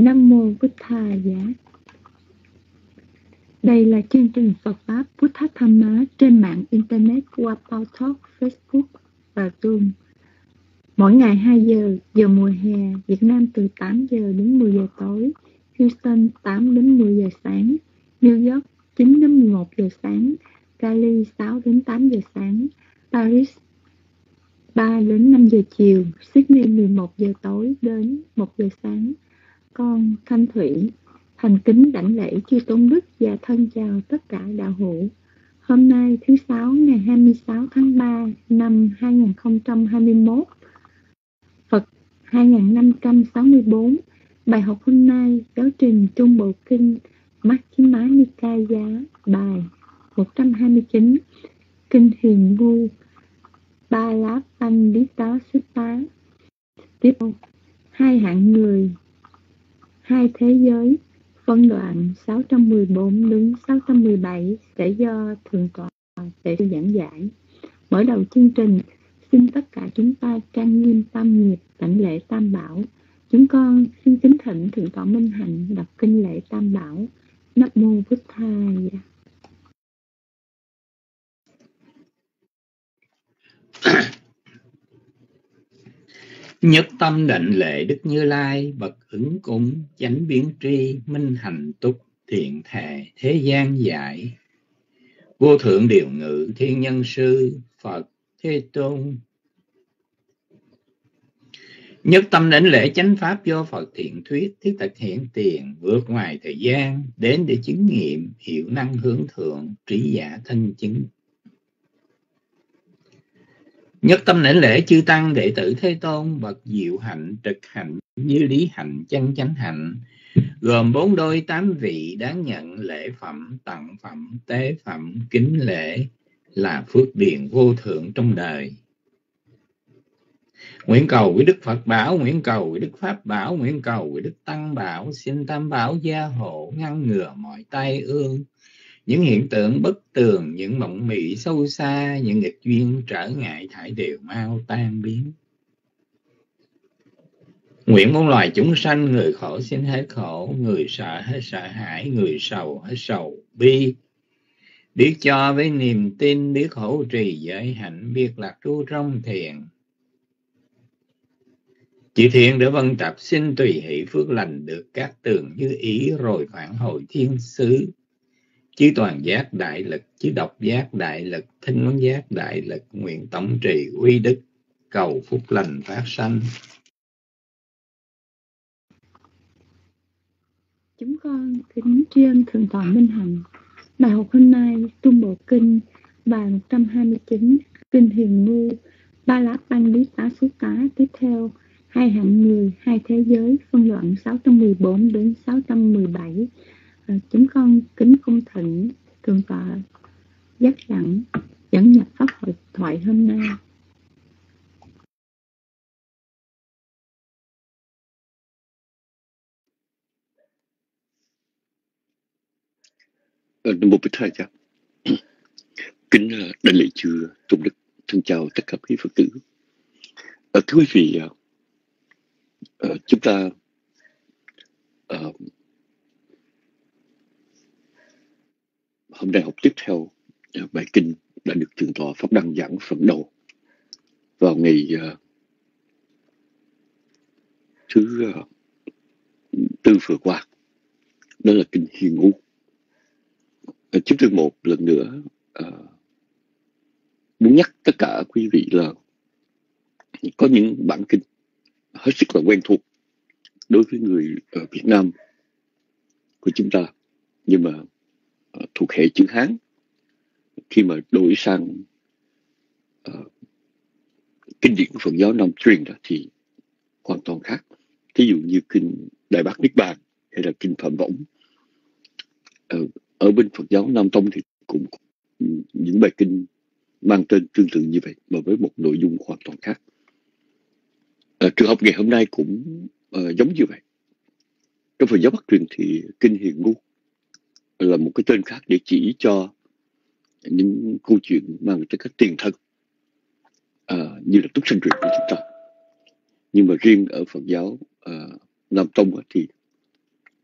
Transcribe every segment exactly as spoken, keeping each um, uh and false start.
Nam Mô Bích Tha Giá. Đây là chương trình Phật Pháp Buddha Thamma trên mạng Internet qua Paltalk, Facebook và Zoom. Mỗi ngày hai giờ, giờ mùa hè, Việt Nam từ tám giờ đến mười giờ tối, Houston tám đến mười giờ sáng, New York chín đến mười một giờ sáng, Cali sáu đến tám giờ sáng, Paris ba đến năm giờ chiều, Sydney mười một giờ tối đến một giờ sáng. Con Thanh Thủy thành kính đảnh lễ chư tôn đức và thân chào tất cả đạo hữu. Hôm nay thứ sáu ngày hai mươi sáu tháng ba năm hai nghìn không trăm hai mươi mốt, Phật hai nghìn năm trăm sáu mươi tư. Bài học hôm nay giáo trình Trung Bộ Kinh Majjhima Nikaya, bài một trăm hai mươi chín, Kinh Hiền Ngu Balapandita Sutta. Tiếp theo, hai hạng người, hai thế giới, phân đoạn sáu trăm mười bốn đến sáu trăm mười bảy sẽ do Thượng tọa sẽ giảng giải. Mở đầu chương trình, xin tất cả chúng ta trang nghiêm tam nghiệp đảnh lễ Tam Bảo. Chúng con xin kính thỉnh Thượng tọa Minh Hạnh đọc kinh lễ Tam Bảo. Nam Mô Bích Tha Giá. Nhất tâm đảnh lễ Đức Như Lai, bậc ứng cúng, chánh biến tri, minh hành túc, thiện thệ, thế gian giải. Vô thượng điều ngự, thiên nhân sư, Phật, Thế Tôn. Nhất tâm đảnh lễ chánh pháp do Phật thiện thuyết, thiết thực hiện tiền, vượt ngoài thời gian, đến để chứng nghiệm, hiệu năng hướng thượng, trí giả thân chứng. Nhất tâm đảnh lễ chư tăng đệ tử Thế Tôn, bậc diệu hạnh, trực hạnh, như lý hạnh, chân chánh hạnh, gồm bốn đôi tám vị đáng nhận lễ phẩm, tặng phẩm, tế phẩm, kính lễ, là phước điền vô thượng trong đời. Nguyện cầu với Đức Phật bảo, nguyện cầu với Đức Pháp bảo, nguyện cầu với Đức Tăng bảo, xin Tam Bảo gia hộ, ngăn ngừa mọi tai ương, những hiện tượng bất tường, những mộng mị sâu xa, những nghịch duyên trở ngại thải đều mau tan biến. Nguyện muôn loài chúng sanh, người khổ xin hết khổ, người sợ hết sợ hãi, người sầu hết sầu bi. Biết cho với niềm tin, biết hỗ trì giới hạnh, biết lạc trú trong thiền. Chư thiên để vân tập xin tùy hỷ phước lành, được các tường như ý rồi phản hồi thiên xứ. Chư toàn giác đại lực, chư độc giác đại lực, thinh văn giác đại lực, nguyện tổng trì uy đức, cầu phúc lành phát sanh. Chúng con kính tri ân Thượng tọa Minh Hạnh. Bài học hôm nay Trung Bộ Kinh bài một trăm hai mươi chín, Kinh Hiền Ngu Balapandita Sutta. Tiếp theo, hai hạng người, hai thế giới, phân đoạn sáu trăm mười bốn đến sáu trăm mười bảy. À, chúng con kính cung thỉnh Thượng tọa giác đẳng dẫn nhập pháp hội thoại hôm nay. Nam Mô Bích Tha Giá. Kính đảnh lễ chư tôn đức, thân chào tất cả quý Phật tử. À, thưa quý vị, à, chúng ta à, hôm nay học tiếp theo à, bài kinh đã được Thượng tọa Pháp Đăng giảng phần đầu vào ngày à, thứ à, tư vừa qua, đó là kinh Hiền Ngu. À, chúng tôi một lần nữa à, muốn nhắc tất cả quý vị là có những bản kinh hết sức là quen thuộc đối với người ở Việt Nam của chúng ta, nhưng mà uh, thuộc hệ chữ Hán, khi mà đổi sang uh, kinh điển của Phật giáo Nam truyền đó, thì hoàn toàn khác. Ví dụ như kinh Đại Bát Niết Bàn hay là kinh Phạm Võng, uh, ở bên Phật giáo Nam Tông thì cũng những bài kinh mang tên tương tự như vậy, mà với một nội dung hoàn toàn khác. À, trường học ngày hôm nay cũng uh, giống như vậy. Trong Phật giáo Bắc truyền thì kinh Hiền Ngu là một cái tên khác để chỉ cho những câu chuyện mang tới các tiền thân, uh, như là túc sanh truyền của chúng ta. Nhưng mà riêng ở Phật giáo uh, Nam Tông thì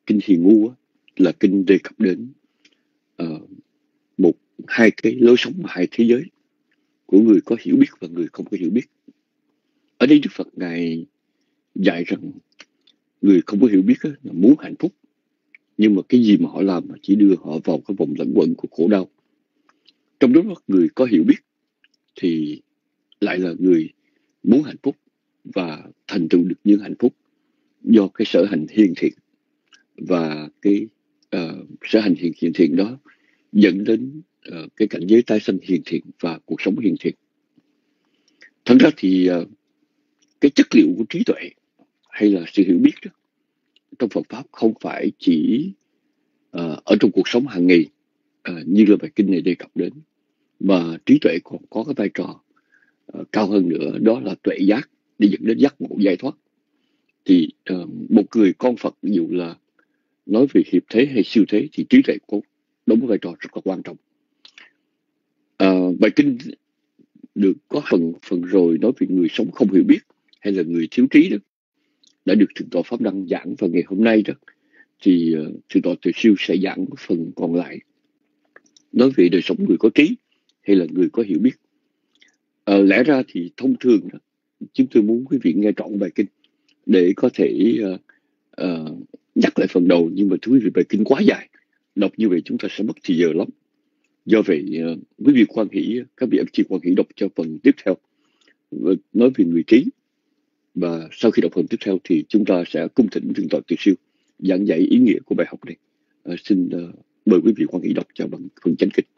kinh Hiền Ngu á, là kinh đề cập đến uh, một hai cái lối sống, hai thế giới của người có hiểu biết và người không có hiểu biết. Ở đây Đức Phật Ngài dạy rằng người không có hiểu biết á, là muốn hạnh phúc, nhưng mà cái gì mà họ làm chỉ đưa họ vào cái vòng lẩn quẩn của khổ đau. Trong đó người có hiểu biết thì lại là người muốn hạnh phúc và thành tựu được những hạnh phúc do cái sở hành hiền thiện, và cái uh, sở hành hiền hiền thiện đó dẫn đến uh, cái cảnh giới tái sanh hiền thiện và cuộc sống hiền thiện. Thật ra thì uh, cái chất liệu của trí tuệ hay là sự hiểu biết đó, trong Phật Pháp không phải chỉ uh, ở trong cuộc sống hàng ngày uh, như là bài kinh này đề cập đến, mà trí tuệ còn có cái vai trò uh, cao hơn nữa, đó là tuệ giác để dẫn đến giác ngộ giải thoát. Thì uh, một người con Phật dù là nói về hiệp thế hay siêu thế thì trí tuệ có đóng vai trò rất là quan trọng. Uh, bài kinh được có phần phần rồi nói về người sống không hiểu biết hay là người thiếu trí đó, đã được Thượng tọa Pháp Đăng giảng vào ngày hôm nay đó, thì uh, Thượng tọa Từ Siêu sẽ giảng phần còn lại nói về đời sống người có trí hay là người có hiểu biết. Uh, lẽ ra thì thông thường đó, chúng tôi muốn quý vị nghe trọn bài kinh để có thể uh, uh, nhắc lại phần đầu, nhưng mà thưa quý vị, bài kinh quá dài, đọc như vậy chúng ta sẽ mất thì giờ lắm. Do vậy uh, quý vị quan hỷ, các vị ân chị quan hỷ đọc cho phần tiếp theo nói về người trí, và sau khi đọc phần tiếp theo thì chúng ta sẽ cung thỉnh Thượng tọa Từ Siêu giảng dạy ý nghĩa của bài học này. Uh, xin uh, mời quý vị quan hỷ đọc cho bằng phần chánh kinh.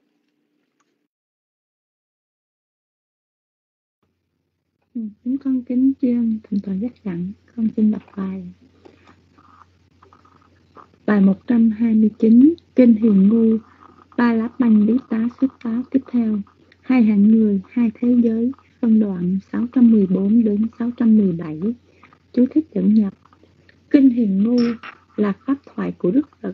Chúng con kính chuyên Thượng tọa Giác Đặng, con xin đọc bài. Bài một trăm hai mươi chín, Kinh Hiền Ngu, Ba Lá Banh Lý Tá xuất phát tiếp theo. Hai hạng người, hai thế giới, phân đoạn sáu trăm mười bốn đến sáu trăm mười bảy. Chú thích dẫn nhập. Kinh Hiền Ngu là pháp thoại của Đức Phật,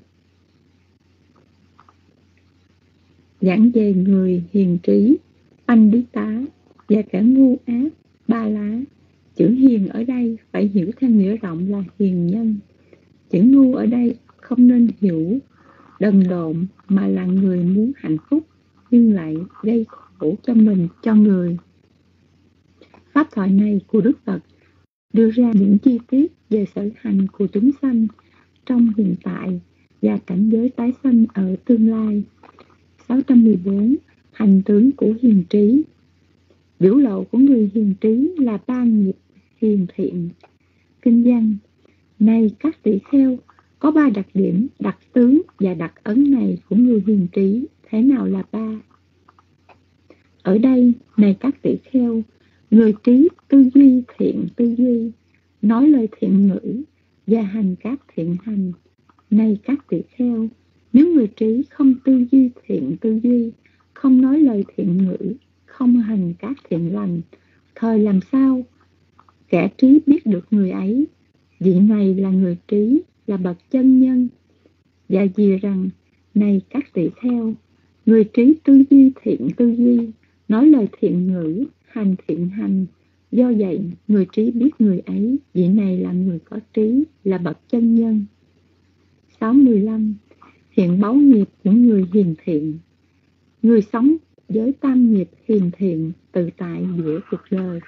giảng về người hiền trí, Banh Lý Tá và kẻ ngu ác, Ba Lá. Chữ hiền ở đây phải hiểu theo nghĩa rộng là hiền nhân. Chữ ngu ở đây không nên hiểu đần độn, mà là người muốn hạnh phúc nhưng lại gây khổ cho mình, cho người. Pháp thoại này của Đức Phật đưa ra những chi tiết về sở hành của chúng sanh trong hiện tại và cảnh giới tái sanh ở tương lai. sáu trăm mười bốn. Hành tướng của hiền trí. Biểu lộ của người hiền trí là ba nghiệp hiền thiện. Kinh văn: Này các tỷ kheo, có ba đặc điểm, đặc tướng và đặc ấn này của người hiền trí. Thế nào là ba? Ở đây, này các tỷ kheo, người trí tư duy thiện tư duy, nói lời thiện ngữ và hành các thiện hành. Này các tỷ kheo, nếu người trí không tư duy thiện tư duy, không nói lời thiện ngữ, không hành các thiện lành, thời làm sao kẻ trí biết được người ấy? Vị này là người trí, là bậc chân nhân. Và vì rằng, này các tỷ kheo, người trí tư duy thiện tư duy, nói lời thiện ngữ, hành thiện hành, do vậy người trí biết người ấy, vị này là người có trí, là bậc chân nhân. sáu mươi lăm. Hiện báu nghiệp của người hiền thiện. Người sống với tam nghiệp hiền thiện tự tại giữa cuộc đời.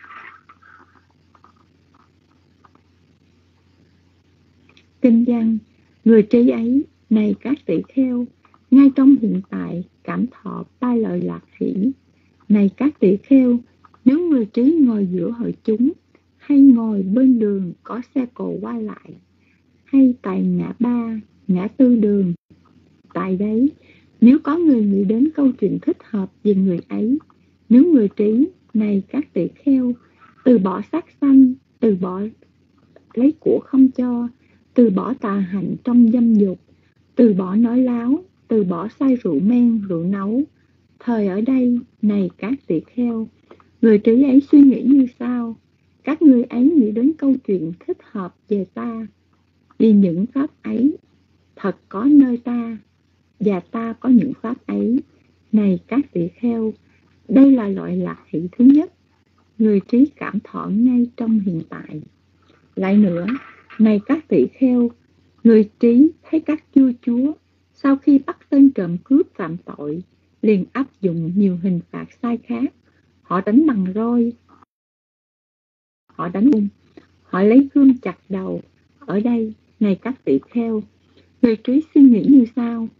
Kinh văn: Người trí ấy, này các tỷ kheo, ngay trong hiện tại cảm thọ ba lợi lạc hỷ. Này các tỷ kheo, nếu người trí ngồi giữa hội chúng, hay ngồi bên đường có xe cộ qua lại, hay tại ngã ba, ngã tư đường, tại đấy, nếu có người nghĩ đến câu chuyện thích hợp về người ấy, nếu người trí, này các tỷ kheo, từ bỏ sát sanh, từ bỏ lấy của không cho, từ bỏ tà hạnh trong dâm dục, từ bỏ nói láo, từ bỏ say rượu men, rượu nấu, thời ở đây, này các tỷ kheo, người trí ấy suy nghĩ như sau: các ngươi ấy nghĩ đến câu chuyện thích hợp về ta, vì những pháp ấy thật có nơi ta, và ta có những pháp ấy. Này các tỷ kheo, đây là loại lạc hỷ thứ nhất, người trí cảm thọ ngay trong hiện tại. Lại nữa, này các tỷ kheo, Người trí thấy các vua chúa sau khi bắt tên trộm cướp phạm tội liền áp dụng nhiều hình phạt sai khác. Họ đánh bằng roi, họ đánh ung, họ lấy gươm chặt đầu. Ở đây, này các tỷ kheo, người trí suy nghĩ như sau: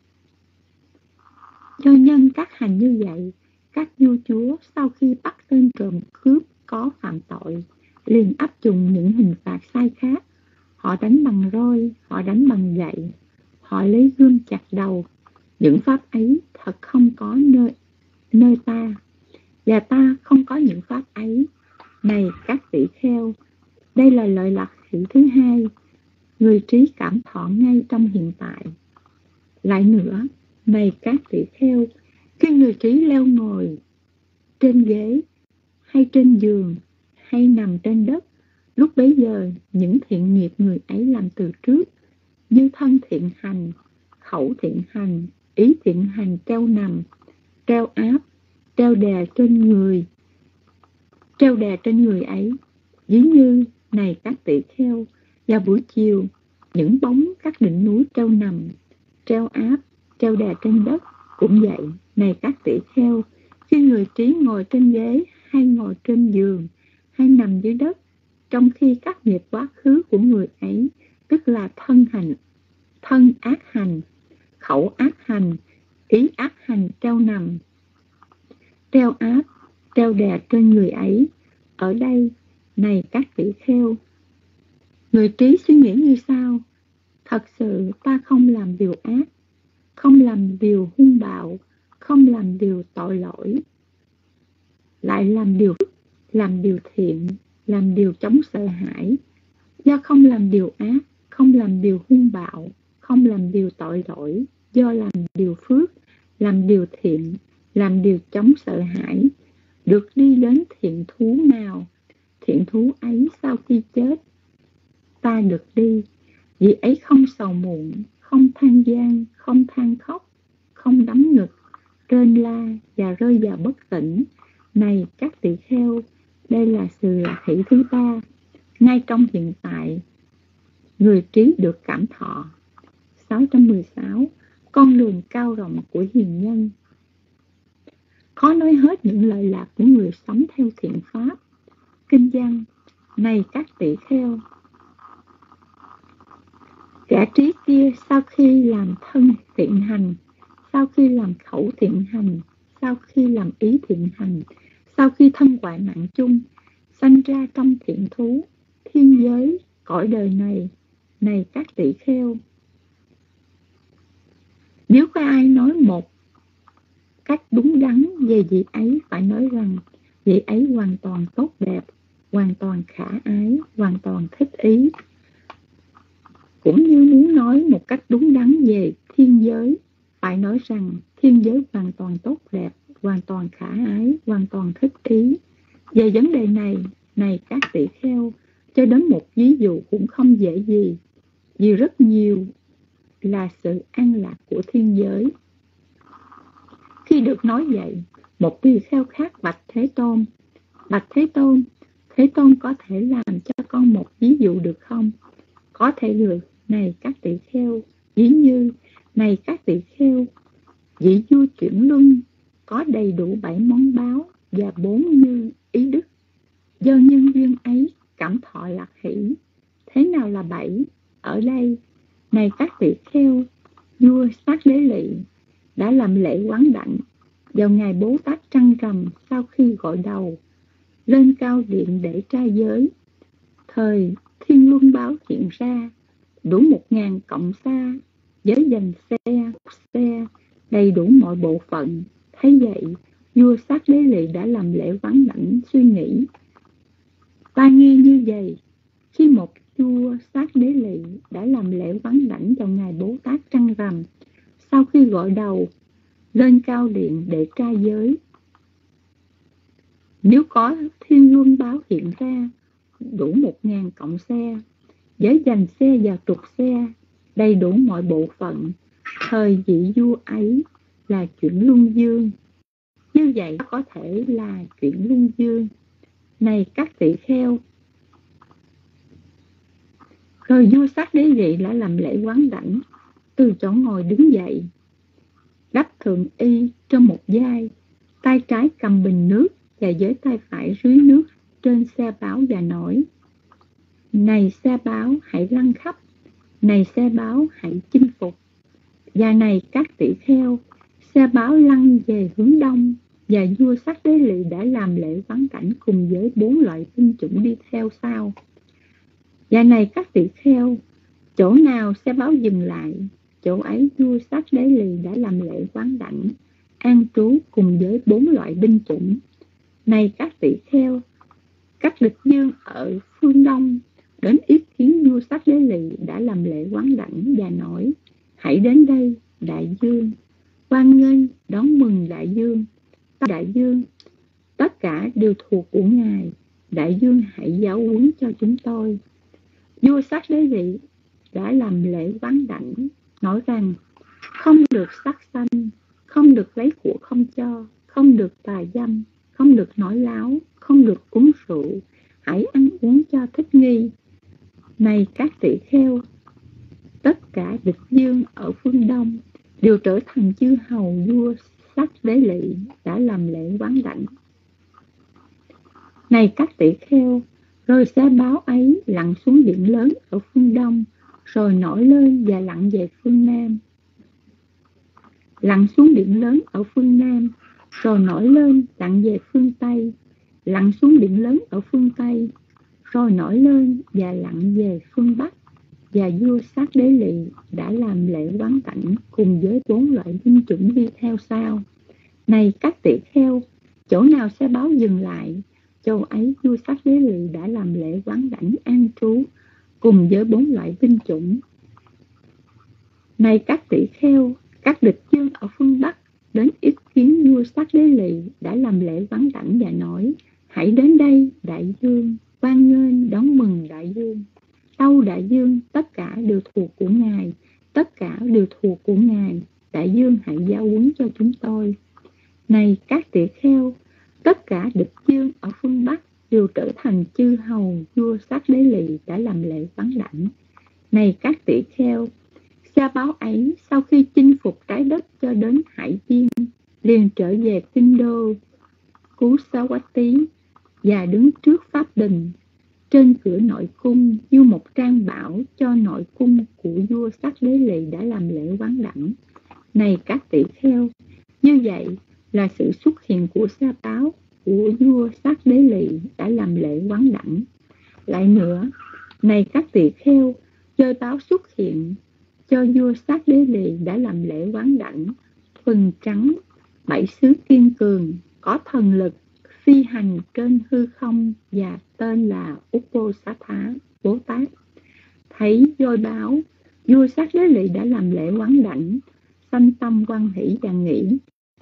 do nhân các hành như vậy, các vua chúa sau khi bắt tên trộm cướp có phạm tội liền áp dụng những hình phạt sai khác. Họ đánh bằng roi, họ đánh bằng gậy, họ lấy gươm chặt đầu. Những pháp ấy thật không có nơi, nơi ta, và ta không có những pháp ấy. Này các tỷ kheo, đây là lợi lạc hỷ thứ hai, người trí cảm thọ ngay trong hiện tại. Lại nữa, này các tỷ kheo, khi người trí leo ngồi trên ghế hay trên giường hay nằm trên đất, lúc bấy giờ những thiện nghiệp người ấy làm từ trước, như thân thiện hành, khẩu thiện hành, ý thiện hành treo nằm, treo áp, treo đè trên người, treo đè trên người ấy. Ví như, này các tỷ kheo, vào buổi chiều, những bóng các đỉnh núi treo nằm, treo áp, treo đè trên đất. Cũng vậy, này các tỷ kheo, khi người trí ngồi trên ghế hay ngồi trên giường hay nằm dưới đất, trong khi các nghiệp quá khứ của người ấy, tức là thân hành, thân ác hành, khẩu ác hành, ý ác hành treo nằm, treo áp, treo đè trên người ấy. Ở đây, này các tỷ kheo, người trí suy nghĩ như sau: thật sự ta không làm điều ác, không làm điều hung bạo, không làm điều tội lỗi, lại làm điều làm điều thiện, làm điều chống sợ hãi. Do không làm điều ác, không làm điều hung bạo, không làm điều tội lỗi, do làm điều phước, làm điều thiện, làm điều chống sợ hãi, được đi đến thiện thú nào. Thiện thú ấy sau khi chết, ta được đi, vì ấy không sầu muộn, không than gian, không than khóc, không đấm ngực, rên la và rơi vào bất tỉnh. Này các tỷ kheo, đây là sự lạc hỷ thứ ba. Ngay trong hiện tại, người trí được cảm thọ. sáu trăm mười sáu. Con đường cao rộng của hiền nhân. Khó nói hết những lợi lạc của người sống theo thiện pháp. Kinh văn: này các tỷ kheo, kẻ trí kia sau khi làm thân thiện hành, sau khi làm khẩu thiện hành, sau khi làm ý thiện hành, sau khi thân hoại mạng chung, sanh ra trong thiện thú, thiên giới, cõi đời này. Này các tỷ kheo, nếu có ai nói một cách đúng đắn về vị ấy, phải nói rằng vị ấy hoàn toàn tốt đẹp, hoàn toàn khả ái, hoàn toàn thích ý. Cũng như muốn nói một cách đúng đắn về thiên giới, phải nói rằng thiên giới hoàn toàn tốt đẹp, hoàn toàn khả ái, hoàn toàn thích ý. Về vấn đề này, này các tỷ kheo, cho đến một ví dụ cũng không dễ gì, vì rất nhiều là sự an lạc của thiên giới. Khi được nói vậy, một tỳ kheo khác bạch Thế Tôn: bạch Thế Tôn, Thế Tôn có thể làm cho con một ví dụ được không? Có thể được, này các tỷ kheo. Ví như, này các tỷ kheo, vị vua chuyển luân có đầy đủ bảy món báo và bốn như ý đức. Do nhân duyên ấy cảm thọ lạc hỷ. Thế nào là bảy? Ở đây, này các tỷ kheo, vua Sát Đế Lỵ đã làm lễ quán đảnh vào ngày Bố Tát trăng rằm sau khi gội đầu, lên cao điện để tra giới. Thời thiên luân báo hiện ra, đủ một ngàn cộng xa, giới dành xe, xe, đầy đủ mọi bộ phận. Thấy vậy, vua Sát Đế Lỵ đã làm lễ vắng đảnh suy nghĩ: ta nghe như vậy, khi một vua Sát Đế Lỵ đã làm lễ vắng đảnh vào ngày Bố Tát trăng rằm, sau khi gội đầu, lên cao điện để tra giới. Nếu có thiên luân báo hiện ra, đủ một ngàn cộng xe, giới dành xe và trục xe, đầy đủ mọi bộ phận, thời vị vua ấy là chuyển luân dương. Như vậy có thể là chuyển luân dương. Này các tỷ kheo, Rồi vua Sát Đế Lỵ đã làm lễ quán đảnh, từ chỗ ngồi đứng dậy, đắp thượng y trong một vai, tay trái cầm bình nước và với tay phải rưới nước trên xe báo và nói: Này xe báo hãy lăn khắp, này xe báo hãy chinh phục. Và này các tỷ kheo, xe báo lăn về hướng đông, và vua Sát Đế Lỵ đã làm lễ quán cảnh cùng với bốn loại binh chủng đi theo sau. Và này các tỷ kheo, chỗ nào xe báo dừng lại, chỗ ấy vua Sát Đế Lỵ đã làm lễ quán đảnh, an trú cùng với bốn loại binh chủng. Này các tỷ kheo, các địch dương ở phương đông đến yết kiến vua Sát Đế Lỵ đã làm lễ quán đảnh và nói: Hãy đến đây, đại dương, hoan nghênh đón mừng đại dương. Đại dương, tất cả đều thuộc của Ngài, đại dương hãy giáo huấn cho chúng tôi. Vua Sát Đế Lỵ đã làm lễ quán đảnh, nói rằng: Không được sát sanh, không được lấy của không cho, không được tà dâm, không được nói láo, không được uống rượu, hãy ăn uống cho thích nghi. Này các tỷ kheo, tất cả địch dương ở phương đông đều trở thành chư hầu vua Sát Đế Lỵ đã làm lễ quán đảnh. Này các tỷ kheo, rồi xe báo ấy lặn xuống biển lớn ở phương đông, rồi nổi lên và lặn về phương nam. Lặn xuống biển lớn ở phương nam, rồi nổi lên lặn về phương tây. Lặn xuống biển lớn ở phương tây, rồi nổi lên và lặn về phương bắc. Và vua Sát Đế Lỵ đã làm lễ quán đảnh cùng với bốn loại binh chủng đi theo sau. Này các tỷ kheo, chỗ nào xe báo dừng lại, chỗ ấy vua Sát Đế Lỵ đã làm lễ quán đảnh an trú cùng với bốn loại binh chủng. Này các tỷ kheo, các địch dương ở phương bắc đến yết kiến vua Sát Đế Lỵ đã làm lễ quán đảnh và nói: Hãy đến đây, đại dương, hoan nghênh đón mừng đại dương. Tâu đại dương, tất cả đều thuộc của Ngài, tất cả đều thuộc của Ngài, đại dương hãy giáo huấn cho chúng tôi. Này các tỷ kheo, tất cả địch dương ở phương bắc đều trở thành chư hầu vua Sát Đế Lỵ đã làm lễ quán đảnh. Này các tỷ kheo, xe báo ấy sau khi chinh phục trái đất cho đến hải biên, liền trở về kinh đô Cú Sa Quát Tí và đứng trước pháp đình. Trên cửa nội cung, vua Một Trang bảo cho nội cung của vua Sát Đế Lỵ đã làm lễ quán đảnh. Này các tỷ kheo, như vậy là sự xuất hiện của xe báo của vua Sát Đế Lỵ đã làm lễ quán đảnh. Lại nữa, này các tỷ kheo, chơi báo xuất hiện cho vua Sát Đế Lỵ đã làm lễ quán đảnh, thuần trắng, bảy xứ kiên cường, có thần lực, phi hành trên hư không và tên là Uposatha Bồ Tát. Thấy voi báo, vua Sát Đế Lỵ đã làm lễ quán đảnh, sanh tâm hoan hỷ và nghĩ: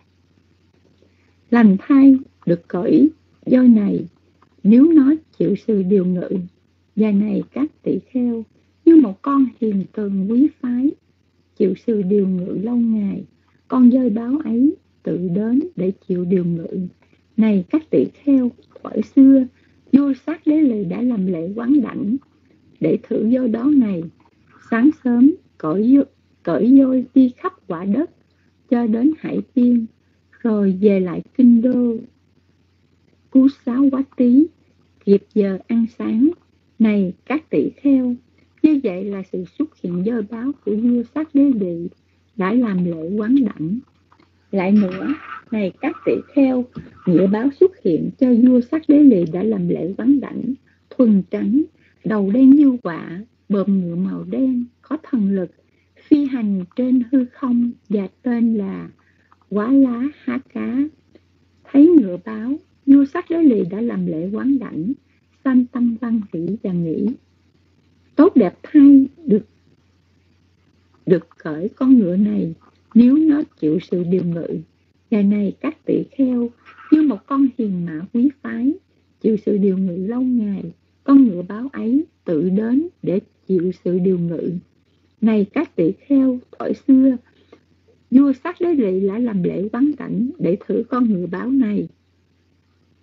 Lành thay được cởi voi này, nếu nó chịu sự điều ngự. Và này các tỷ kheo, như một con hiền tường quý phái chịu sự điều ngự lâu ngày, con voi báo ấy tự đến để chịu điều ngự. Này các tỷ kheo, thuở xưa vua Sát Đế Lỵ đã làm lễ quán đảnh để thử voi báo này. Sáng sớm cởi cởi voi đi khắp quả đất cho đến hải biên, rồi về lại kinh đô Cú Sa Quát Tí kịp giờ ăn sáng. Này các tỷ kheo, như vậy là sự xuất hiện voi báo của vua Sát Đế Lỵ đã làm lễ quán đảnh. Lại nữa, này các tỷ kheo, ngựa báo xuất hiện cho vua Sát Đế Lỵ đã làm lễ quán đảnh, thuần trắng, đầu đen như quạ, bờm ngựa màu đen, có thần lực, phi hành trên hư không và tên là Quá Lá Há Cá. Thấy ngựa báo, vua Sát Đế Lỵ đã làm lễ quán đảnh, sanh tâm hoan hỷ và nghĩ: Tốt đẹp thay được được cởi con ngựa này, nếu nó chịu sự điều ngự. Ngày này các tỷ kheo, như một con hiền mã quý phái chịu sự điều ngự lâu ngày, con ngựa báo ấy tự đến để chịu sự điều ngự. Này các tỷ kheo, thuở xưa vua Sát Đế Lỵ đã làm lễ quán đảnh để thử con ngựa báo này.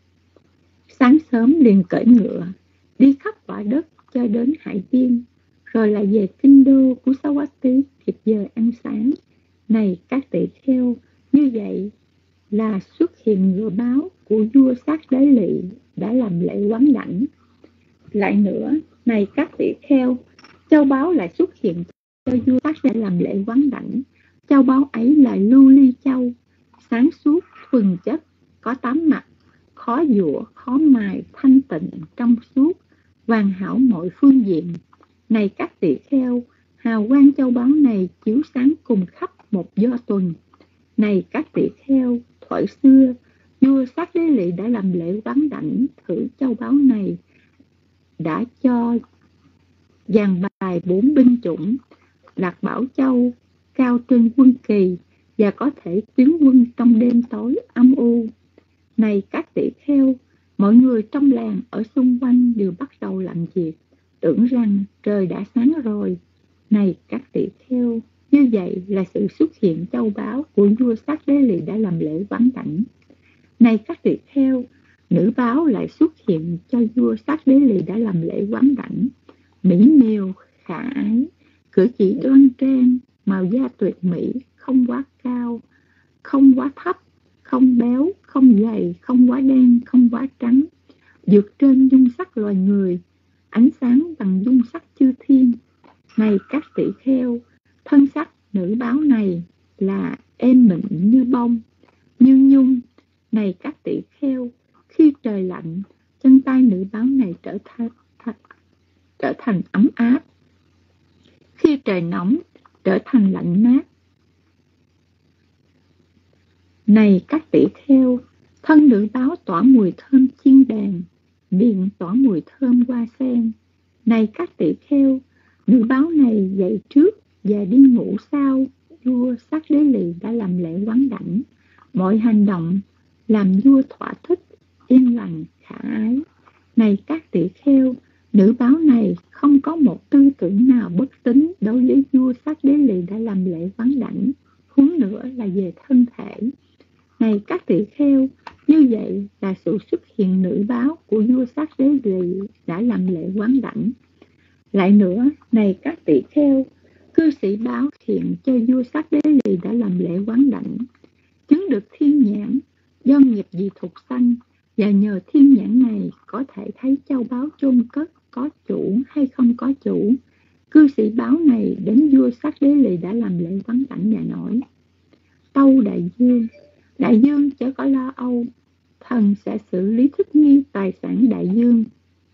Sáng sớm liền cởi ngựa đi khắp quả đất cho đến hải biên, rồi lại về kinh đô của Sawati kịp giờ ăn sáng. Này các tỷ kheo, như vậy là xuất hiện ngựa báo của vua Sát Đế Lỵ đã làm lễ quán đảnh. Lại nữa, này các tỷ kheo, châu báu lại xuất hiện cho vua Sát Đế làm lễ quán đảnh. Châu báu ấy là lưu ly châu, sáng suốt, thuần chất, có tám mặt, khó dụa, khó mài, thanh tịnh, trong suốt, hoàn hảo mọi phương diện. Này các tỷ kheo, hào quang châu báu này chiếu sáng cùng khắp một do tuần. Này các tỷ kheo, thuở xưa, vua Sát Đế Lỵ đã làm lễ quán đảnh thử châu báu này, đã cho dàn bài bốn binh chủng, Lạc Bảo Châu, cao trên quân kỳ và có thể tuyến quân trong đêm tối âm u. Này các tỷ kheo, mọi người trong làng ở xung quanh đều bắt đầu làm việc, tưởng rằng trời đã sáng rồi. Này các tỷ kheo, như vậy là sự xuất hiện châu báu của vua Sát Đế Lỵ đã làm lễ quán đảnh. Này các tỷ kheo, nữ báo lại xuất hiện cho vua Sát Đế Lỵ đã làm lễ quán đảnh. Mỹ miều, khả ái, cử chỉ đoan trang, màu da tuyệt mỹ, không quá cao, không quá thấp, không béo, không gầy, không quá đen, không quá trắng, vượt trên dung sắc loài người, ánh sáng bằng dung sắc chư thiên. Này các tỷ kheo, thân sắc nữ báo này là êm mịn như bông, như nhung. Này các tỷ kheo, khi trời lạnh, chân tay nữ báo này trở thành, trở thành ấm áp. Khi trời nóng, trở thành lạnh mát. Này các tỷ kheo, thân nữ báo tỏa mùi thơm chiên đàn, miệng tỏa mùi thơm hoa sen. Này các tỷ kheo, nữ báo này dậy trước và đi ngủ sau vua Sát Đế Lỵ đã làm lễ quán đảnh. Mọi hành động làm vua thỏa thích, yên lặng, khả ái. Này các tỷ kheo, nữ báo này không có một tư tưởng nào bất tín đối với vua Sát Đế Lỵ đã làm lễ quán đảnh, huống nữa là về thân thể. Này các tỷ kheo, như vậy là sự xuất hiện nữ báo của vua Sát Đế Lỵ đã làm lễ quán đảnh. Lại nữa, này các tỷ kheo, cư sĩ báo hiện cho vua Sát Đế Lỵ đã làm lễ quán đảnh, chứng được thiên nhãn do nghiệp dị thục sanh, và nhờ thiên nhãn này có thể thấy châu báu chôn cất có chủ hay không có chủ. Cư sĩ báo này đến vua Sát Đế Lỵ đã làm lễ quán đảnh và nói: Tâu đại dương, đại dương chớ có lo âu, thần sẽ xử lý thích nghi tài sản đại dương.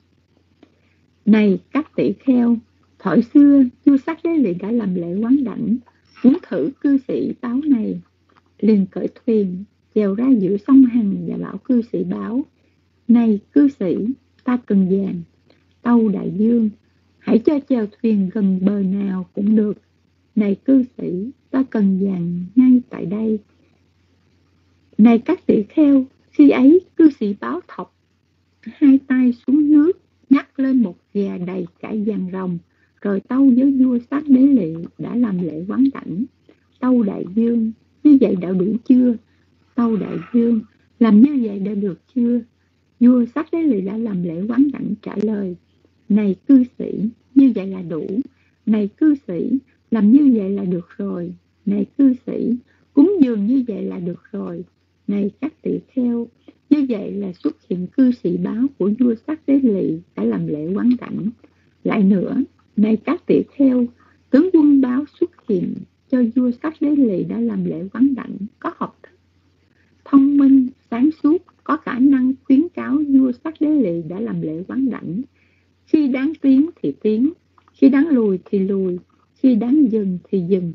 Này các tỷ kheo, thời xưa vua Sát Đế Lỵ đã làm lễ quán đảnh, muốn thử cư sĩ báo này, liền cởi thuyền chèo ra giữa sông Hằng và bảo cư sĩ báo: Này cư sĩ, ta cần vàng. Tâu đại dương, hãy cho chèo thuyền gần bờ nào cũng được. Này cư sĩ, ta cần vàng ngay tại đây. Này các tỷ kheo, khi ấy cư sĩ báo thọc hai tay xuống nước, nhắc lên một gà đầy cả vàng rồng, rồi tâu với vua Sát Đế Lỵ đã làm lễ quán đảnh. Tâu đại dương, như vậy đã đủ chưa? Tâu đại dương, làm như vậy đã được chưa? Vua Sát Đế Lỵ đã làm lễ quán đảnh trả lời: Này cư sĩ, như vậy là đủ. Này cư sĩ, làm như vậy là được rồi. Này cư sĩ, cúng dường như vậy là được rồi. Này các tỷ kheo, như vậy là xuất hiện cư sĩ báo của vua Sát Đế Lỵ đã làm lễ quán đảnh. Lại nữa, này các tỷ kheo, tướng quân báo xuất hiện cho vua Sát Đế Lỵ đã làm lễ quán đảnh, có học thức, thông minh, sáng suốt, có khả năng khuyến cáo vua Sát Đế Lỵ đã làm lễ quán đảnh. Khi đáng tiến thì tiến, khi đáng lùi thì lùi, khi đáng dừng thì dừng.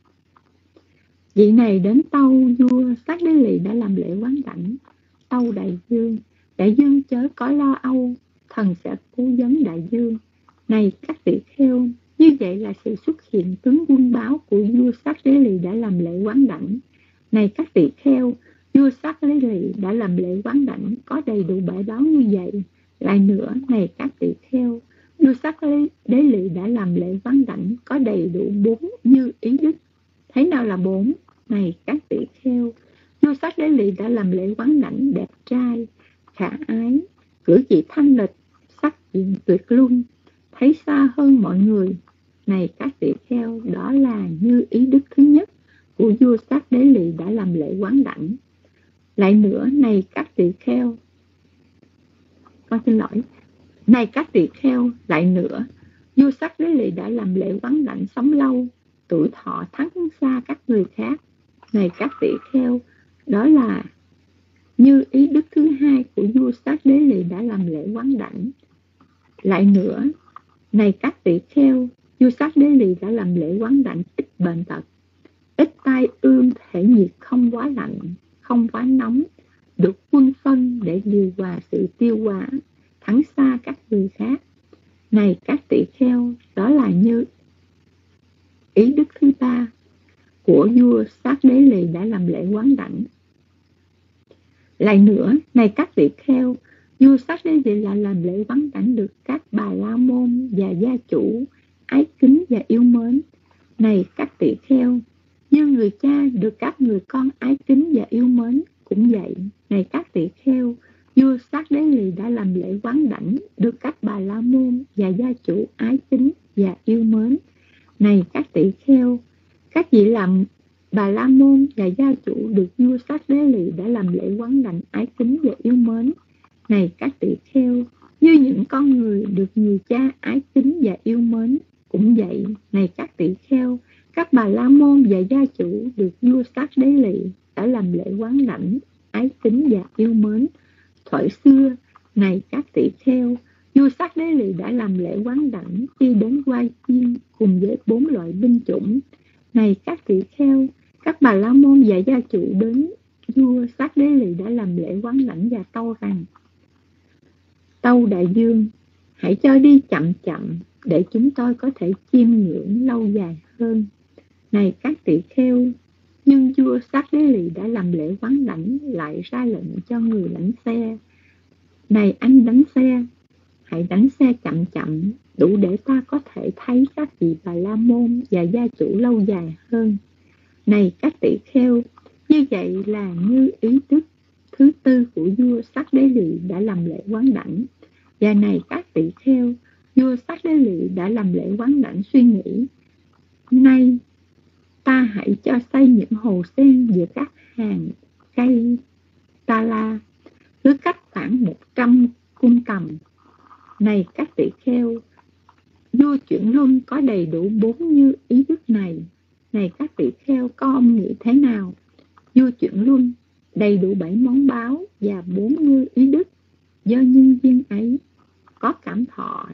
Vị này đến tâu vua Sát Đế Lỵ đã làm lễ quán đảnh. Tâu đại dương, đại dương chớ có lo âu, thần sẽ cứu vấn đại dương. Này các tỷ kheo, như vậy là sự xuất hiện tướng quân báo của vua Sát Đế Lỵ đã làm lễ quán đảnh. Này các tỷ kheo, vua Sát Đế Lỵ đã làm lễ quán đảnh, có đầy đủ bể báo như vậy. Lại nữa, này các tỷ kheo, vua Sát Đế Lỵ đã làm lễ quán đảnh, có đầy đủ bốn như ý đức. Thế nào là bốn? Này các tỷ kheo, vua Sát Đế Lỵ đã làm lễ quán đảnh đẹp trai, khả ái, cử chỉ thanh lịch, sắc diện tuyệt luân, thấy xa hơn mọi người, này các tỳ kheo, đó là như ý đức thứ nhất của vua Sát Đế Lì đã làm lễ quán đảnh. Lại nữa, này các tỳ kheo, con xin lỗi, này các tỳ kheo, lại nữa, vua Sát Đế Lì đã làm lễ quán đảnh sống lâu, tuổi thọ thắng xa các người khác. Này các tỳ kheo, đó là như ý đức thứ hai của vua Sát Đế Lì đã làm lễ quán đảnh. Lại nữa, này các tỳ kheo, vua Sát Đế Lì đã làm lễ quán đảnh ít bệnh tật, ít tai ương, thể nhiệt không quá lạnh, không quá nóng, được quân phân để điều hòa sự tiêu hóa, thắng xa các người khác. Này các tỳ kheo, đó là như ý đức thứ ba của vua Sát Đế Lì đã làm lễ quán đảnh. Lại nữa, này các tỳ kheo, vua Sát Đế Lì lại làm lễ quán đảnh được các bà la môn và gia chủ ái kính và yêu mến. Này các tỳ kheo, như người cha được các người con ái kính và yêu mến, cũng vậy. Này các tỳ kheo, vua Sát Đế Lì đã làm lễ quán đảnh được các bà la môn và gia chủ ái kính và yêu mến. Này các tỳ kheo, các vị làm bà la môn và gia chủ được vua Sát Đế Lì đã làm lễ quán đảnh ái kính và yêu mến. Này các tỳ kheo, như những con người được người cha ái kính và yêu mến, cũng vậy. Này các tỳ kheo, các bà la môn và gia chủ được vua Sát Đế Lì đã làm lễ quán đảnh ái kính và yêu mến. Thuở xưa, này các tỳ kheo, vua Sát Đế Lì đã làm lễ quán đảnh khi đến Hoa Chiên cùng với bốn loại binh chủng. Này các tỳ kheo, các bà la môn và gia chủ đến vua Sát Đế Lì đã làm lễ quán đảnh và tâu rằng: Tâu đại dương, hãy cho đi chậm chậm để chúng tôi có thể chiêm ngưỡng lâu dài hơn. Này các tỳ kheo, nhưng vua Sát Đế Lì đã làm lễ quán đảnh lại ra lệnh cho người đánh xe: Này anh đánh xe, hãy đánh xe chậm chậm, đủ để ta có thể thấy các vị bà la môn và gia chủ lâu dài hơn. Này các tỳ kheo, như vậy là như ý đức thứ tư của vua Sát Đế Lì đã làm lễ quán đảnh. Và này các tỳ kheo, vua Sát Đế Lì đã làm lễ quán đảnh suy nghĩ: Nay ta hãy cho xây những hồ sen giữa các hàng cây ta la, cứ cách khoảng một trăm cung tầm. Này các tỳ kheo, vua chuyển luân có đầy đủ bốn như ý đức này. Này các tỳ kheo, có ông nghĩ thế nào? Vua chuyển luân đầy đủ bảy món báo và bốn như ý đức, do nhân duyên ấy có cảm thọ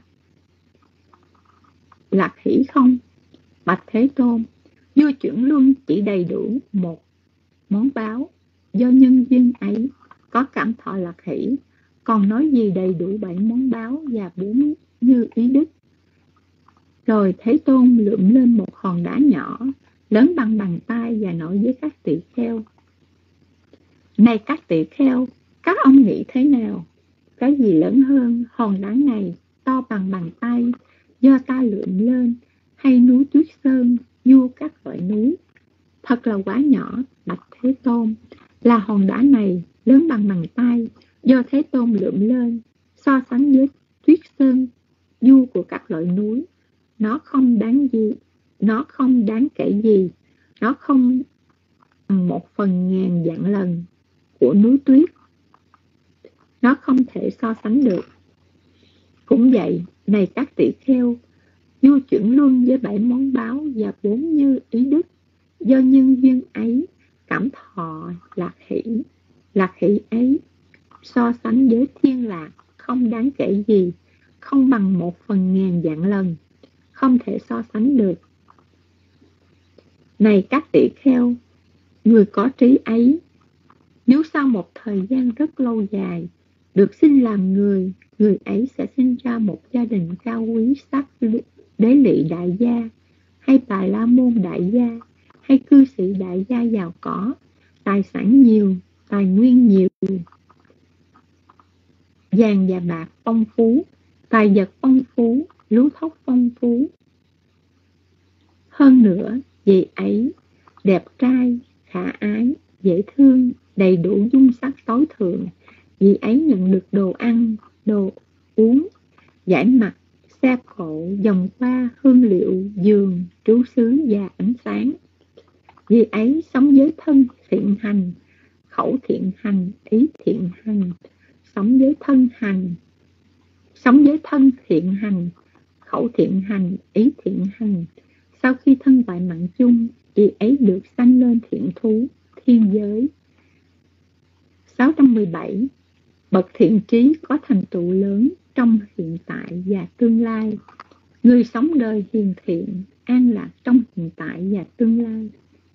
lạc hỷ không? Bạch Thế Tôn, vua chuyển luân chỉ đầy đủ một món báo, do nhân duyên ấy có cảm thọ lạc hỷ, còn nói gì đầy đủ bảy món báo và bốn như ý đức? Rồi Thế Tôn lượm lên một hòn đá nhỏ, lớn bằng bàn tay và nói với các tỳ kheo: Này các tỳ kheo, các ông nghĩ thế nào? Cái gì lớn hơn hòn đá này to bằng bàn tay do ta lượm lên, hay núi Tuyết Sơn, vua các loại núi? Thật là quá nhỏ, bạch Thế Tôn. Là hòn đá này lớn bằng bàn tay do Thế Tôn lượm lên, so sánh với Tuyết Sơn, vua của các loại núi. Nó không đáng gì, nó không đáng kể gì, nó không bằng một phần ngàn vạn lần của núi tuyết. Nó không thể so sánh được. Cũng vậy, này các tỳ kheo, vua chuyển luân với bảy món báo và bốn như ý đức, do nhân duyên ấy cảm thọ lạc hỷ. Lạc hỷ ấy so sánh với thiên lạc không đáng kể gì, không bằng một phần ngàn vạn lần, không thể so sánh được. Này các tỳ kheo, người có trí ấy, nếu sau một thời gian rất lâu dài được sinh làm người, người ấy sẽ sinh ra một gia đình cao quý Sát Đế Lì đại gia, hay Bà La Môn đại gia, hay cư sĩ đại gia giàu có, tài sản nhiều, tài nguyên nhiều, vàng và bạc phong phú, tài vật phong phú, lúa thóc phong phú. Hơn nữa, vị ấy đẹp trai, khả ái, dễ thương, đầy đủ dung sắc tối thượng. Vị ấy nhận được đồ ăn, đồ uống, giải mặt, xe cộ vòng qua hương liệu giường trú xứ và ánh sáng. Vì ấy sống với thân thiện hành, khẩu thiện hành, ý thiện hành. Sống với thân hành, sống với thân thiện hành, khẩu thiện hành, ý thiện hành. Sau khi thân hoại mạng chung, vì ấy được sanh lên thiện thú, thiên giới. sáu trăm mười bảy. Bậc thiện trí có thành tựu lớn trong hiện tại và tương lai. Người sống đời hiền thiện, an lạc trong hiện tại và tương lai.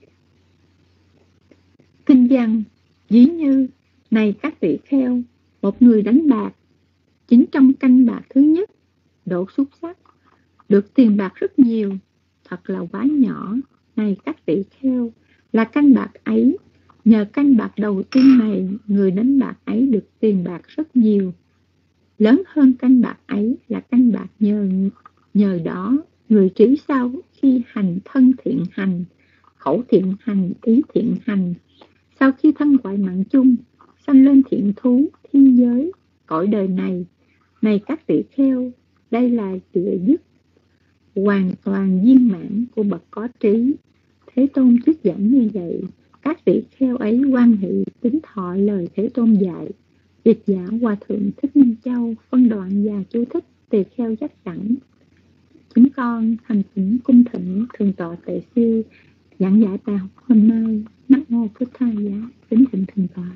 Kinh văn ví như: này các tỷ kheo, một người đánh bạc, chính trong canh bạc thứ nhất đổ xúc xắc, được tiền bạc rất nhiều, thật là quá nhỏ. Này các tỷ kheo, là canh bạc ấy, nhờ canh bạc đầu tiên này, người đánh bạc ấy được tiền bạc rất nhiều. Lớn hơn canh bạc ấy là canh bạc nhờ nhờ đó, người trí sau khi hành thân thiện hành, khẩu thiện hành, ý thiện hành, sau khi thân hoại mạng chung, sanh lên thiện thú, thiên giới, cõi đời này. Này các tỷ kheo, đây là chữ dứt hoàn toàn viên mãn của bậc có trí. Thế Tôn thuyết giảng như vậy, các tỷ kheo ấy hoan hỷ tín thọ lời Thế Tôn dạy. Dịch giả Hòa Thượng Thích Minh Châu phân đoạn và chú thích tỳ kheo dắt sẵn. Chúng con thành kính cung thỉnh Thượng tọa Tệ Sư giảng giải bài học hôm nay. Nam mô Phật Thầy Giá, kính thỉnh Thượng tọa.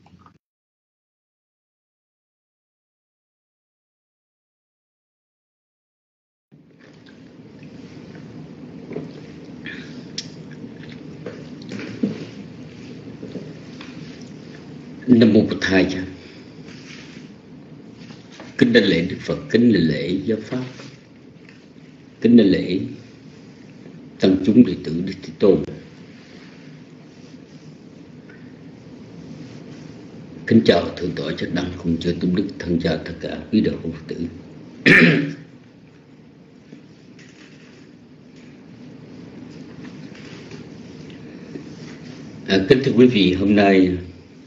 Nam mô Bụt Thầy. Kính đảnh lễ Đức Phật, kính đảnh lễ giáo pháp, kính đảnh lễ tăng chúng đệ tử Đức Thế Tôn, kính chào thượng tọa Giác Đăng cùng chư tôn đức, thân chào tất cả quý đạo hữu Phật tử. à, kính thưa quý vị, hôm nay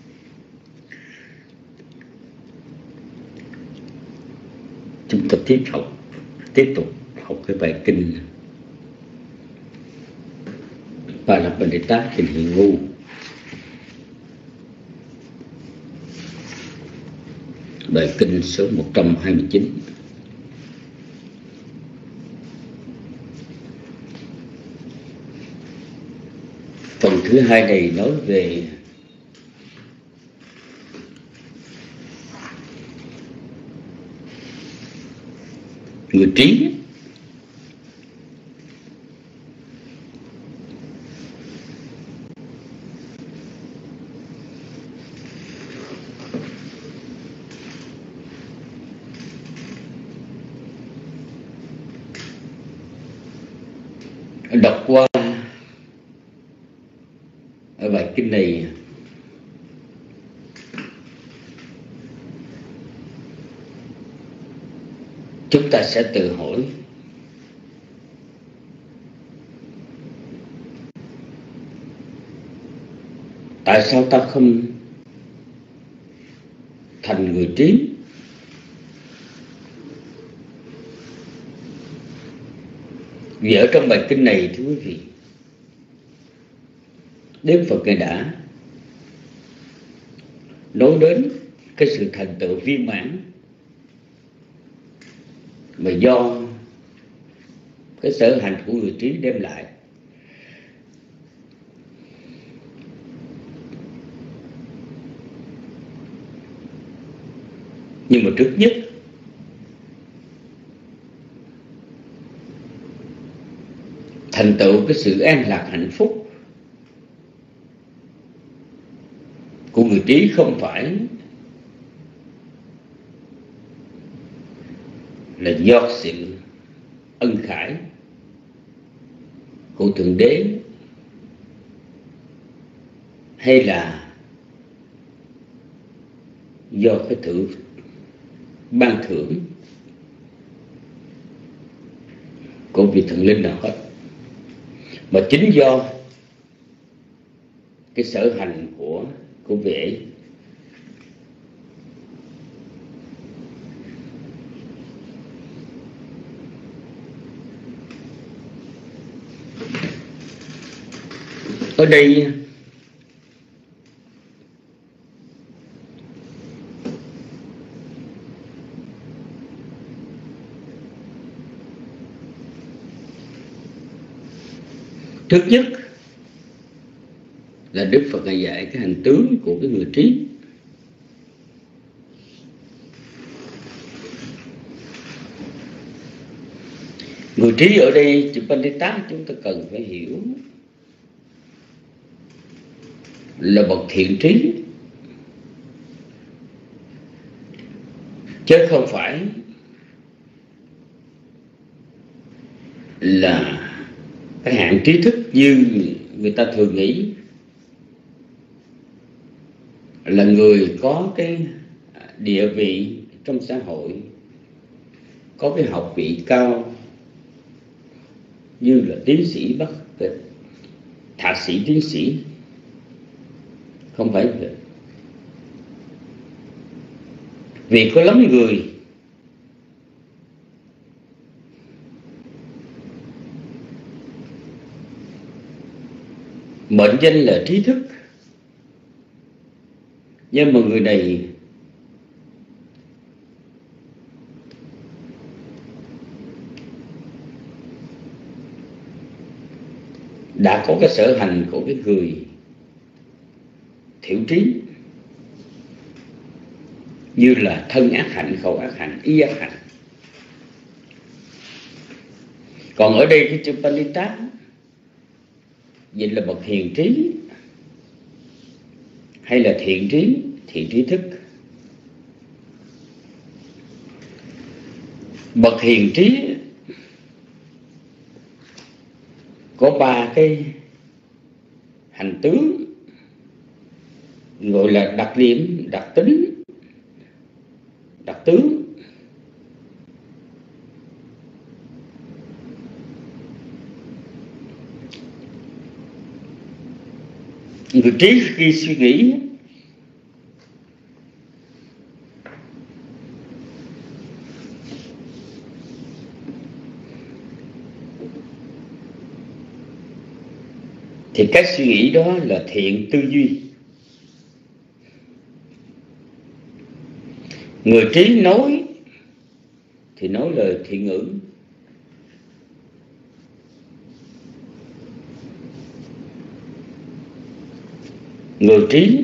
chúng ta tiếp học tiếp tục học cái bài kinh Ba La Mật Đế Tát Kinh Hiện Ngu. Bài kinh số một trăm hai mươi chín. Phần thứ hai này nói về người trí. Đọc qua ở bài kinh này, chúng ta sẽ tự hỏi tại sao ta không thành người trí? Vì ở trong bài kinh này, thưa quý vị, Đức Phật Ngài đã nói đến cái sự thành tựu viên mãn mà do cái sở hành của người trí đem lại. Nhưng mà trước nhất, thành tựu cái sự an lạc hạnh phúc của người trí không phải là do sự ân khải của Thượng Đế hay là do cái thượng ban thưởng của vị thần linh nào hết, mà chính do cái sở hành của của vị ấy. Ở đây thứ nhất là Đức Phật Ngài dạy cái hành tướng của cái người trí. Người trí ở đây chữ Pandita chúng ta cần phải hiểu là bậc thiện trí, chứ không phải là cái hạng trí thức như người ta thường nghĩ, là người có cái địa vị trong xã hội, có cái học vị cao như là tiến sĩ, bác thạc sĩ, tiến sĩ. Không phải vậy. Vì có lắm người mệnh danh là trí thức, nhưng mà người này đã có cái sở hành của cái người thiểu trí, như là thân ác hạnh, khẩu ác hạnh, ý ác hạnh. Còn ở đây cái chữ Pandita vậy là bậc hiền trí hay là thiện trí, thiện trí thức. Bậc hiền trí có ba cái hành tướng gọi là đặc điểm, đặc tính, đặc tướng. Người trí khi suy nghĩ thì cách suy nghĩ đó là thiện tư duy. Người trí nói thì nói lời thiện ngữ, người trí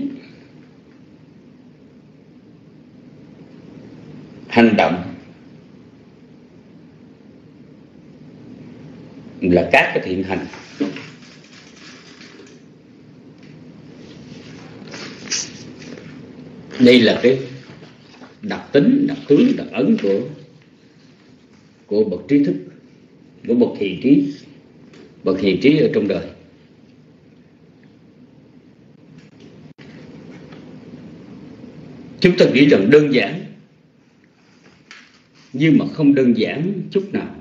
hành động là các cái thiện hành. Đây là cái đặc tính, đặc tướng, đặc ấn của của bậc trí thức, của bậc hiền trí, bậc hiền trí ở trong đời. Chúng ta nghĩ rằng đơn giản, nhưng mà không đơn giản chút nào.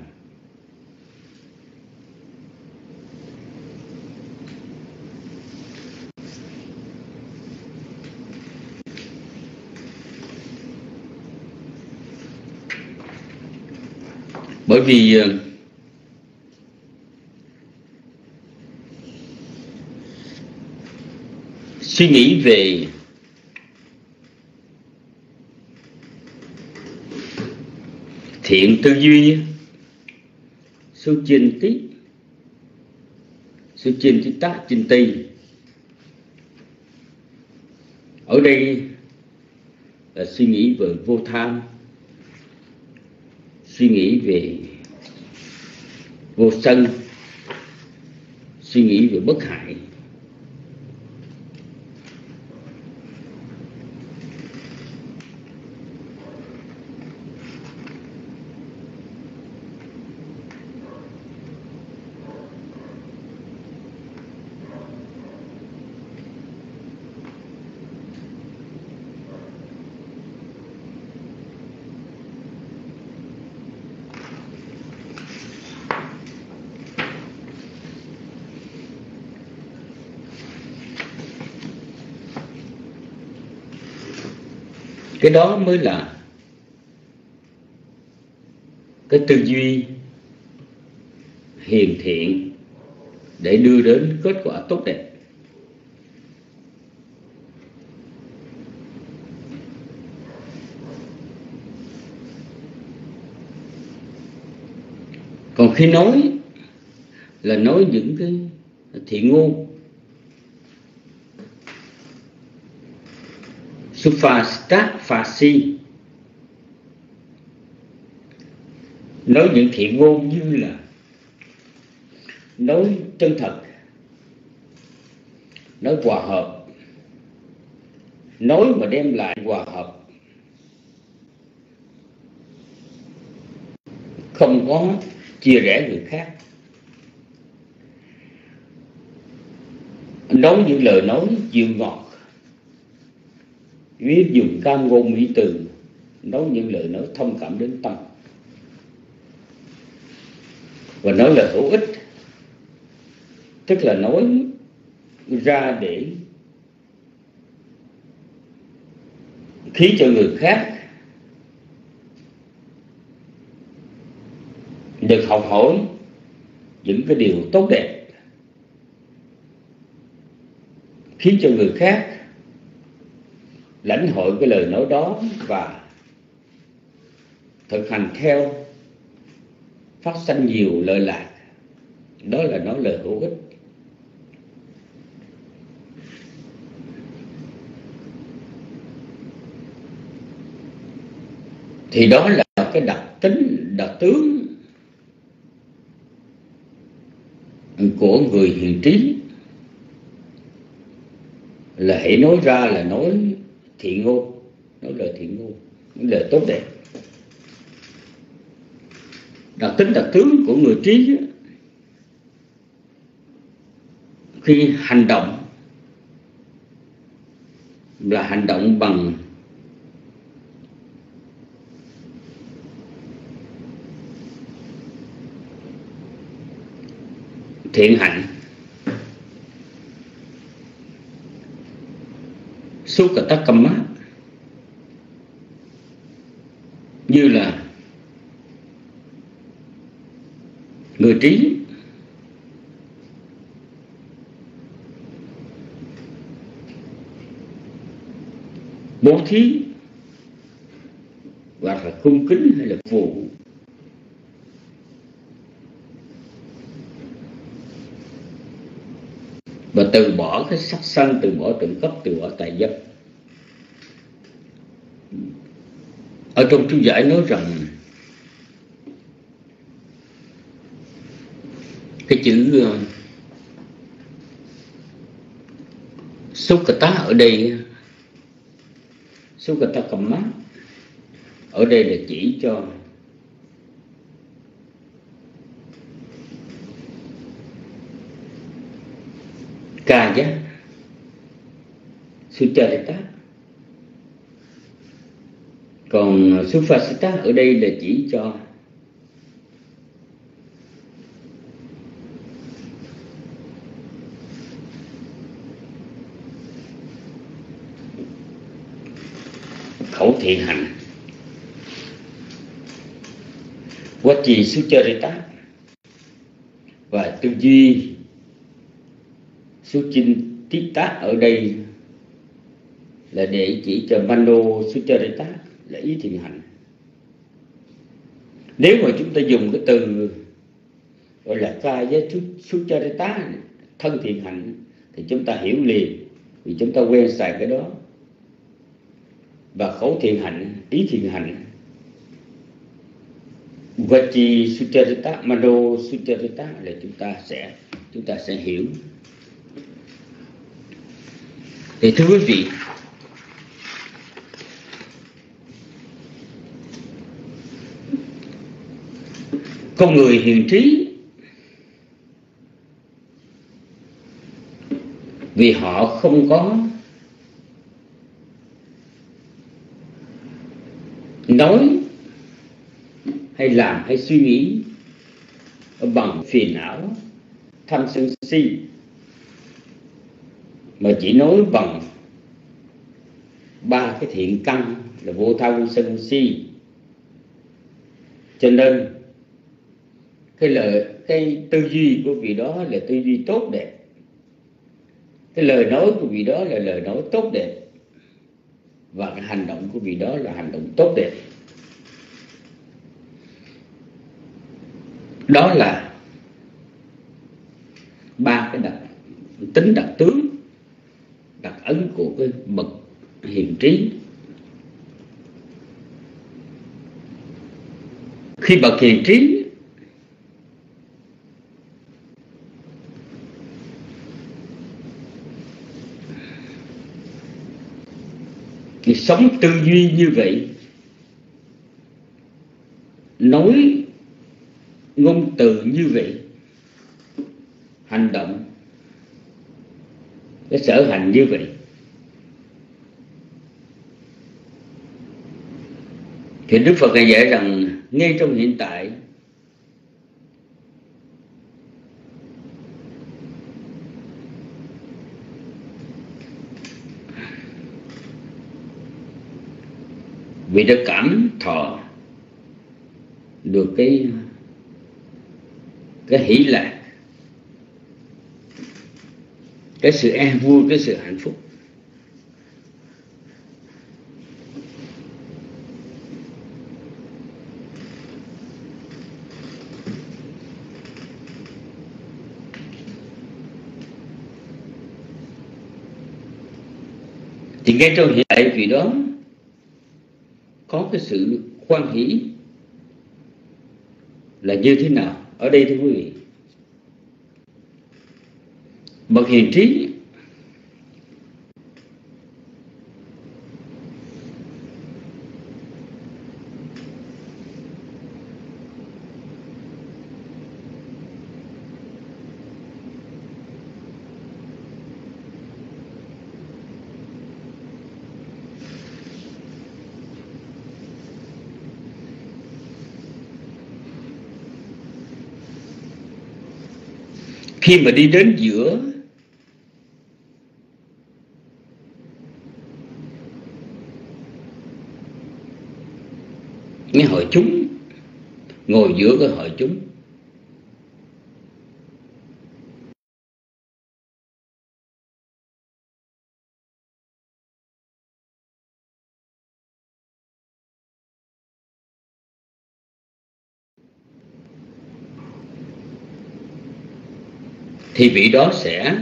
Bởi vì suy nghĩ về thiện tư duy, số chinh tí, số chinh tí tá, chinh ti. Ở đây là suy nghĩ về vô tham, suy nghĩ về vô sân, suy nghĩ về bất hại. Cái đó mới là cái tư duy hiền thiện để đưa đến kết quả tốt đẹp. Còn khi nói là nói những cái thiện ngôn, Sufastat Fasi, nói những thiện ngôn như là nói chân thật, nói hòa hợp, nói mà đem lại hòa hợp, không có chia rẽ người khác, nói những lời nói dịu ngọt, biết dùng cam ngôn mỹ từ, nói những lời nói thông cảm đến tâm, và nói lời hữu ích, tức là nói ra để khiến cho người khác được học hỏi những cái điều tốt đẹp, khiến cho người khác lãnh hội cái lời nói đó và thực hành theo, phát sanh nhiều lợi lạc. Đó là nói lời hữu ích. Thì đó là cái đặc tính, đặc tướng của người hiền trí, là hãy nói ra là nói thiện ngôn, nói lời thiện ngôn, nói lời tốt đẹp. Đặc tính, đặc tướng của người trí khi hành động là hành động bằng thiện hạnh, Sukatakamma, như là người trí bố thí hoặc là cung kính hay là phụ và từ bỏ cái sắc sân, từ bỏ trộm cắp, từ bỏ tài dâm. Ở trong chú giải nói rằng cái chữ uh, Sukata ở đây, Sukatakamma ở đây là chỉ cho Kaya Sucharita, còn Sufasita ở đây là chỉ cho khẩu thiện hành. Vachi Sucharita và tư duy Suchintita ở đây là để chỉ cho Mano Sucharita là ý thiện hành. Nếu mà chúng ta dùng cái từ gọi là Kaya Sucharita, thân thiện hạnh, thì chúng ta hiểu liền, vì chúng ta quen xài cái đó. Và khẩu thiện hạnh, ý thiện hạnh, Vachi Sucharita, Mano Sucharita là chúng ta sẽ chúng ta sẽ hiểu. Thì thưa quý vị, con người hiền trí vì họ không có nói hay làm hay suy nghĩ bằng phiền não, tham sân si, mà chỉ nói bằng ba cái thiện căn là vô tham sân si. Cho nên cái lời cái tư duy của vị đó là tư duy tốt đẹp, cái lời nói của vị đó là lời nói tốt đẹp, và cái hành động của vị đó là hành động tốt đẹp. Đó là ba cái đặc tính đặc tướng, đặc ấn của cái bậc hiền trí. Khi bậc hiền trí thì sống tư duy như vậy, nói ngôn từ như vậy, hành động cái sở hành như vậy, thì Đức Phật này dạy rằng ngay trong hiện tại vì đã cảm thọ được cái cái hỷ lạc, cái sự an vui, cái sự hạnh phúc. Thì ngay trong hiện tại vì đó có cái sự hoan hỷ là như thế nào? Ở đây thưa quý vị, bậc hiền trí khi mà đi đến giữa cái hội chúng, ngồi giữa cái hội chúng, thì vị đó sẽ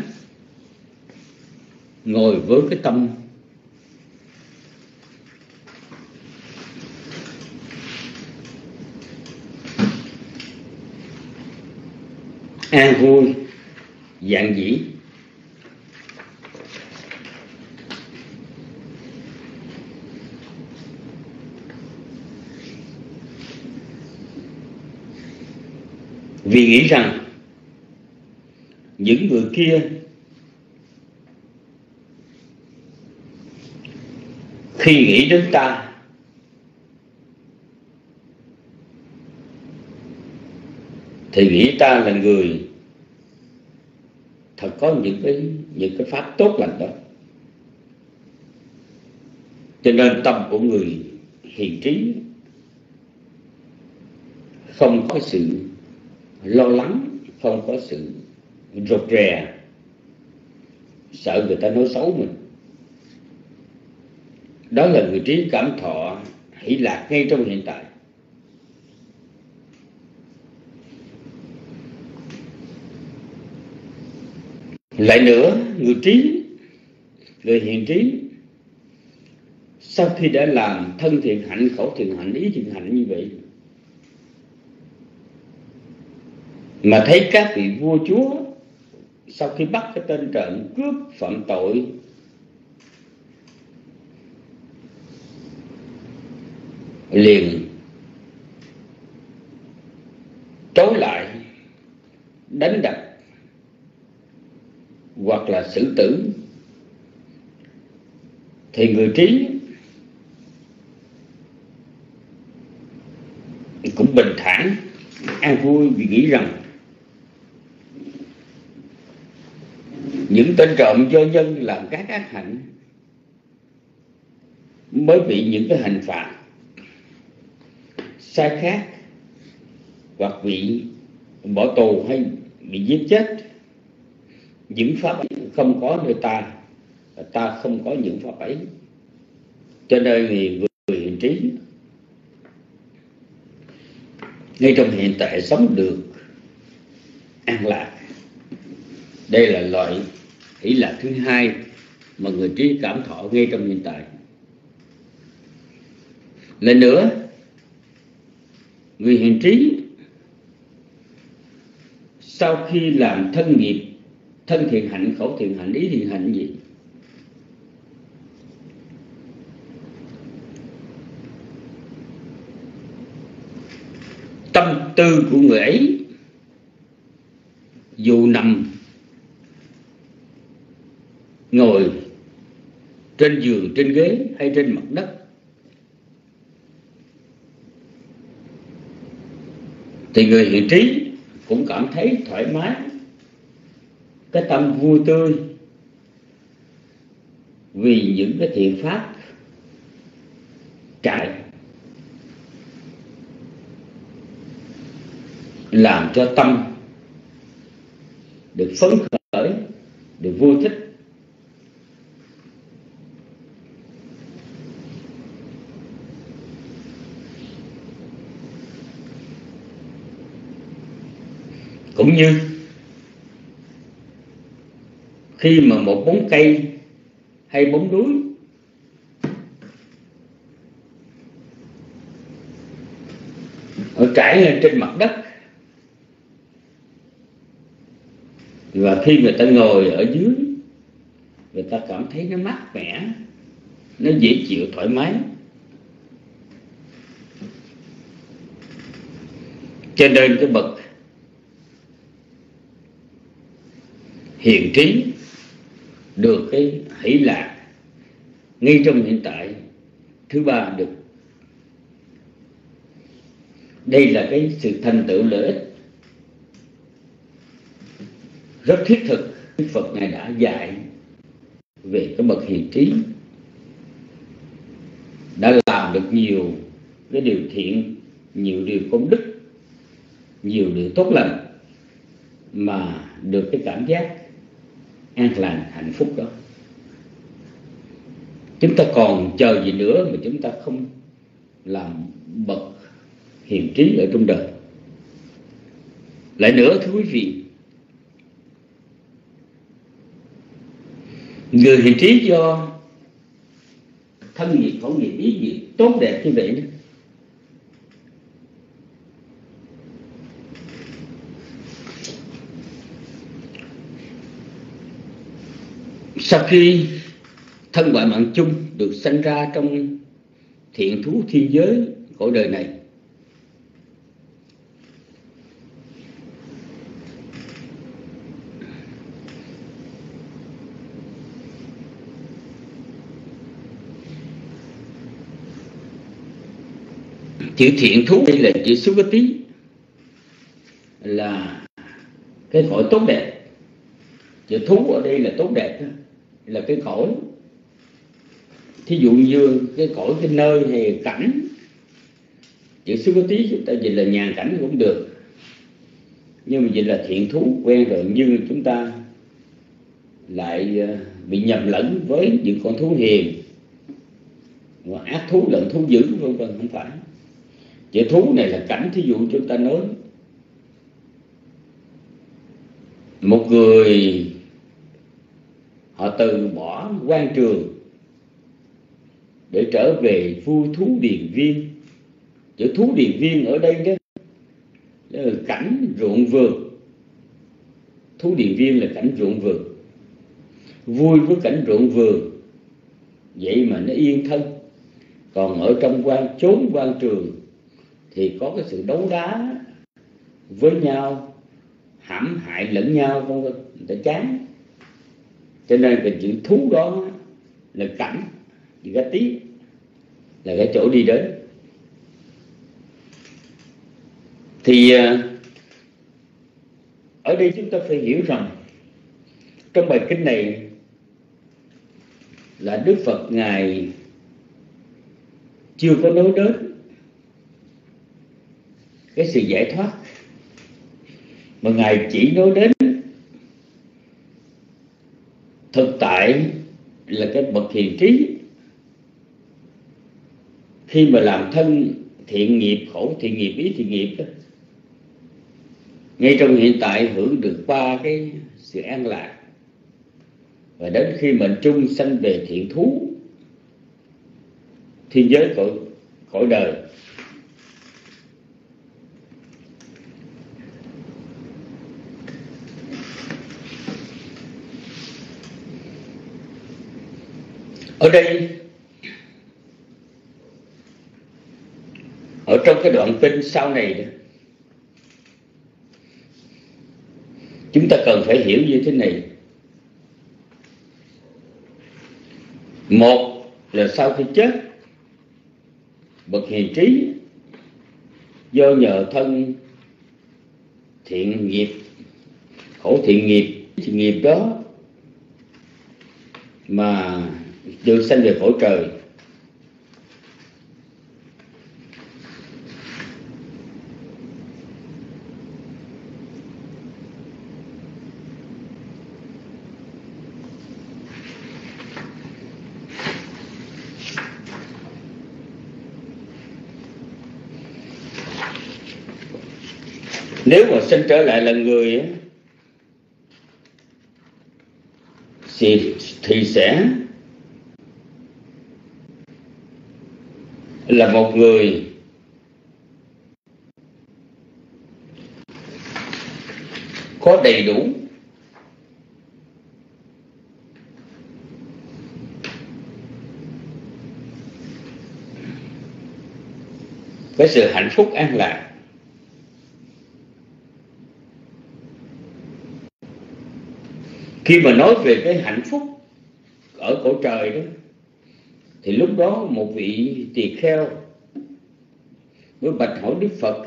ngồi với cái tâm an vui, dạn dĩ. Vì nghĩ rằng những người kia khi nghĩ đến ta thì nghĩ ta là người thật có những cái những cái pháp tốt lành đó. Cho nên tâm của người hiền trí không có sự lo lắng, không có sự rụt rè, sợ người ta nói xấu mình. Đó là người trí cảm thọ hỷ lạc ngay trong hiện tại. Lại nữa, người trí, người hiền trí, sau khi đã làm thân thiện hạnh, khẩu thiện hạnh, ý thiện hạnh như vậy, mà thấy các vị vua chúa sau khi bắt cái tên trộm cướp phạm tội liền trối lại, đánh đập hoặc là xử tử, thì người trí cũng bình thản, an vui, vì nghĩ rằng những tên trộm do nhân làm các ác hạnh mới bị những cái hình phạt sai khác, hoặc bị bỏ tù hay bị giết chết. Những pháp ấy không có nơi ta, ta không có những pháp ấy. Cho nên người người hiền trí ngay trong hiện tại sống được an lạc. Đây là loại hỷ lạc thứ hai mà người trí cảm thọ ngay trong hiện tại. Lần nữa, người hiền trí sau khi làm thân nghiệp, thân thiện hạnh, khẩu thiện hạnh, ý thiện hạnh gì, tâm tư của người ấy dù nằm ngồi trên giường, trên ghế hay trên mặt đất, thì người hiền trí cũng cảm thấy thoải mái, cái tâm vui tươi vì những cái thiện pháp trải làm cho tâm được phấn khởi, được vui thích. Cũng như khi mà một bóng cây hay bóng núi ở trải lên trên mặt đất, và khi người ta ngồi ở dưới, người ta cảm thấy nó mát mẻ, nó dễ chịu, thoải mái. Cho nên cái bậc hiền trí được cái hỷ lạc ngay trong hiện tại thứ ba được. Đây là cái sự thành tựu lợi ích rất thiết thực. Đức Phật Ngài đã dạy về cái bậc hiền trí, đã làm được nhiều cái điều thiện, nhiều điều công đức, nhiều điều tốt lành, mà được cái cảm giác an lành, hạnh phúc đó. Chúng ta còn chờ gì nữa mà chúng ta không làm bậc hiền trí ở trong đời. Lại nữa thưa quý vị, người hiền trí do thân nghiệp, khẩu nghiệp, ý nghiệp tốt đẹp như vậy đó, sau khi thân ngoại mạng chung được sanh ra trong thiện thú thiên giới cõi đời này, chữ thiện thú đây là chữ Sukati, là cái cõi tốt đẹp. Chữ thú ở đây là tốt đẹp, là cái cõi. Thí dụ như cái cõi, cái nơi hay cảnh, chữ Sukati chúng ta dịch là nhà cảnh cũng được, nhưng mà dịch là thiện thú quen rồi, nhưng chúng ta lại bị nhầm lẫn với những con thú hiền và ác thú, lợn thú dữ vân vân. Không phải. Chữ thú này là cảnh. Thí dụ chúng ta nói một người họ từ bỏ quan trường để trở về vui thú điền viên. Chữ thú điền viên ở đây đó là cảnh ruộng vườn. Thú điền viên là cảnh ruộng vườn, vui với cảnh ruộng vườn, vậy mà nó yên thân. Còn ở trong quan chốn quan trường thì có cái sự đấu đá với nhau, hãm hại lẫn nhau, vân vân, người ta chán. Cho nên cái chữ thú đó là cảnh, chữ gá tí là cái chỗ đi đến. Thì ở đây chúng ta phải hiểu rằng trong bài kinh này là Đức Phật Ngài chưa có nói đến cái sự giải thoát, mà Ngài chỉ nói đến thực tại là cái bậc hiền trí khi mà làm thân thiện nghiệp, khẩu thiện nghiệp, ý thiện nghiệp đó, ngay trong hiện tại hưởng được qua cái sự an lạc, và đến khi mệnh chung sanh về thiện thú, thiên giới cõi, cõi đời. Ở đây, ở trong cái đoạn kinh sau này đó, chúng ta cần phải hiểu như thế này. Một là sau khi chết, bậc hiền trí do nhờ thân thiện nghiệp, khổ thiện nghiệp, thiện nghiệp đó mà được sanh về cõi trời. Nếu mà sinh trở lại là người ấy, thì, thì sẽ là một người có đầy đủ cái sự hạnh phúc an lạc. Khi mà nói về cái hạnh phúc ở cõi trời đó, thì lúc đó một vị tỳ kheo mới bạch hỏi Đức Phật.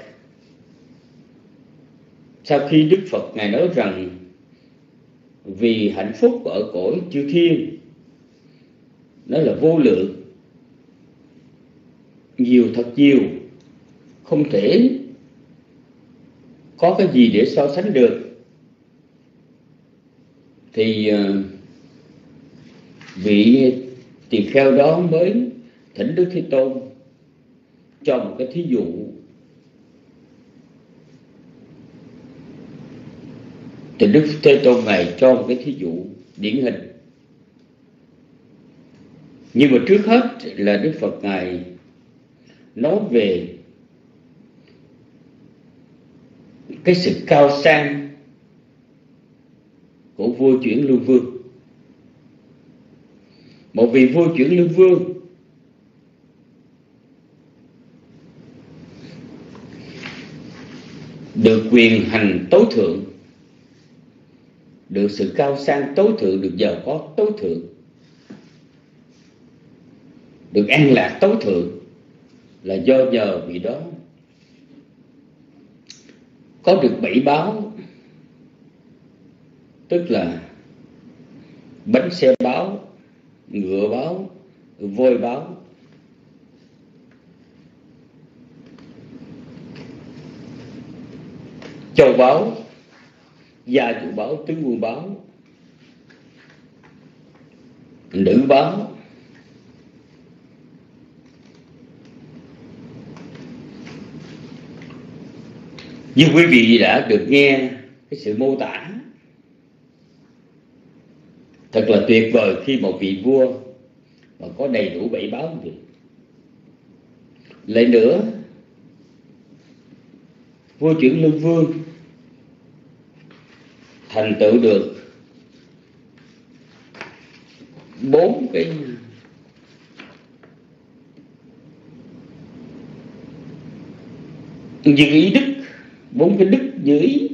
Sau khi Đức Phật Ngài nói rằng vì hạnh phúc ở cõi chư thiên nó là vô lượng, nhiều thật nhiều, không thể có cái gì để so sánh được, thì vị tỳ kheo đó mới thỉnh Đức Thế Tôn cho một cái thí dụ. Thì Đức Thế Tôn Ngài cho một cái thí dụ điển hình. Nhưng mà trước hết là Đức Phật Ngài nói về cái sự cao sang của vua chuyển Lương Vương. Một vị vua chuyển Lương Vương được quyền hành tối thượng, được sự cao sang tối thượng, được giàu có tối thượng, được an lạc tối thượng, là do nhờ vị đó có được bảy báo, tức là bánh xe báo, ngựa báo, voi báo. Châu báo, gia chủ báo, tướng quân báo, nữ báo, như quý vị đã được nghe cái sự mô tả thật là tuyệt vời khi một vị vua mà có đầy đủ bảy báo như vậy. Lại nữa, vua chuyển Lương Vương thành tựu được bốn cái như ý đức, bốn cái đức như ý.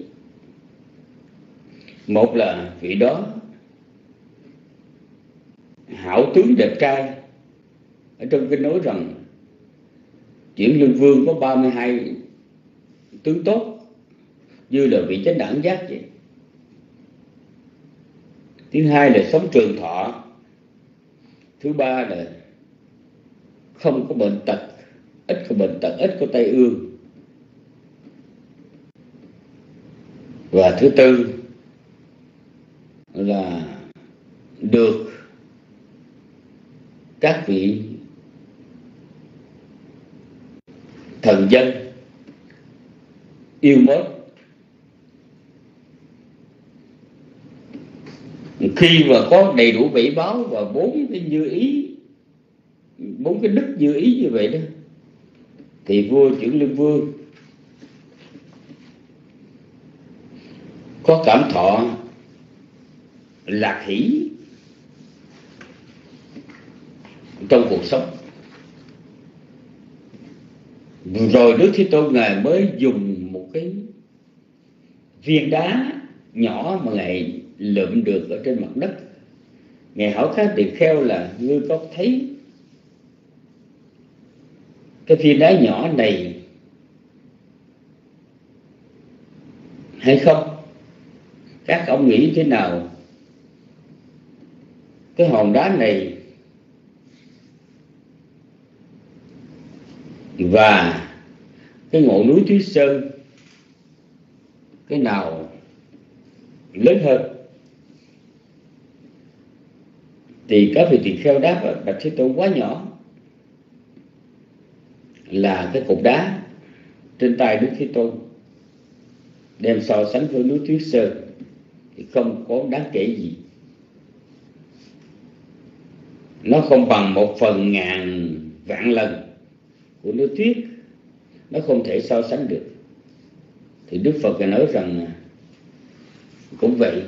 Một là vị đó hảo tướng đẹp trai. Ở trong kinh nói rằng chuyển Lương Vương có ba mươi hai tướng tốt, như là vị chánh đẳng giác vậy. Thứ hai là sống trường thọ. Thứ ba là không có bệnh tật, ít có bệnh tật, ít có tai ương. Và thứ tư là được các vị thần dân yêu mến, Khi mà có đầy đủ bảy báo và bốn cái như ý, bốn cái đức như ý như vậy đó, thì vua Chuyển Lương Vương có cảm thọ lạc hỷ trong cuộc sống. Rồi Đức Thế Tôn Ngài mới dùng một cái viên đá nhỏ mà Ngài lượm được ở trên mặt đất. Ngài hỏi các tỳ kheo là: ngươi có thấy cái viên đá nhỏ này hay không? Các ông nghĩ thế nào? Cái hòn đá này và cái ngọn núi Thúy Sơn, cái nào lớn hơn? Thì các vị tỳ kheo đáp: bạch Thế Tôn, quá nhỏ là cái cục đá trên tay Đức Thế Tôn, đem so sánh với núi Tuyết Sơn thì không có đáng kể gì. Nó không bằng một phần ngàn vạn lần của núi tuyết, nó không thể so sánh được. Thì Đức Phật đã nói rằng cũng vậy,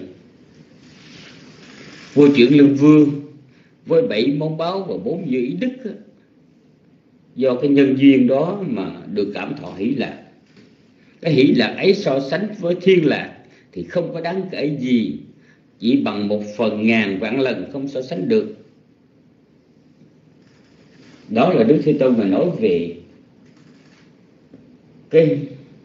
vua Chuyển Lương Vương với bảy món báo và bốn như ý đức, do cái nhân duyên đó mà được cảm thọ hỷ lạc. Cái hỷ lạc ấy so sánh với thiên lạc thì không có đáng kể gì, chỉ bằng một phần ngàn vạn lần, không so sánh được. Đó là Đức Thế Tôn mà nói về cái,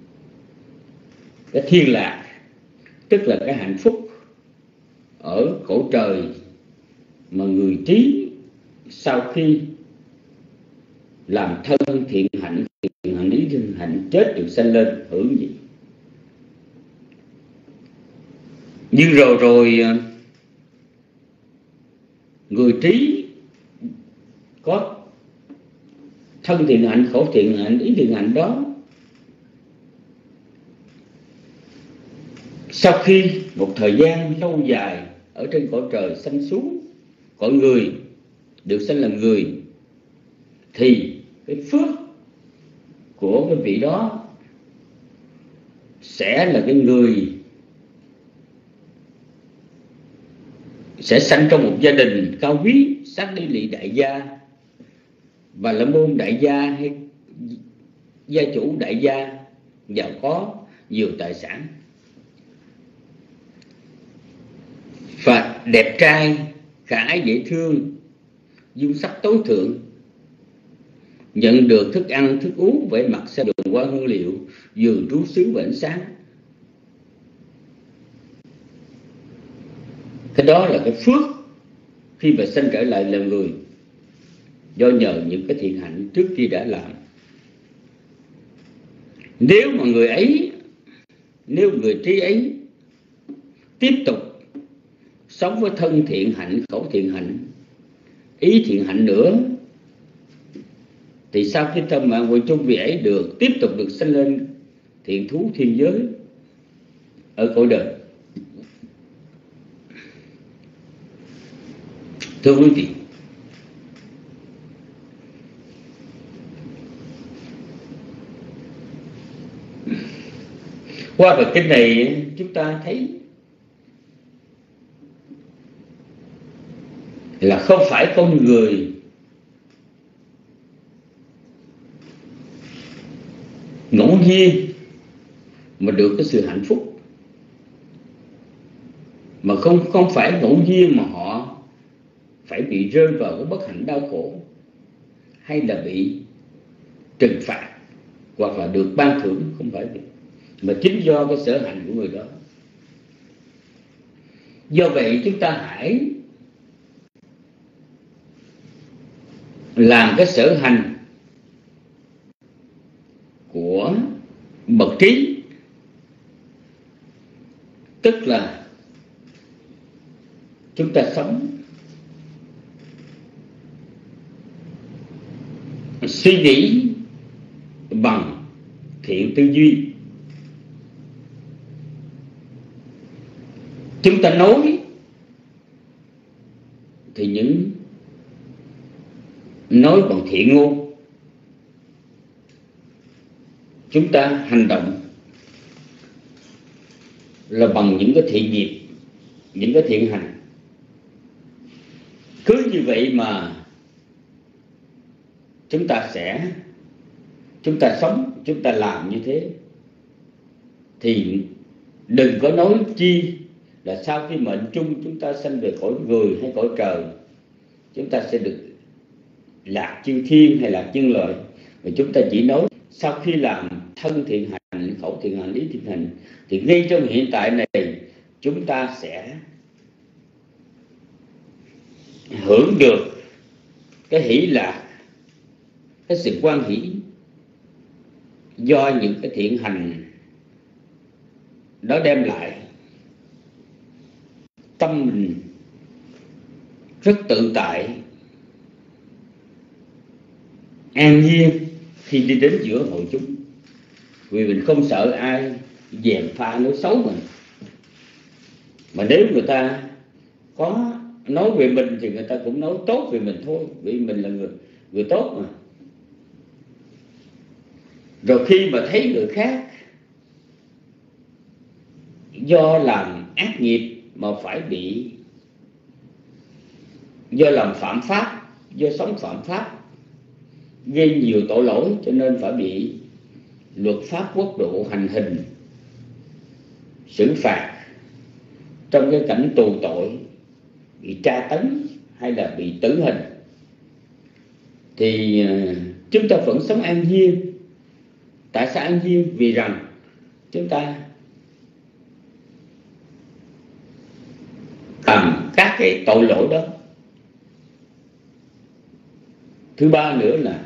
cái thiên lạc, tức là cái hạnh phúc ở cõi trời mà người trí sau khi làm thân thiện hạnh, thiện hạnh lý thiện hạnh, chết được sanh lên hưởng gì. Nhưng rồi rồi người trí có thân thiện hạnh, khẩu thiện hạnh, ý thiện hạnh đó, sau khi một thời gian lâu dài ở trên cõi trời sanh xuống cõi người, được sanh làm người, thì cái phước của cái vị đó sẽ là cái người sẽ sanh trong một gia đình cao quý, sát đi lị đại gia, và là môn đại gia hay gia chủ đại gia, giàu có nhiều tài sản và đẹp trai, khả ái dễ thương, dung sắc tối thượng, nhận được thức ăn thức uống với mặt xa đường qua hương liệu, giường trú xứ và ánh sáng. Cái đó là cái phước khi mà sanh trở lại làm người, do nhờ những cái thiện hạnh trước khi đã làm. Nếu mà người ấy, nếu người trí ấy tiếp tục sống với thân thiện hạnh, khẩu thiện hạnh, ý thiện hạnh nữa, thì sau khi tâm mạng của chung vị ấy được tiếp tục được sanh lên thiện thú thiên giới ở cõi đời. Thưa quý vị, qua bài kinh này chúng ta thấy là không phải con người ngẫu nhiên mà được cái sự hạnh phúc, mà không không phải ngẫu nhiên mà họ phải bị rơi vào cái bất hạnh đau khổ, hay là bị trừng phạt, hoặc là được ban thưởng, không phải vậy, mà chính do cái sở hành của người đó. Do vậy chúng ta hãy làm cái sở hành của bậc trí, tức là chúng ta sống suy nghĩ bằng thiện tư duy. Chúng ta nói thì những nói bằng thiện ngôn, chúng ta hành động là bằng những cái thiện nghiệp, những cái thiện hành. Cứ như vậy mà chúng ta sẽ chúng ta sống, chúng ta làm như thế, thì đừng có nói chi là sau khi mệnh chung chúng ta sanh về cõi người hay cõi trời, chúng ta sẽ được lạc chư thiên hay lạc nhân loại. Và chúng ta chỉ nói sau khi làm thân thiện hành, khẩu thiện hành, ý thiện hành, thì ngay trong hiện tại này chúng ta sẽ hưởng được cái hỷ lạc, cái sự quan hỷ do những cái thiện hành đó đem lại. Tâm mình rất tự tại, an nhiên khi đi đến giữa hội chúng, vì mình không sợ ai dèm pha nói xấu mình. Mà nếu người ta có nói về mình thì người ta cũng nói tốt về mình thôi, vì mình là người người tốt mà. Rồi khi mà thấy người khác do làm ác nghiệp mà phải bị, do làm phạm pháp, do sống phạm pháp, gây nhiều tội lỗi, cho nên phải bị luật pháp quốc độ hành hình, xử phạt trong cái cảnh tù tội, bị tra tấn hay là bị tử hình, thì chúng ta vẫn sống an nhiên. Tại sao an nhiên? Vì rằng chúng ta làm các cái tội lỗi đó. Thứ ba nữa là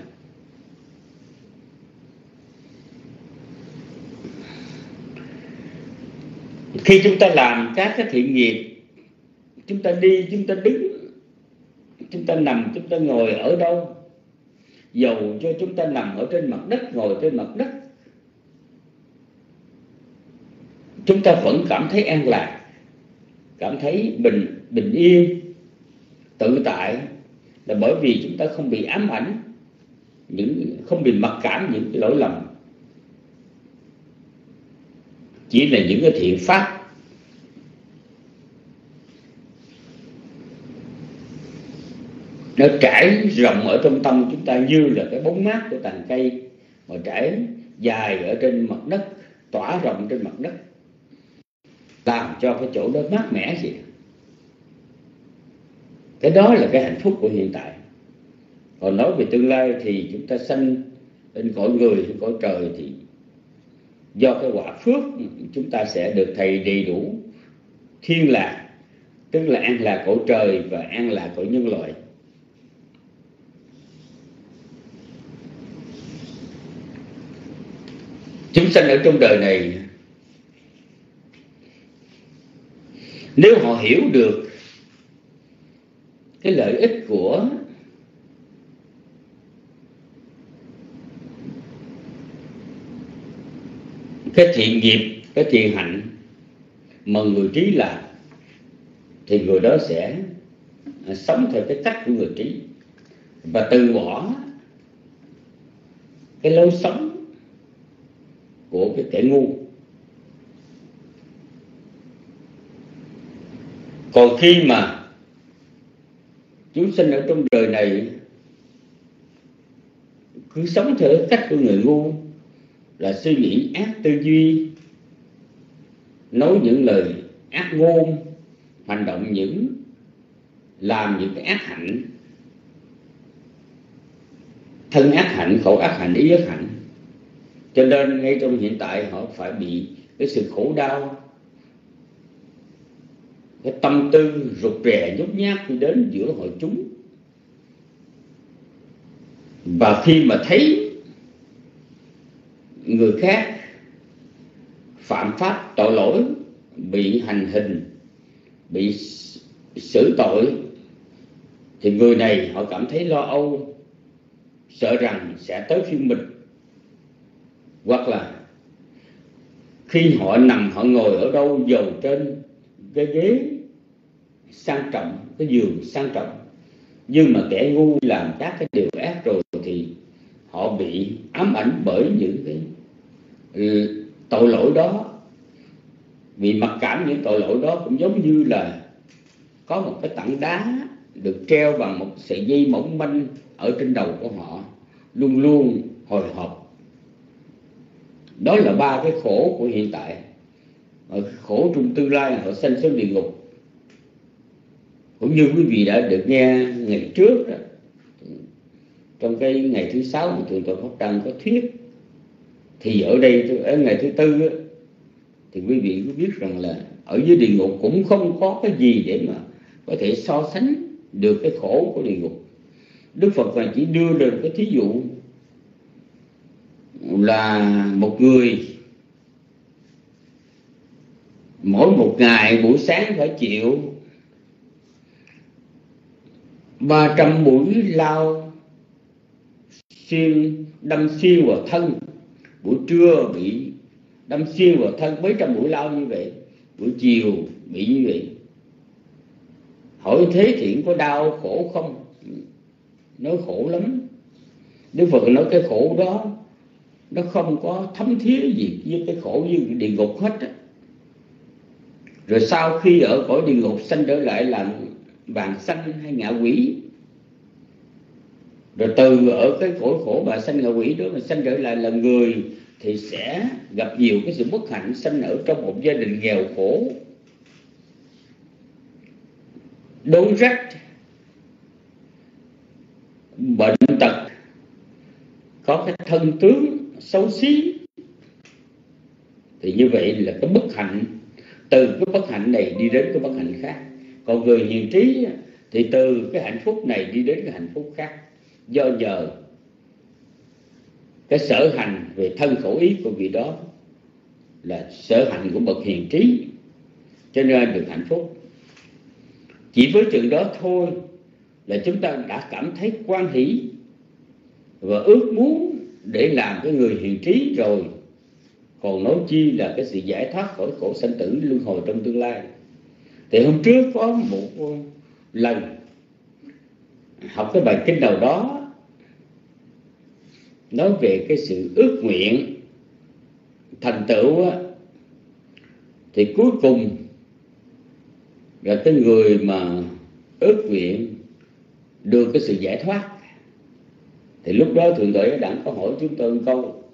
khi chúng ta làm các cái thiện nghiệp, chúng ta đi, chúng ta đứng, chúng ta nằm, chúng ta ngồi ở đâu, dầu cho chúng ta nằm ở trên mặt đất, ngồi trên mặt đất, chúng ta vẫn cảm thấy an lạc, cảm thấy bình bình yên, tự tại, là bởi vì chúng ta không bị ám ảnh, những không bị mặc cảm những cái lỗi lầm, chỉ là những cái thiện pháp. Nó trải rộng ở trong tâm chúng ta như là cái bóng mát của tàn cây mà trải dài ở trên mặt đất, tỏa rộng trên mặt đất, làm cho cái chỗ đó mát mẻ gì. Cái đó là cái hạnh phúc của hiện tại. Còn nói về tương lai thì chúng ta sanh lên cõi người hay cõi trời thì do cái quả phước chúng ta sẽ được thầy đầy đủ thiên lạc, tức là an lạc cõi trời và an lạc cõi nhân loại. Chúng sanh ở trong đời này, nếu họ hiểu được cái lợi ích của cái thiện nghiệp, cái thiện hạnh mà người trí làm, thì người đó sẽ sống theo cái cách của người trí và từ bỏ cái lối sống của cái kẻ ngu. Còn khi mà chúng sinh ở trong đời này cứ sống theo cái cách của người ngu, là suy nghĩ ác tư duy, nói những lời ác ngôn, hành động những làm những cái ác hạnh, thân ác hạnh, khẩu ác hạnh, ý ác hạnh, cho nên ngay trong hiện tại họ phải bị cái sự khổ đau, cái tâm tư rụt rè nhút nhát khi đến giữa hội chúng. Và khi mà thấy người khác phạm pháp tội lỗi, bị hành hình, bị xử tội, thì người này họ cảm thấy lo âu, sợ rằng sẽ tới phiên mình. Hoặc là khi họ nằm, họ ngồi ở đâu, dầu trên cái ghế sang trọng, cái giường sang trọng, Nhưng mà kẻ ngu làm các cái điều ác rồi thì họ bị ám ảnh bởi những cái tội lỗi đó. Vì mặc cảm những tội lỗi đó cũng giống như là có một cái tảng đá được treo bằng một sợi dây mỏng manh ở trên đầu của họ, luôn luôn hồi hộp. Đó là ba cái khổ của hiện tại. Khổ trong tương lai là họ sanh xuống địa ngục. Cũng như quý vị đã được nghe ngày trước đó, trong cái ngày thứ sáu mà Thượng tọa Pháp Đăng có thuyết, thì ở đây ở ngày thứ tư đó, thì quý vị có biết rằng là ở dưới địa ngục cũng không có cái gì để mà có thể so sánh được cái khổ của địa ngục. Đức Phật là chỉ đưa lên cái thí dụ là một người mỗi một ngày buổi sáng phải chịu ba trăm mũi lao xuyên đâm xuyên vào thân, buổi trưa bị đâm xuyên vào thân mấy trăm mũi lao như vậy, buổi chiều bị như vậy. Hỏi thế thiện có đau khổ không? Nói khổ lắm. Đức Phật nói cái khổ đó nó không có thấm thía gì với cái khổ như địa ngục hết á. Rồi sau khi ở cõi địa ngục sanh trở lại làm vàng sanh hay ngạ quỷ, rồi từ ở cái cõi khổ và sanh ngạ quỷ đó mà sanh trở lại là người, thì sẽ gặp nhiều cái sự bất hạnh, sanh ở trong một gia đình nghèo khổ, đốn rách, bệnh tật, có cái thân tướng xấu xí. Thì như vậy là cái bất hạnh, từ cái bất hạnh này đi đến cái bất hạnh khác. Còn người hiền trí thì từ cái hạnh phúc này đi đến cái hạnh phúc khác, do nhờ cái sở hành về thân khẩu ý của vị đó là sở hành của bậc hiền trí, cho nên được hạnh phúc. Chỉ với chừng đó thôi là chúng ta đã cảm thấy hoan hỷ và ước muốn để làm cái người hiền trí rồi. Còn nói chi là cái sự giải thoát khỏi khổ sanh tử luân hồi trong tương lai. Thì hôm trước có một lần học cái bài kinh nào đó nói về cái sự ước nguyện thành tựu á, thì cuối cùng là cái người mà ước nguyện được cái sự giải thoát. Thì lúc đó Thượng tọa Đặng có hỏi chúng tôi một câu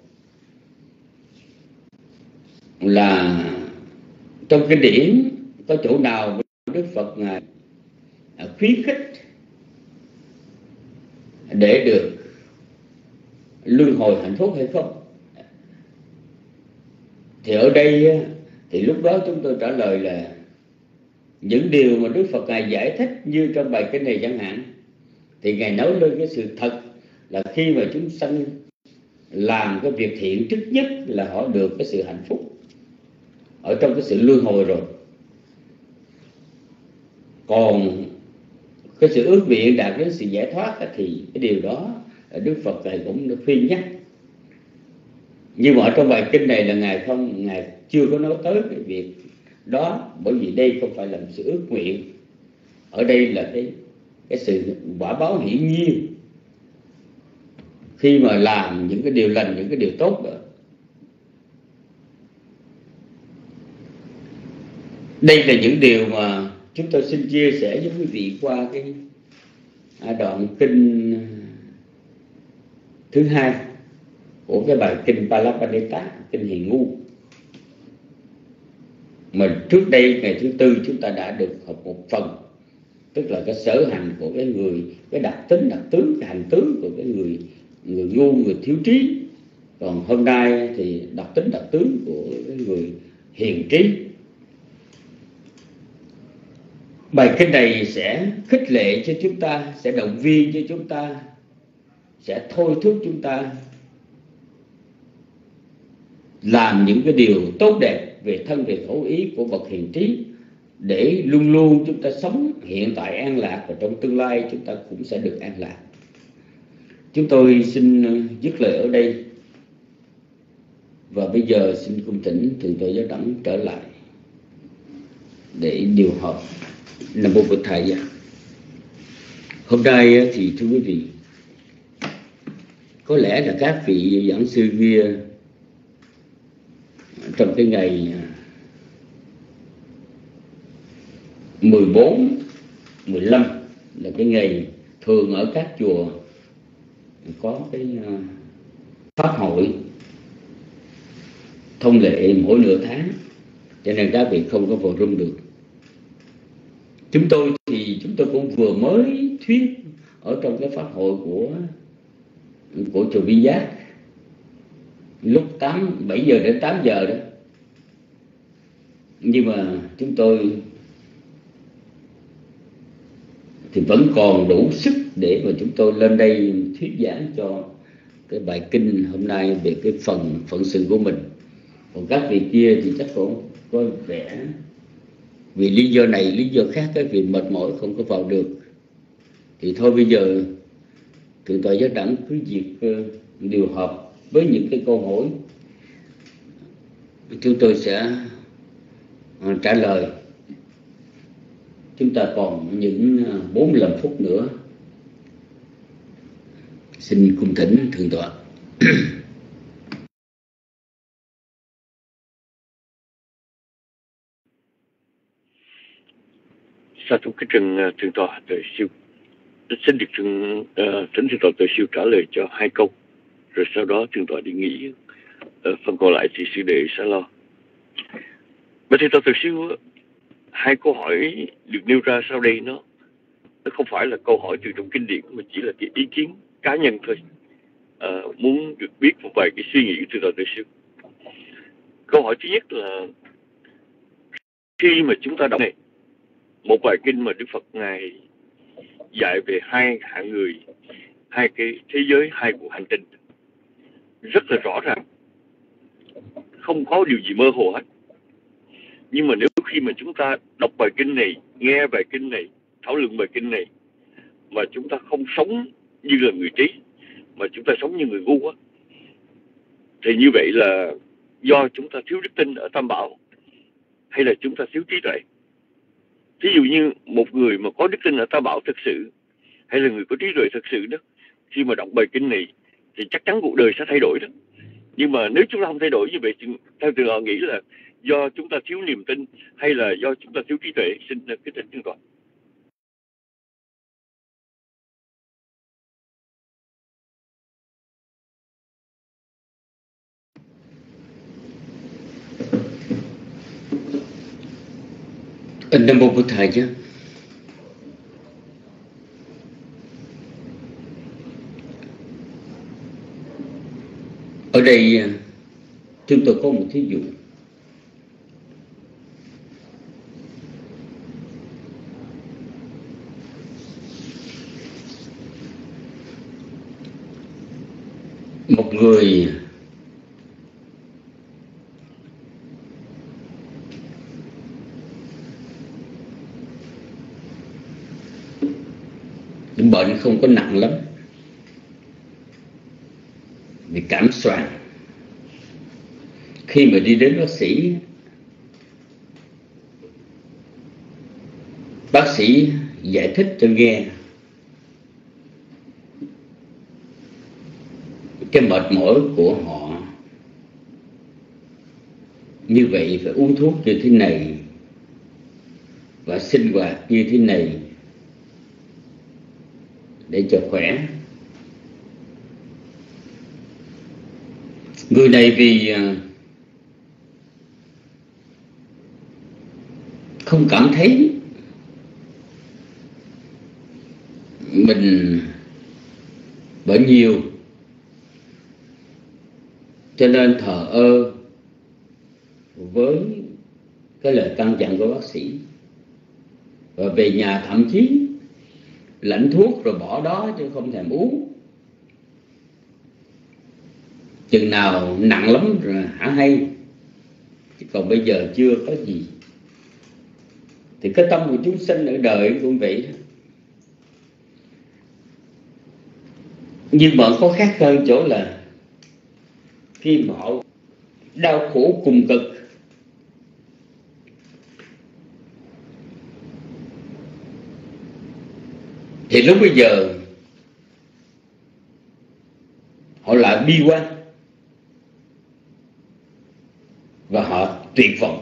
là trong kinh điển có chỗ nào Đức Phật Ngài khuyến khích để được luân hồi hạnh phúc hay không? Thì ở đây thì lúc đó chúng tôi trả lời là những điều mà Đức Phật Ngài giải thích như trong bài kinh này chẳng hạn, thì Ngài nói lên cái sự thật là khi mà chúng sanh làm cái việc thiện, trước nhất là họ được cái sự hạnh phúc ở trong cái sự luân hồi rồi. Còn cái sự ước nguyện đạt đến sự giải thoát thì cái điều đó Đức Phật Ngài cũng được khuyên nhắc. Nhưng mà ở trong bài kinh này là Ngài không, Ngài chưa có nói tới cái việc đó, bởi vì đây không phải là một sự ước nguyện. Ở đây là cái, cái sự quả báo hiển nhiên khi mà làm những cái điều lành, những cái điều tốt đó. Đây là những điều mà chúng tôi xin chia sẻ với quý vị qua cái đoạn kinh thứ hai của cái bài kinh Palapaneta, kinh Hiền Ngu. Mà trước đây ngày thứ tư chúng ta đã được học một phần, tức là cái sở hành của cái người, cái đặc tính, đặc tướng, cái hành tướng của cái người người ngu, người thiếu trí. Còn hôm nay thì đặc tính, đặc tướng của cái người hiền trí. Bài kinh này sẽ khích lệ cho chúng ta, sẽ động viên cho chúng ta, sẽ thôi thúc chúng ta làm những cái điều tốt đẹp về thân, về khẩu ý của bậc hiền trí, để luôn luôn chúng ta sống hiện tại an lạc, và trong tương lai chúng ta cũng sẽ được an lạc. Chúng tôi xin dứt lời ở đây, và bây giờ xin cung thỉnh Thượng tọa Giáo Đẳng trở lại để điều họp. Nam mô Bụt Thầy. Hôm nay thì thưa quý vị, có lẽ là các vị giảng sư kia trong cái ngày mười bốn, mười lăm là cái ngày thường ở các chùa có cái pháp hội thông lệ mỗi nửa tháng, cho nên các vị không có vào room được. Chúng tôi thì chúng tôi cũng vừa mới thuyết ở trong cái pháp hội của của chùa Vi Giác lúc tám bảy giờ đến tám giờ đó, nhưng mà chúng tôi thì vẫn còn đủ sức để mà chúng tôi lên đây thuyết giảng cho cái bài kinh hôm nay về cái phần phận sự của mình. Còn các vị kia thì chắc cũng có vẻ vì lý do này lý do khác, cái vị mệt mỏi không có vào được. Thì thôi bây giờ Thượng tọa Giác Đẳng cứ việc điều hợp với những cái câu hỏi, chúng tôi sẽ trả lời. Chúng ta còn những bốn mươi lăm phút nữa. Xin cung thỉnh Thượng tọa. Sa thú kính trân Thượng tọa Tuệ Siêu. Xin được thỉnh uh, Thượng tọa Tuệ Siêu trả lời cho hai câu, rồi sau đó Thượng tọa đi nghỉ. Uh, phần còn lại thì sư đệ sẽ lo. Và Thượng tọa Tuệ Siêu, hai câu hỏi được nêu ra sau đây nó, nó không phải là câu hỏi từ trong kinh điển, mà chỉ là cái ý kiến cá nhân thôi. Uh, muốn được biết một vài cái suy nghĩ của Thượng tọa Tuệ Siêu. Câu hỏi thứ nhất là khi mà chúng ta đọc này một bài kinh mà Đức Phật Ngài dạy về hai hạng người, hai cái thế giới, hai cuộc hành trình, rất là rõ ràng, không có điều gì mơ hồ hết. Nhưng mà nếu khi mà chúng ta đọc bài kinh này, nghe bài kinh này, thảo luận bài kinh này, mà chúng ta không sống như là người trí, mà chúng ta sống như người ngu á, thì như vậy là do chúng ta thiếu đức tin ở Tam Bảo, hay là chúng ta thiếu trí tuệ. Ví dụ như một người mà có đức tin ở Tam Bảo thực sự, hay là người có trí tuệ thực sự đó, khi mà đọc bài kinh này thì chắc chắn cuộc đời sẽ thay đổi đó. Nhưng mà nếu chúng ta không thay đổi như vậy, theo tôi họ nghĩ là do chúng ta thiếu niềm tin, hay là do chúng ta thiếu trí tuệ. Xin kính thỉnh Thượng tọa. Nam mô Bổn Thầy chứ. Ở đây chúng tôi có một thí dụ. Một người bệnh không có nặng lắm, vì cảm xoàng. Khi mà đi đến bác sĩ, bác sĩ giải thích cho nghe cái mệt mỏi của họ, như vậy phải uống thuốc như thế này và sinh hoạt như thế này để cho khỏe. Người này vì không cảm thấy mình bệnh nhiều, cho nên thờ ơ với cái lời căn dặn của bác sĩ, và về nhà thậm chí lãnh thuốc rồi bỏ đó chứ không thèm uống. Chừng nào nặng lắm rồi hả hay, chứ còn bây giờ chưa có gì. Thì cái tâm của chúng sinh ở đời cũng vậy đó. Nhưng mà có khác hơn chỗ là khi mà họ đau khổ cùng cực, Thì lúc bây giờ họ lại bi quan và họ tuyệt vọng.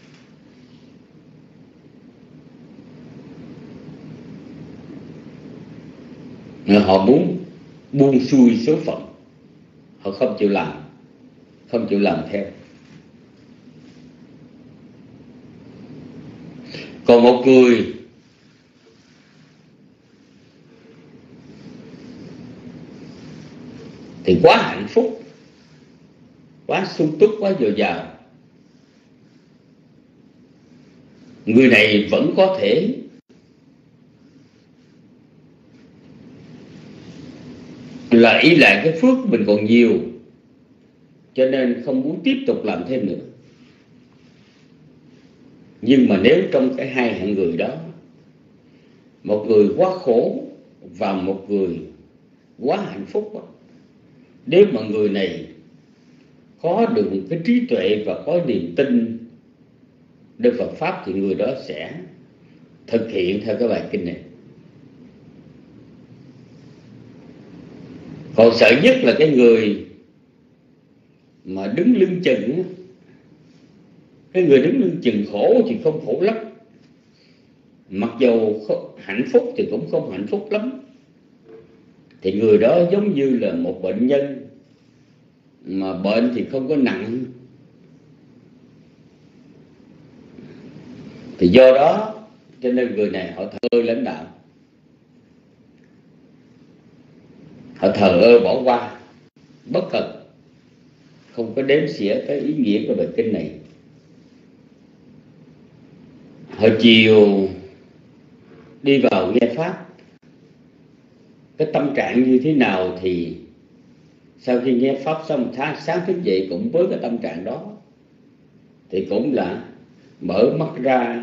Họ muốn buông xuôi số phận, họ không chịu làm, không chịu làm theo. Còn một người thì quá hạnh phúc, quá sung túc, quá dồi dào. Người này vẫn có thể là ý lại cái phước mình còn nhiều, cho nên không muốn tiếp tục làm thêm nữa. Nhưng mà nếu trong cái hai hạng người đó, một người quá khổ và một người quá hạnh phúc, nếu mà người này có được cái trí tuệ và có niềm tin Đức Phật Pháp thì người đó sẽ thực hiện theo cái bài kinh này. Còn sợ nhất là cái người mà đứng lưng chừng. Cái người đứng lưng chừng khổ thì không khổ lắm, mặc dù hạnh phúc thì cũng không hạnh phúc lắm. Thì người đó giống như là một bệnh nhân mà bệnh thì không có nặng. Thì do đó cho nên người này họ thờ ơ lãnh đạo, họ thờ ơ bỏ qua, bất cần, không có đếm xỉa cái ý nghĩa của bài kinh này. Hồi chiều đi vào nghe Pháp, cái tâm trạng như thế nào thì sau khi nghe Pháp xong sáng thức dậy cũng với cái tâm trạng đó, thì cũng là mở mắt ra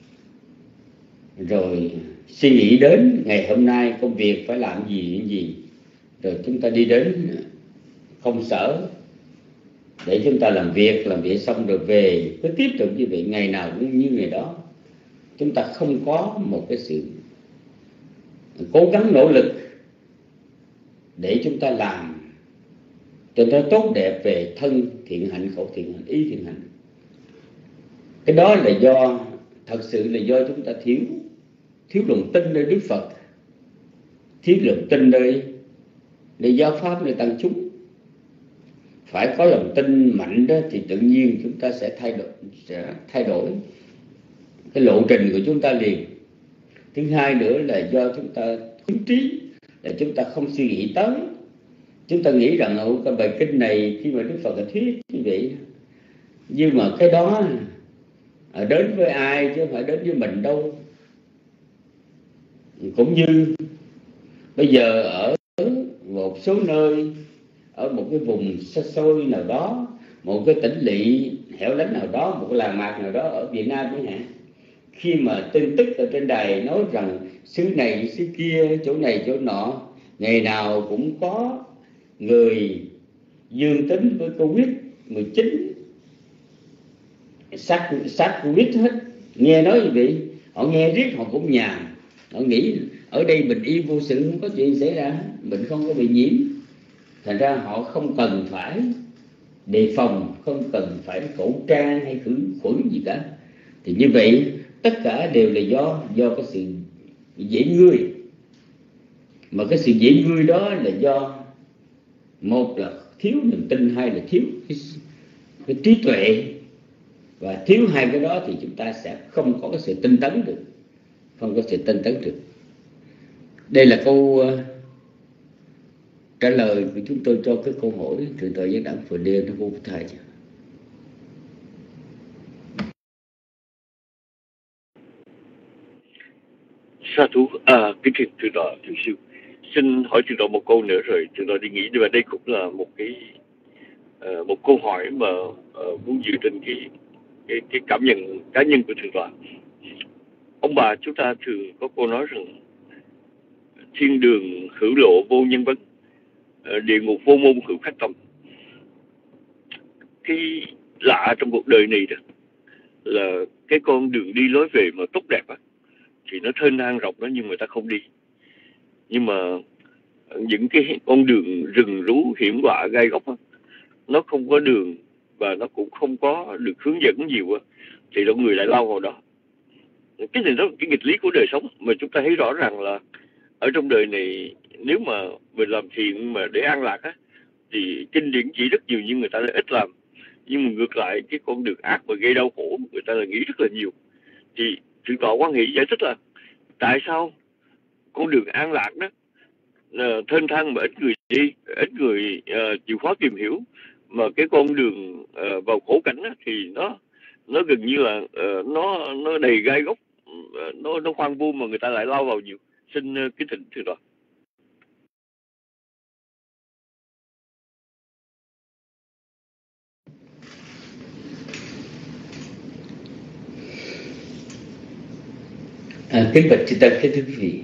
rồi suy nghĩ đến ngày hôm nay công việc phải làm gì những gì, rồi chúng ta đi đến công sở để chúng ta làm việc, làm việc xong rồi về, cứ tiếp tục như vậy, ngày nào cũng như ngày đó. Chúng ta không có một cái sự cố gắng nỗ lực để chúng ta làm cho nó tốt đẹp về thân thiện hạnh, khẩu thiện hạnh, ý thiện hạnh. Cái đó là do, thật sự là do chúng ta thiếu thiếu lòng tin nơi Đức Phật, thiếu lòng tin nơi nơi giáo pháp, nơi tăng chúng. Phải có lòng tin mạnh đó thì tự nhiên chúng ta sẽ thay đổi, sẽ thay đổi cái lộ trình của chúng ta liền. Thứ hai nữa là do chúng ta thiếu trí, là chúng ta không suy nghĩ tới. Chúng ta nghĩ rằng ở cái bài kinh này khi mà Đức Phật đã thuyết như vậy, nhưng mà cái đó đến với ai chứ không phải đến với mình đâu. Cũng như bây giờ ở một số nơi, ở một cái vùng xa xôi nào đó, một cái tỉnh lỵ hẻo lánh nào đó, một cái làng mạc nào đó ở Việt Nam chẳng hạn, khi mà tin tức ở trên đài nói rằng xứ này xứ kia, chỗ này chỗ nọ, ngày nào cũng có người dương tính với Covid mười chín, sát sát Covid hết, nghe nói như vậy, họ nghe riết họ cũng nhàn, họ nghĩ ở đây bình yên vô sự, không có chuyện xảy ra, mình không có bị nhiễm, thành ra họ không cần phải đề phòng, không cần phải khẩu trang hay khử khuẩn gì cả. Thì như vậy tất cả đều là do do cái sự dễ ngươi, mà cái sự dễ ngươi đó là do một là thiếu niềm tin, hai là thiếu cái, cái trí tuệ, và thiếu hai cái đó thì chúng ta sẽ không có cái sự tinh tấn được, không có sự tinh tấn được. Đây là câu uh, trả lời của chúng tôi cho cái câu hỏi Thượng tọa Giác Đẳng vừa nêu trong câu thầy. Sa thú, à, kính thưa Thượng tọa Thượng Siêu, xin hỏi Thượng tọa một câu nữa rồi Thượng tọa đi nghỉ, nhưng mà đây cũng là một cái uh, một câu hỏi mà uh, muốn dựa trên cái cái cái cảm nhận cá nhân của Thượng tọa. Ông bà chúng ta thường có câu nói rằng thiên đường hữu lộ vô nhân vấn, địa ngục vô môn hữu khách tâm. Cái lạ trong cuộc đời này đó là cái con đường đi lối về mà tốt đẹp á, thì nó thênh thang rộng đó, nhưng người ta không đi. Nhưng mà những cái con đường rừng rú hiểm họa gai góc á, nó không có đường và nó cũng không có được hướng dẫn nhiều á, thì mọi người lại lao vào đó. Cái này đó, cái nghịch lý của đời sống mà chúng ta thấy rõ ràng là ở trong đời này, nếu mà mình làm thiện mà để an lạc á, thì kinh điển chỉ rất nhiều nhưng người ta lại ít làm. Nhưng mà ngược lại, cái con đường ác mà gây đau khổ người ta lại nghĩ rất là nhiều. Thì Thượng tọa Quan Hỷ giải thích là tại sao con đường an lạc đó uh, thênh thang mà ít người đi, ít người uh, chịu khó tìm hiểu, mà cái con đường uh, vào khổ cảnh đó, thì nó nó gần như là uh, nó nó đầy gai góc, uh, nó nó hoang vu mà người ta lại lao vào nhiều. Xin uh, kính thỉnh Thượng tọa. À, kính bạch chư tăng, kính thưa quý vị,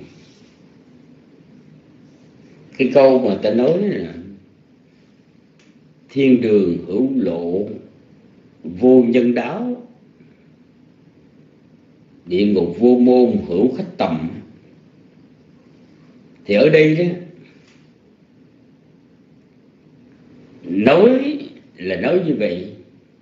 cái câu mà ta nói là thiên đường hữu lộ vô nhân đáo, địa ngục vô môn hữu khách tầm, thì ở đây đó nói là nói như vậy,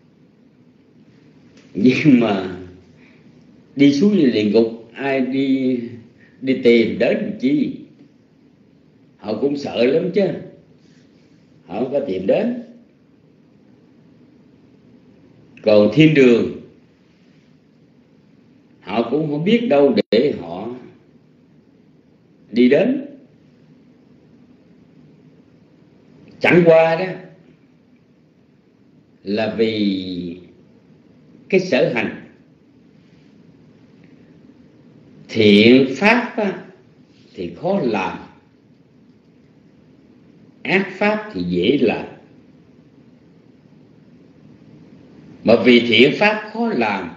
nhưng mà đi xuống địa ngục ai đi đi tìm đến làm chi? Họ cũng sợ lắm chứ, họ không có tìm đến. Còn thiên đường họ cũng không biết đâu để họ đi đến. Chẳng qua đó là vì cái sở hành thiện pháp á, thì khó làm, ác pháp thì dễ làm. Mà vì thiện pháp khó làm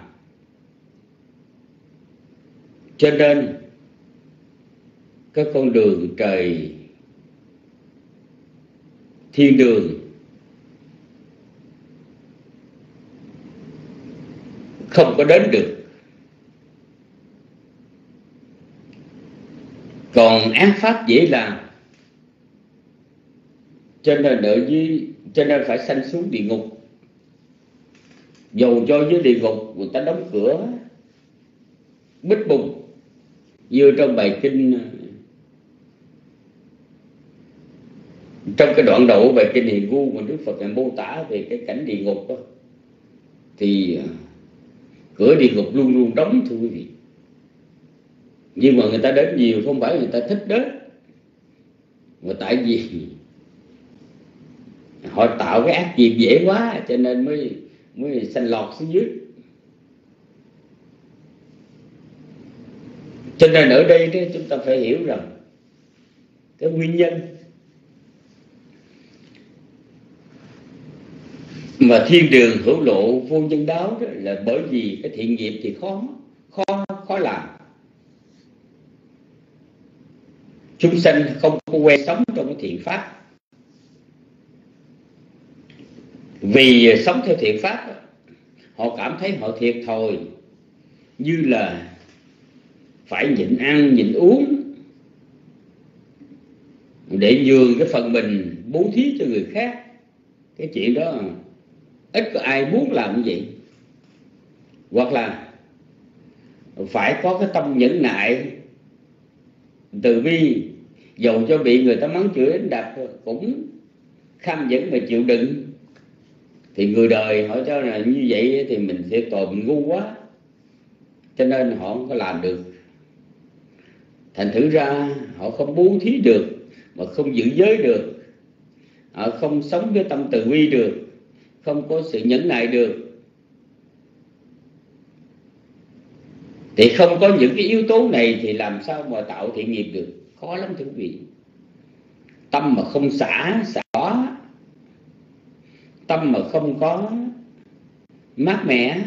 cho nên cái con đường trời thiên đường không có đến được. Còn ác pháp dễ làm, cho nên ở dưới, cho nên phải sanh xuống địa ngục. Dầu cho dưới địa ngục người ta đóng cửa bích bùng, như trong bài kinh, trong cái đoạn đầu của bài kinh Hiền Ngu mà Đức Phật mô tả về cái cảnh địa ngục đó, thì cửa địa ngục luôn luôn đóng, thưa quý vị. Nhưng mà người ta đến nhiều không phải người ta thích đến, mà tại vì họ tạo cái ác nghiệp dễ quá, cho nên mới mới sanh lọt xuống dưới. Cho nên ở đây đó, chúng ta phải hiểu rằng cái nguyên nhân mà thiên đường hữu lộ vô nhân đáo đó là bởi vì cái thiện nghiệp thì khó khó khó làm. Chúng sanh không có quen sống trong cái thiện pháp. Vì sống theo thiện pháp, họ cảm thấy họ thiệt thòi, như là phải nhịn ăn, nhịn uống để nhường cái phần mình bố thí cho người khác. Cái chuyện đó ít có ai muốn làm như vậy. Hoặc là phải có cái tâm nhẫn nại, từ bi, dầu cho bị người ta mắng chửi đánh đập cũng kham nhẫn mà chịu đựng. Thì người đời họ cho là như vậy thì mình sẽ tội mình ngu quá, cho nên họ không có làm được. Thành thử ra họ không bố thí được, mà không giữ giới được, họ không sống với tâm từ bi được, không có sự nhẫn nại được, thì không có những cái yếu tố này thì làm sao mà tạo thiện nghiệp được? Khó lắm thưa quý vị. Tâm mà không xả xả, tâm mà không có mát mẻ,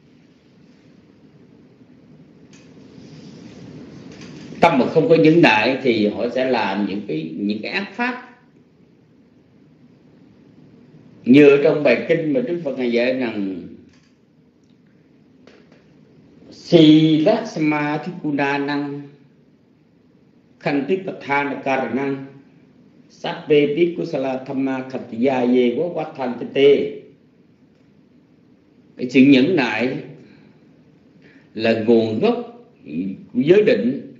tâm mà không có nhẫn nại thì họ sẽ làm những cái những cái ác pháp. Như ở trong bài kinh mà Đức Phật ngài dạy rằng Sila Samadhi Guna Năng khanh tích thana karanang Sattve Vikusala Thamma Khattiya Ye Quá Quá Thanh Tê Tê. Cái sự nhẫn nại là nguồn gốc của giới định.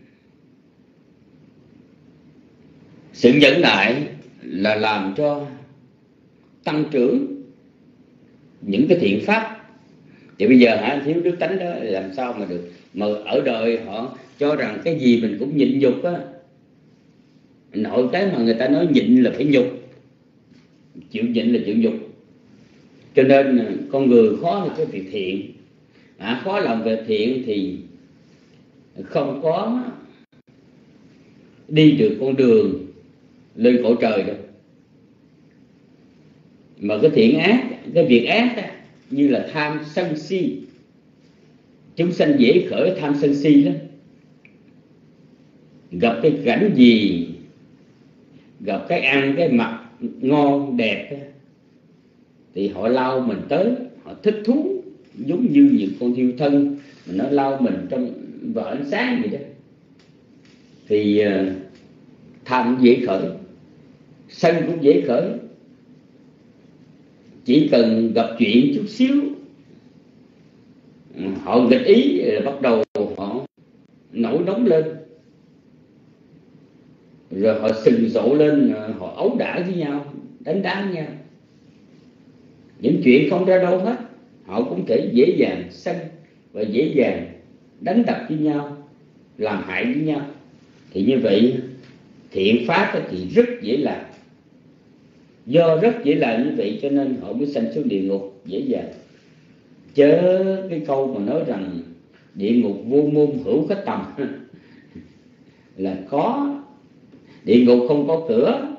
Sự nhẫn nại là làm cho tăng trưởng những cái thiện pháp. Thì bây giờ hả, thiếu đức tánh đó làm sao mà được. Mà ở đời họ cho rằng cái gì mình cũng nhịn nhục á. Nội cái mà người ta nói nhịn là phải nhục, chịu nhịn là chịu nhục. Cho nên con người khó là cái việc thiện, à, khó làm việc thiện thì không có đi được con đường lên cõi trời đâu. Mà cái thiện ác, cái việc ác đó, như là tham sân si, chúng sanh dễ khởi tham sân si lắm. Gặp cái cảnh gì, gặp cái ăn cái mặc ngon đẹp thì họ lao mình tới, họ thích thú, giống như những con thiêu thân mà nó lao mình trong vào ánh sáng vậy đó. Thì uh, tham dễ khởi, sân cũng dễ khởi. Chỉ cần gặp chuyện chút xíu, họ nghịch ý bắt đầu họ nổi nóng lên, rồi họ sừng sộ lên, họ ấu đả với nhau, đánh đá với nhau. Những chuyện không ra đâu hết, họ cũng thể dễ dàng sân và dễ dàng đánh đập với nhau, làm hại với nhau. Thì như vậy thiện pháp thì rất dễ làm. Do rất dễ làm như vậy cho nên họ mới sanh xuống địa ngục dễ dàng. Chớ cái câu mà nói rằng địa ngục vô môn hữu khách tầm là có. Địa ngục không có cửa,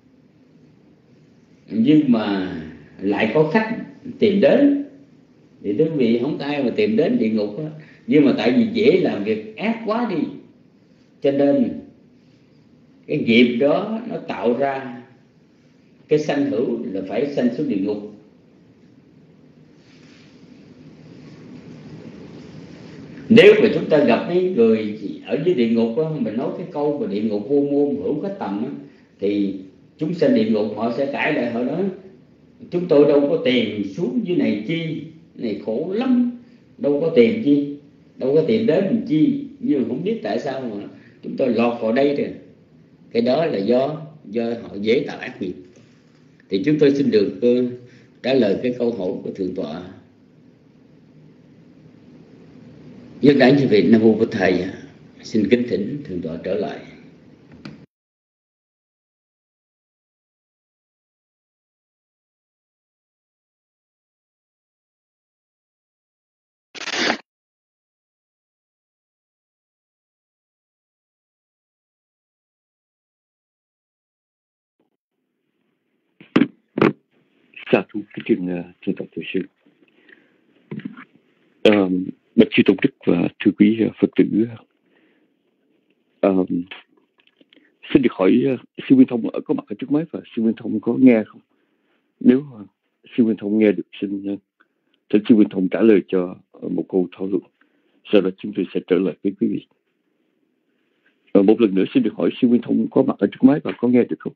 nhưng mà lại có khách tìm đến. Thì quý vị không có ai mà tìm đến địa ngục đó. Nhưng mà tại vì dễ làm việc ác quá đi, cho nên cái nghiệp đó nó tạo ra cái sanh hữu là phải sanh xuống địa ngục. Nếu mà chúng ta gặp mấy người ở dưới địa ngục đó, mình nói cái câu về địa ngục vô môn hữu khách tầm đó, thì chúng sanh địa ngục họ sẽ cãi lại, họ nói chúng tôi đâu có tìm xuống dưới này chi, này khổ lắm, đâu có tìm chi, đâu có tìm đến mình chi, nhưng mà không biết tại sao mà chúng tôi lọt vào đây rồi. Cái đó là do do họ dễ tạo ác nghiệp. Thì chúng tôi xin được uh, trả lời cái câu hỏi của thượng tọa. Dân đảnh như vậy, Nam Mô Bổn Thầy. Xin kính thỉnh thượng tọa trở lại. Sa thú kính trình thượng tọa Từ Sư. Um, Bạch Sư Tôn Đức và thưa quý Phật tử, um, xin được hỏi uh, sư Nguyên Thông ở có mặt ở trước máy và sư Nguyên Thông có nghe không? Nếu uh, sư Nguyên Thông nghe được, xin uh, thỉnh sư Nguyên Thông trả lời cho uh, một câu thảo luận. Sau đó chúng tôi sẽ trở lại với quý vị. Uh, một lần nữa xin được hỏi sư Nguyên Thông có mặt ở trước máy và có nghe được không?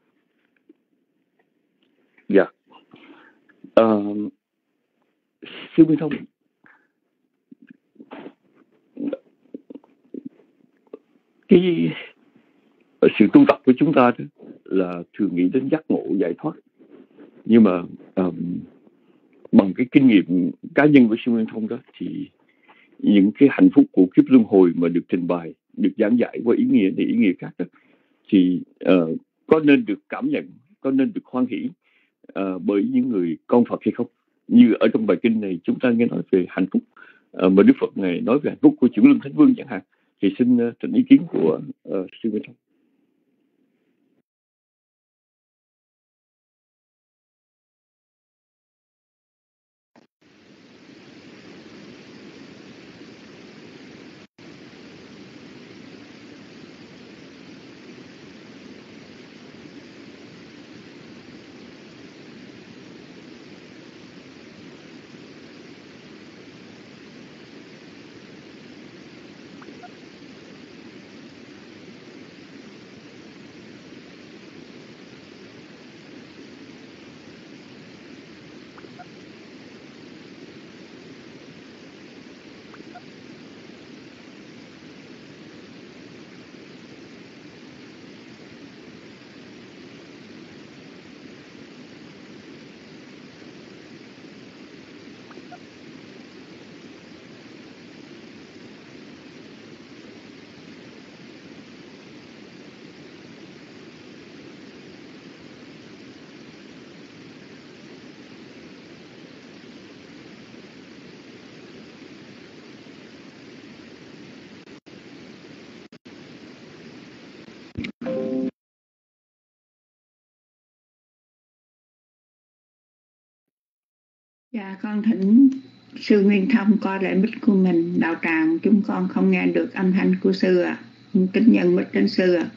Dạ. Uh, sư Nguyên Thông, cái sự tu tập của chúng ta đó là thường nghĩ đến giác ngộ giải thoát, nhưng mà um, bằng cái kinh nghiệm cá nhân của sư Nguyên Thông đó thì những cái hạnh phúc của kiếp luân hồi mà được trình bày, được giảng giải qua ý nghĩa này ý nghĩa khác đó, thì uh, có nên được cảm nhận, có nên được hoan hỷ uh, bởi những người con Phật hay không? Như ở trong bài kinh này chúng ta nghe nói về hạnh phúc uh, mà Đức Phật này nói về hạnh phúc của Chuyển Luân Thánh Vương chẳng hạn, thì xin uh, trình ý kiến của uh, sư Nguyên Thông. Dạ, con thỉnh sư Nguyên Thông coi lại mic của mình. Đạo tràng chúng con không nghe được âm thanh của sư ạ. À. Kính nhận mic đến sư ạ. À.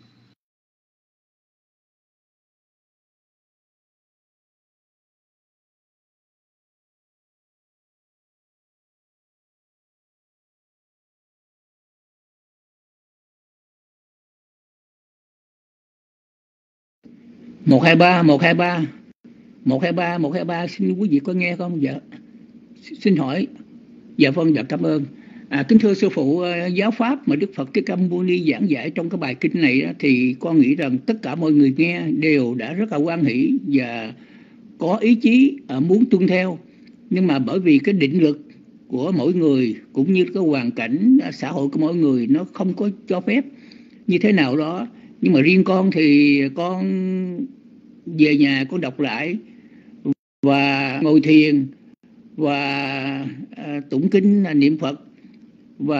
một hai ba một hai ba một hai ba một hai ba xin quý vị có nghe không? Dạ xin hỏi. Dạ vâng, dạ cảm ơn. À, kính thưa sư phụ, giáo pháp mà Đức Phật Thích Ca Mâu Ni giảng dạy trong cái bài kinh này đó, thì con nghĩ rằng tất cả mọi người nghe đều đã rất là hoan hỷ và có ý chí muốn tuân theo, nhưng mà bởi vì cái định lực của mỗi người cũng như cái hoàn cảnh xã hội của mỗi người nó không có cho phép như thế nào đó. Nhưng mà riêng con thì con về nhà con đọc lại và ngồi thiền và à, tụng kinh, à, niệm Phật và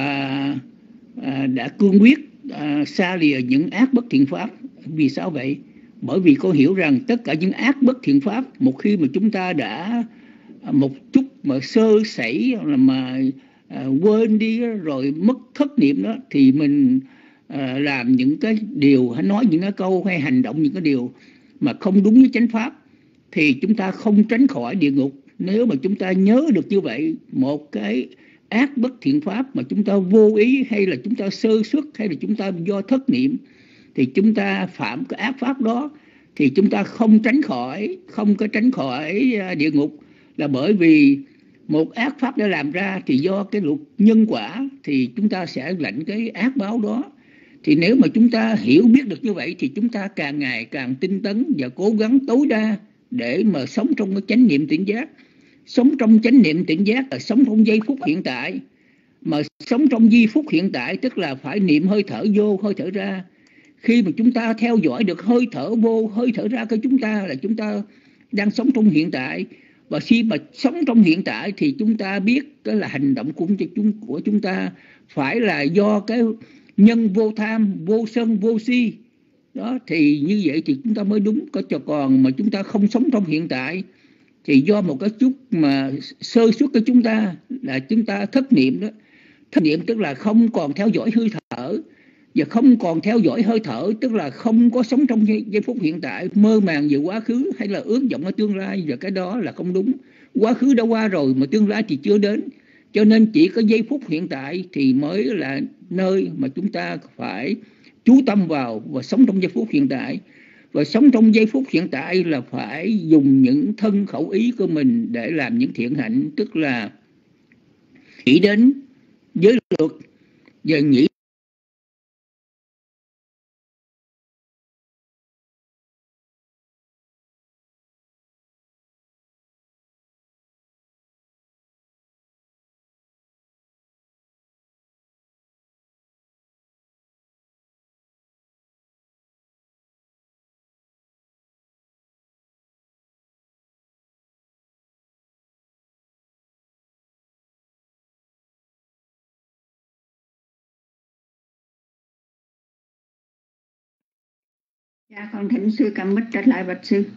à, đã cương quyết à, xa lìa những ác bất thiện pháp. Vì sao vậy? Bởi vì con hiểu rằng tất cả những ác bất thiện pháp, một khi mà chúng ta đã một chút mà sơ sẩy mà à, quên đi rồi mất thất niệm đó, thì mình à, làm những cái điều hay nói những cái câu hay hành động những cái điều mà không đúng với chánh pháp thì chúng ta không tránh khỏi địa ngục. Nếu mà chúng ta nhớ được như vậy, một cái ác bất thiện pháp mà chúng ta vô ý hay là chúng ta sơ suất hay là chúng ta do thất niệm thì chúng ta phạm cái ác pháp đó, thì chúng ta không tránh khỏi không có tránh khỏi địa ngục, là bởi vì một ác pháp đã làm ra thì do cái luật nhân quả thì chúng ta sẽ lãnh cái ác báo đó. Thì nếu mà chúng ta hiểu biết được như vậy thì chúng ta càng ngày càng tinh tấn và cố gắng tối đa để mà sống trong cái chánh niệm tỉnh giác. Sống trong chánh niệm tỉnh giác là sống trong giây phút hiện tại. Mà sống trong giây phút hiện tại tức là phải niệm hơi thở vô, hơi thở ra. Khi mà chúng ta theo dõi được hơi thở vô, hơi thở ra của chúng ta là chúng ta đang sống trong hiện tại. Và khi mà sống trong hiện tại thì chúng ta biết đó là hành động của chúng ta phải là do cái nhân vô tham, vô sân, vô si. Đó, thì như vậy thì chúng ta mới đúng. Có cho còn mà chúng ta không sống trong hiện tại thì do một cái chút mà sơ suất của chúng ta là chúng ta thất niệm đó. Thất niệm tức là không còn theo dõi hơi thở. Và không còn theo dõi hơi thở tức là không có sống trong giây phút hiện tại, mơ màng về quá khứ hay là ước vọng ở tương lai, và cái đó là không đúng. Quá khứ đã qua rồi mà tương lai thì chưa đến. Cho nên chỉ có giây phút hiện tại thì mới là nơi mà chúng ta phải chú tâm vào và sống trong giây phút hiện tại. Và sống trong giây phút hiện tại là phải dùng những thân khẩu ý của mình để làm những thiện hạnh, tức là nghĩ đến giới luật và nghĩ Dạ, con thỉnh sư cầm mic trở lại bạch sư.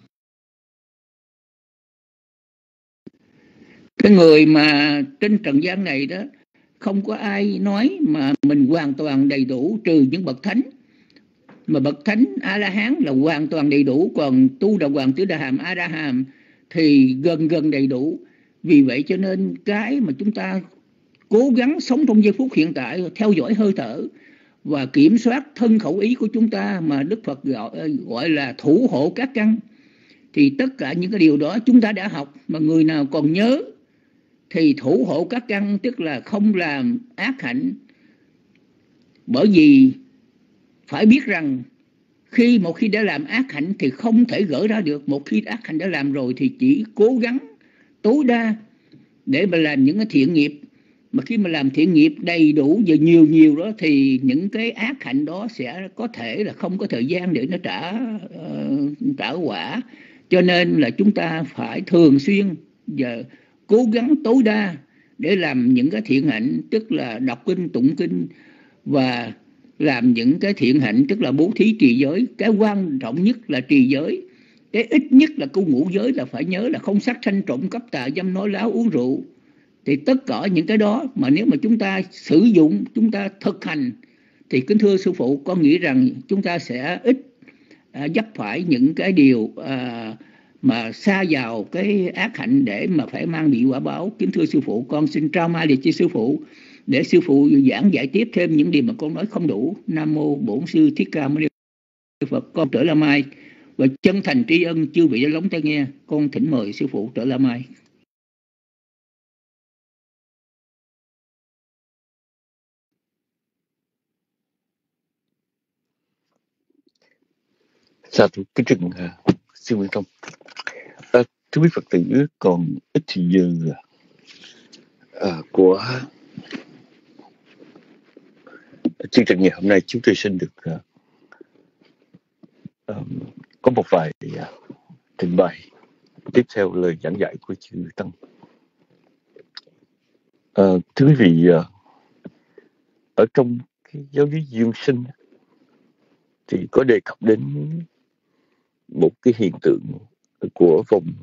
Cái người mà trên trần gian này đó, không có ai nói mà mình hoàn toàn đầy đủ trừ những bậc thánh. Mà bậc thánh A-la-hán là hoàn toàn đầy đủ, còn tu đà hoàng tứ đà hàm A-ra-hàm thì gần gần đầy đủ. Vì vậy cho nên cái mà chúng ta cố gắng sống trong giây phút hiện tại, theo dõi hơi thở và kiểm soát thân khẩu ý của chúng ta mà Đức Phật gọi, gọi là thủ hộ các căn. Thì tất cả những cái điều đó chúng ta đã học, mà người nào còn nhớ thì thủ hộ các căn tức là không làm ác hạnh. Bởi vì phải biết rằng khi một khi đã làm ác hạnh thì không thể gỡ ra được. Một khi ác hạnh đã làm rồi thì chỉ cố gắng tối đa để mà làm những cái thiện nghiệp. Mà khi mà làm thiện nghiệp đầy đủ và nhiều nhiều đó thì những cái ác hạnh đó sẽ có thể là không có thời gian để nó trả uh, trả quả. Cho nên là chúng ta phải thường xuyên và cố gắng tối đa để làm những cái thiện hạnh, tức là đọc kinh, tụng kinh và làm những cái thiện hạnh, tức là bố thí trì giới. Cái quan trọng nhất là trì giới. Cái ít nhất là câu ngũ giới là phải nhớ là không sát sanh trộm cắp tà dâm nói láo uống rượu. Thì tất cả những cái đó mà nếu mà chúng ta sử dụng, chúng ta thực hành, thì kính thưa sư phụ, con nghĩ rằng chúng ta sẽ ít à, dấp phải những cái điều à, mà xa vào cái ác hạnh để mà phải mang bị quả báo. Kính thưa sư phụ, con xin trao mai liệt cho sư phụ để sư phụ giảng giải tiếp thêm những điều mà con nói không đủ. Nam mô Bổn Sư Thích Ca Mâu Ni Phật. Con Trở La Mai và chân thành tri ân chư vị đã lắng tai nghe. Con thỉnh mời sư phụ Trở La Mai. Sa thú kính trân uh, sư Nguyễn Thông. Uh, thưa quý Phật tử, còn ít thì giờ uh, của chương trình ngày hôm nay, chúng tôi xin được uh, um, có một vài uh, trình bày tiếp theo lời giảng dạy của chư Tăng. Uh, thưa quý vị, uh, ở trong cái giáo lý duyên sinh thì có đề cập đến một cái hiện tượng của vòng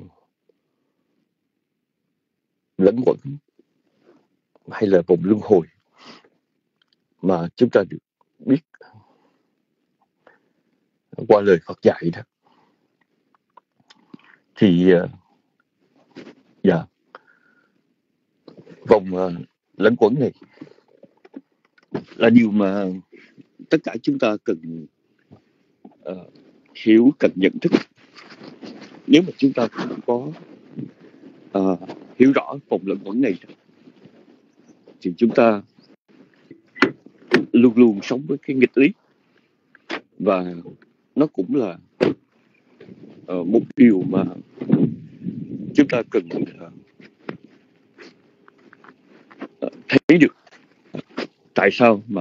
lẫn quẩn hay là vòng luân hồi mà chúng ta được biết qua lời Phật dạy đó. Thì uh, dạ vòng uh, lẫn quẩn này là điều mà tất cả chúng ta cần uh, hiểu, cần nhận thức. Nếu mà chúng ta không có uh, hiểu rõ vòng lẫn quẩn này thì chúng ta luôn luôn sống với cái nghịch lý, và nó cũng là uh, một điều mà chúng ta cần uh, thấy được. Tại sao mà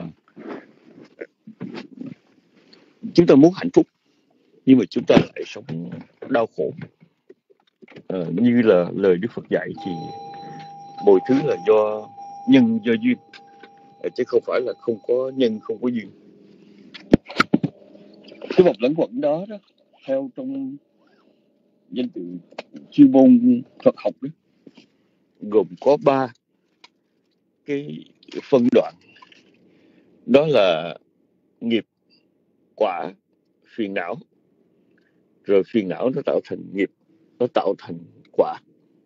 chúng ta muốn hạnh phúc nhưng mà chúng ta lại sống đau khổ? Uh, như là lời Đức Phật dạy thì mọi thứ là do nhân, do duyên, chứ không phải là không có nhân, không có duyên. Cái vòng lẫn quẩn đó, đó theo trong danh từ chuyên môn Phật học đó, gồm có ba cái phân đoạn. Đó là nghiệp, quả, phiền não. Rồi phiền não nó tạo thành nghiệp, nó tạo thành quả.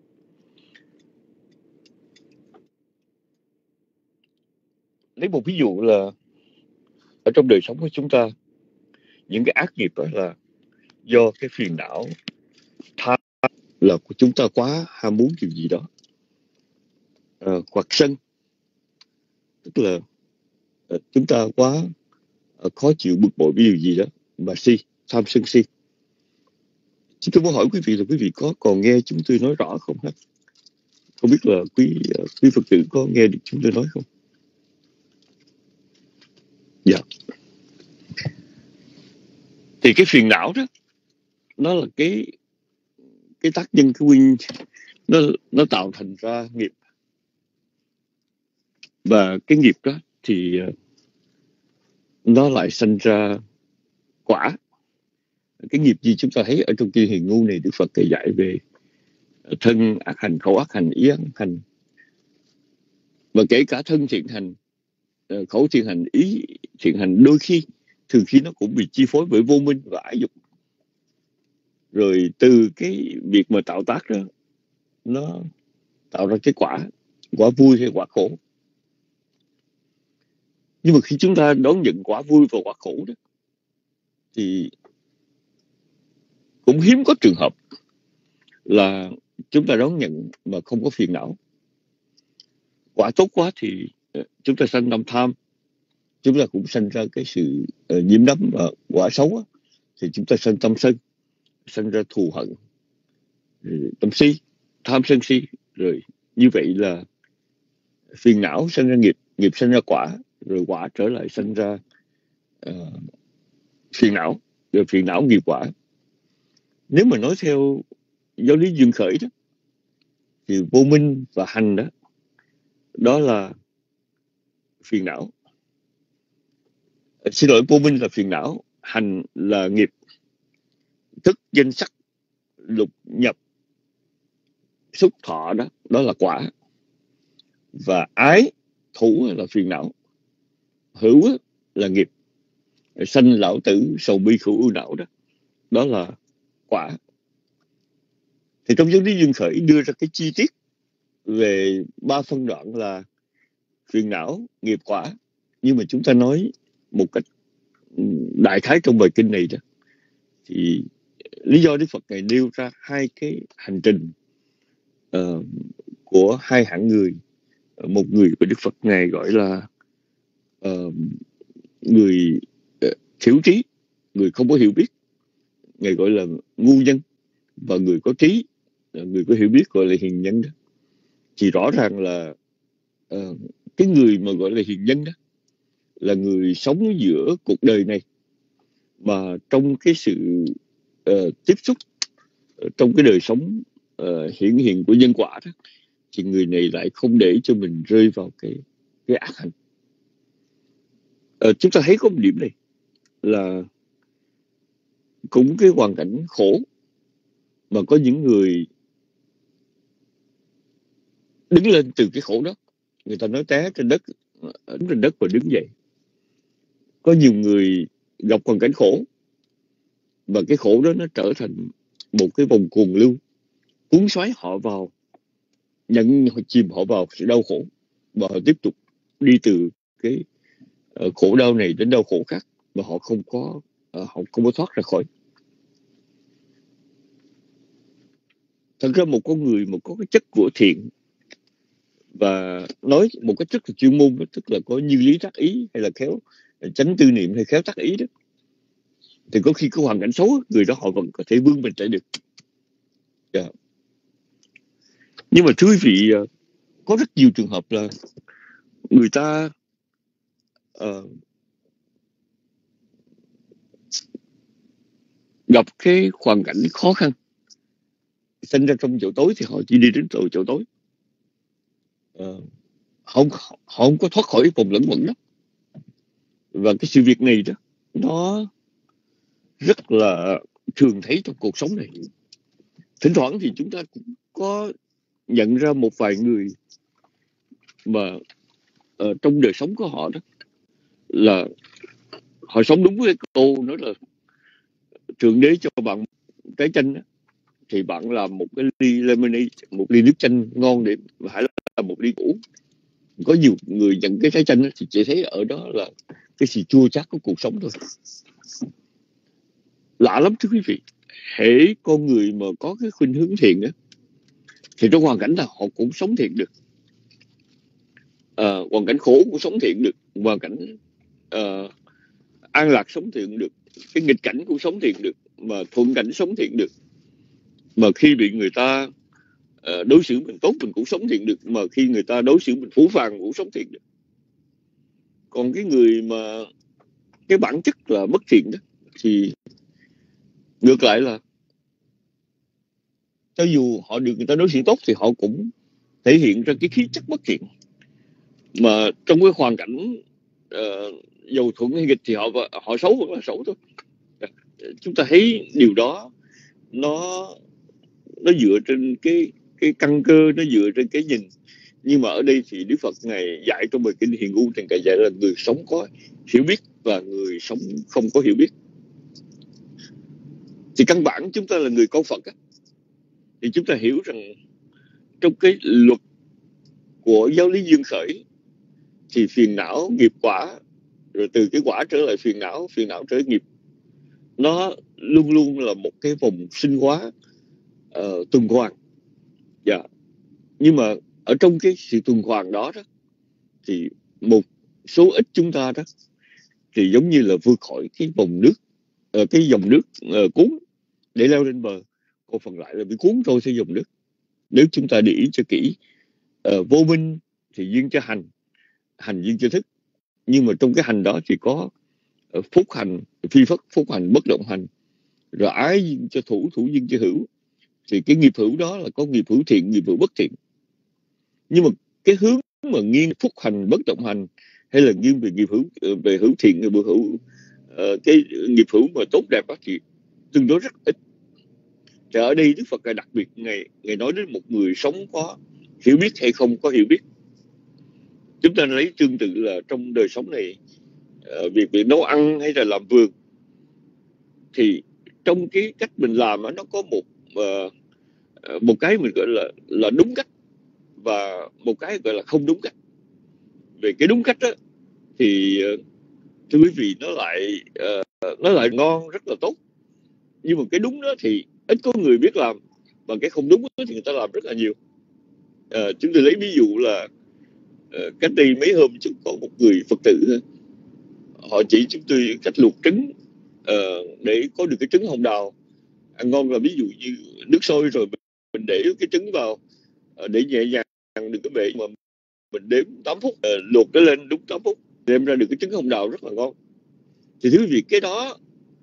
Lấy một ví dụ là ở trong đời sống của chúng ta, những cái ác nghiệp đó là do cái phiền não tham, là của chúng ta quá ham muốn điều gì đó, à, hoặc sân, tức là à, chúng ta quá à, khó chịu, bực bội với điều gì đó, mà si, tham sân si. Chúng tôi muốn hỏi quý vị là quý vị có còn nghe chúng tôi nói rõ không hết? Không biết là quý quý Phật tử có nghe được chúng tôi nói không? Dạ. Thì cái phiền não đó, nó là cái cái tác nhân, cái nguyên, nó nó tạo thành ra nghiệp. Và cái nghiệp đó thì nó lại sinh ra quả. Cái nghiệp gì chúng ta thấy ở trong kinh Hiền Ngu này, Đức Phật kể dạy về thân ác hành, khẩu ác hành, ý ác hành. Và kể cả thân thiện hành, khẩu thiện hành, ý thiện hành, đôi khi, thường khi nó cũng bị chi phối bởi vô minh và ái dục. Rồi từ cái việc mà tạo tác đó, nó tạo ra cái quả, quả vui hay quả khổ. Nhưng mà khi chúng ta đón nhận quả vui và quả khổ đó, thì cũng hiếm có trường hợp là chúng ta đón nhận mà không có phiền não. Quả tốt quá thì chúng ta sanh tâm tham, chúng ta cũng sanh ra cái sự uh, nhiễm đắm. Và quả xấu á, thì chúng ta sanh tâm sân, sanh ra thù hận, tâm si, tham sân si. Rồi như vậy là phiền não sanh ra nghiệp, nghiệp sanh ra quả, rồi quả trở lại sanh ra uh, phiền não, rồi phiền não nghiệp quả. Nếu mà nói theo giáo lý duyên khởi đó, thì vô minh và hành đó, đó là phiền não. Xin lỗi, vô minh là phiền não, hành là nghiệp. Thức, danh sắc lục nhập xúc thọ đó, đó là quả. Và ái thủ là phiền não, hữu là nghiệp, sanh lão tử sầu bi khổ ưu não đó, đó là quả. Thì trong giáo lý duyên khởi đưa ra cái chi tiết về ba phân đoạn là phiền não, nghiệp, quả. Nhưng mà chúng ta nói một cách đại khái trong bài kinh này đó, thì lý do Đức Phật Ngài nêu ra hai cái hành trình uh, của hai hạng người. Một người của Đức Phật Ngài gọi là uh, người uh, thiếu trí, người không có hiểu biết, Ngài gọi là ngu nhân. Và người có trí, người có hiểu biết gọi là hiền nhân đó. Thì rõ ràng là uh, cái người mà gọi là hiền nhân đó là người sống giữa cuộc đời này, mà trong cái sự uh, tiếp xúc uh, trong cái đời sống uh, hiển hiện của nhân quả đó, thì người này lại không để cho mình rơi vào cái cái ác hành. Uh, chúng ta thấy có một điểm này là cũng cái hoàn cảnh khổ mà có những người đứng lên từ cái khổ đó. Người ta nói té trên đất, đứng trên đất và đứng dậy. Có nhiều người gặp hoàn cảnh khổ, và cái khổ đó nó trở thành một cái vòng cuồng lưu, cuốn xoáy họ vào, nhận chìm họ vào sự đau khổ, và họ tiếp tục đi từ cái uh, khổ đau này đến đau khổ khác, mà họ không có uh, họ không có thoát ra khỏi. Thật ra một con người mà có cái chất của thiện, và nói một cách rất là chuyên môn đó, tức là có như lý tác ý, hay là khéo chánh tư niệm, hay khéo tác ý đó, thì có khi có hoàn cảnh xấu, người đó họ vẫn có thể vươn mình chạy được. Yeah. Nhưng mà thưa quý vị, có rất nhiều trường hợp là người ta uh, gặp cái hoàn cảnh khó khăn, sinh ra trong chỗ tối thì họ chỉ đi đến chỗ, chỗ tối. Uh, họ, họ không có thoát khỏi vòng lẫn quẩn đó. Và cái sự việc này đó, nó rất là thường thấy trong cuộc sống này. Thỉnh thoảng thì chúng ta cũng có nhận ra một vài người mà uh, trong đời sống của họ đó là họ sống đúng với câu nói là Thượng Đế cho bạn trái chanh đó, thì bạn làm một cái ly lemonade, một ly nước chanh ngon để phải là một ly cũ. Có nhiều người nhận cái trái chanh đó, thì chỉ thấy ở đó là cái sự chua chát của cuộc sống thôi. Lạ lắm thưa quý vị, hễ con người mà có cái khuynh hướng thiện đó, thì trong hoàn cảnh nào họ cũng sống thiện được. À, hoàn cảnh khổ cũng sống thiện được, hoàn cảnh uh, an lạc sống thiện được, cái nghịch cảnh cũng sống thiện được, mà thuận cảnh sống thiện được. Mà khi bị người ta uh, đối xử mình tốt, mình cũng sống thiện được. Mà khi người ta đối xử mình phũ phàng, cũng sống thiện được. Còn cái người mà cái bản chất là bất thiện đó, thì ngược lại là cho dù họ được người ta đối xử tốt, thì họ cũng thể hiện ra cái khí chất bất thiện. Mà trong cái hoàn cảnh uh, dầu thuận hay nghịch thì họ họ xấu vẫn là xấu thôi. Chúng ta thấy điều đó nó nó dựa trên cái cái căn cơ, nó dựa trên cái nhìn. Nhưng mà ở đây thì Đức Phật Ngài dạy trong bài kinh Hiền U, thì Ngài dạy là người sống có hiểu biết và người sống không có hiểu biết. Thì căn bản chúng ta là người con Phật á, thì chúng ta hiểu rằng trong cái luật của giáo lý duyên khởi thì phiền não, nghiệp, quả, rồi từ cái quả trở lại phiền não, phiền não trở lại nghiệp, nó luôn luôn là một cái vòng sinh hóa uh, tuần hoàn. Dạ. Yeah. Nhưng mà ở trong cái sự tuần hoàn đó, đó thì một số ít chúng ta đó thì giống như là vượt khỏi cái vòng nước, uh, cái dòng nước uh, cuốn để leo lên bờ, còn phần lại là bị cuốn trôi theo dòng nước. Nếu chúng ta để ý cho kỹ, uh, vô minh thì duyên cho hành, hành duyên cho thức. Nhưng mà trong cái hành đó thì có uh, phúc hành, phi phất, phúc hành, bất động hành, rồi ái duyên cho thủ, thủ duyên cho hữu. Thì cái nghiệp hữu đó là có nghiệp hữu thiện, nghiệp hữu bất thiện. Nhưng mà cái hướng mà nghiêng phúc hành, bất động hành, hay là nghiêng về nghiệp hữu, về hữu thiện, nghiệp hữu uh, cái nghiệp hữu mà tốt đẹp đó, thì tương đối rất ít. Thì ở đây Đức Phật Ngài đặc biệt Ngài, Ngài nói đến một người sống có hiểu biết hay không có hiểu biết. Chúng ta lấy tương tự là trong đời sống này, uh, việc việc nấu ăn hay là làm vườn, thì trong cái cách mình làm nó có một uh, một cái mình gọi là là đúng cách và một cái gọi là không đúng cách. Về cái đúng cách đó thì uh, thưa quý vị, nó lại uh, nó lại ngon, rất là tốt. Nhưng mà cái đúng đó thì ít có người biết làm, và cái không đúng đó thì người ta làm rất là nhiều. Uh, chúng tôi lấy ví dụ là uh, cách đây mấy hôm chúng có một người Phật tử, họ chỉ chúng tôi cách luộc trứng uh, để có được cái trứng hồng đào ăn ngon. Là ví dụ như nước sôi rồi mình để cái trứng vào uh, để nhẹ nhàng đừng có bể, mà mình đếm tám phút, uh, luộc nó lên đúng tám phút, đem ra được cái trứng hồng đào rất là ngon. Thì thứ việc cái đó,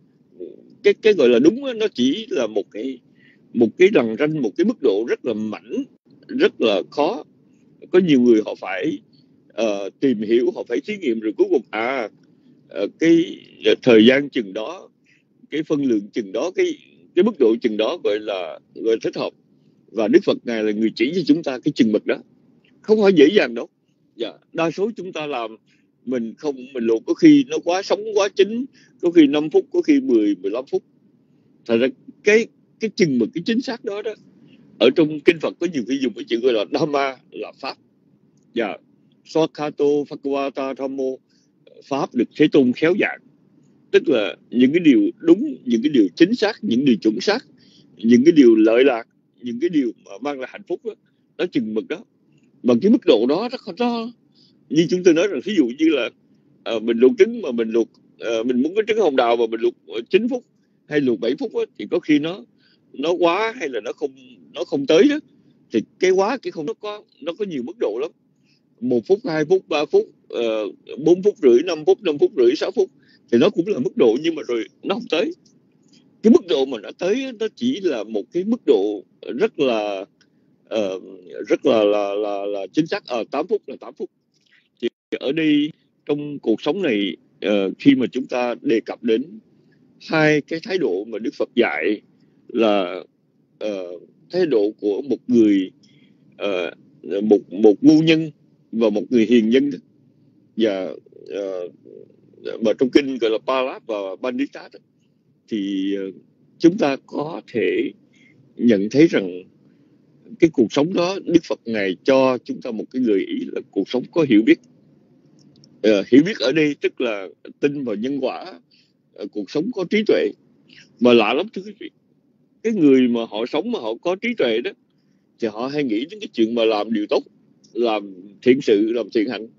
cái cái gọi là đúng đó, nó chỉ là một cái một cái lằn ranh, một cái mức độ rất là mảnh, rất là khó. Có nhiều người họ phải uh, tìm hiểu, họ phải thí nghiệm, rồi cuối cùng à uh, cái uh, thời gian chừng đó, cái phân lượng chừng đó, cái cái mức độ chừng đó gọi là gọi là thích hợp. Và Đức Phật Ngài là người chỉ cho chúng ta cái chừng mực đó, không phải dễ dàng đâu. Dạ, đa số chúng ta làm mình không mình luộc có khi nó quá sống quá chín, có khi năm phút, có khi mười mười lăm phút. Thật ra cái cái chừng mực, cái chính xác đó đó, ở trong kinh Phật có nhiều khi dùng cái chữ gọi là Dhamma, là pháp. Dạ, Swakato Phakawata Dhammo, pháp được Thế Tôn khéo dạy, tức là những cái điều đúng, những cái điều chính xác, những điều chuẩn xác, những cái điều lợi lạc, những cái điều mà mang lại hạnh phúc đó, đó chừng mực đó. Bằng cái mức độ đó rất khó. Như chúng tôi nói rằng, ví dụ như là uh, mình luộc trứng mà mình luộc uh, mình muốn cái trứng hồng đào mà mình luộc chín phút hay luộc bảy phút đó, thì có khi nó nó quá hay là nó không nó không tới đó. Thì cái quá cái không nó có nó có nhiều mức độ lắm. Một phút, hai phút, ba phút, uh, bốn phút rưỡi, năm phút, năm phút rưỡi, sáu phút, thì nó cũng là mức độ, nhưng mà rồi nó không tới. Cái mức độ mà nó tới nó chỉ là một cái mức độ rất là uh, rất là là, là là chính xác. Ở uh, tám phút là tám phút. Thì ở đây trong cuộc sống này, uh, khi mà chúng ta đề cập đến hai cái thái độ mà Đức Phật dạy là uh, thái độ của một người uh, một một ngu nhân và một người hiền nhân, và uh, mà trong kinh gọi là Palap và Bandita, thì uh, chúng ta có thể nhận thấy rằng cái cuộc sống đó Đức Phật Ngài cho chúng ta một cái gợi ý là cuộc sống có hiểu biết. Uh, hiểu biết ở đây tức là tin vào nhân quả, uh, cuộc sống có trí tuệ. Mà lạ lắm thưa quý vị, cái người mà họ sống mà họ có trí tuệ đó, thì họ hay nghĩ đến cái chuyện mà làm điều tốt, làm thiện sự, làm thiện hạnh.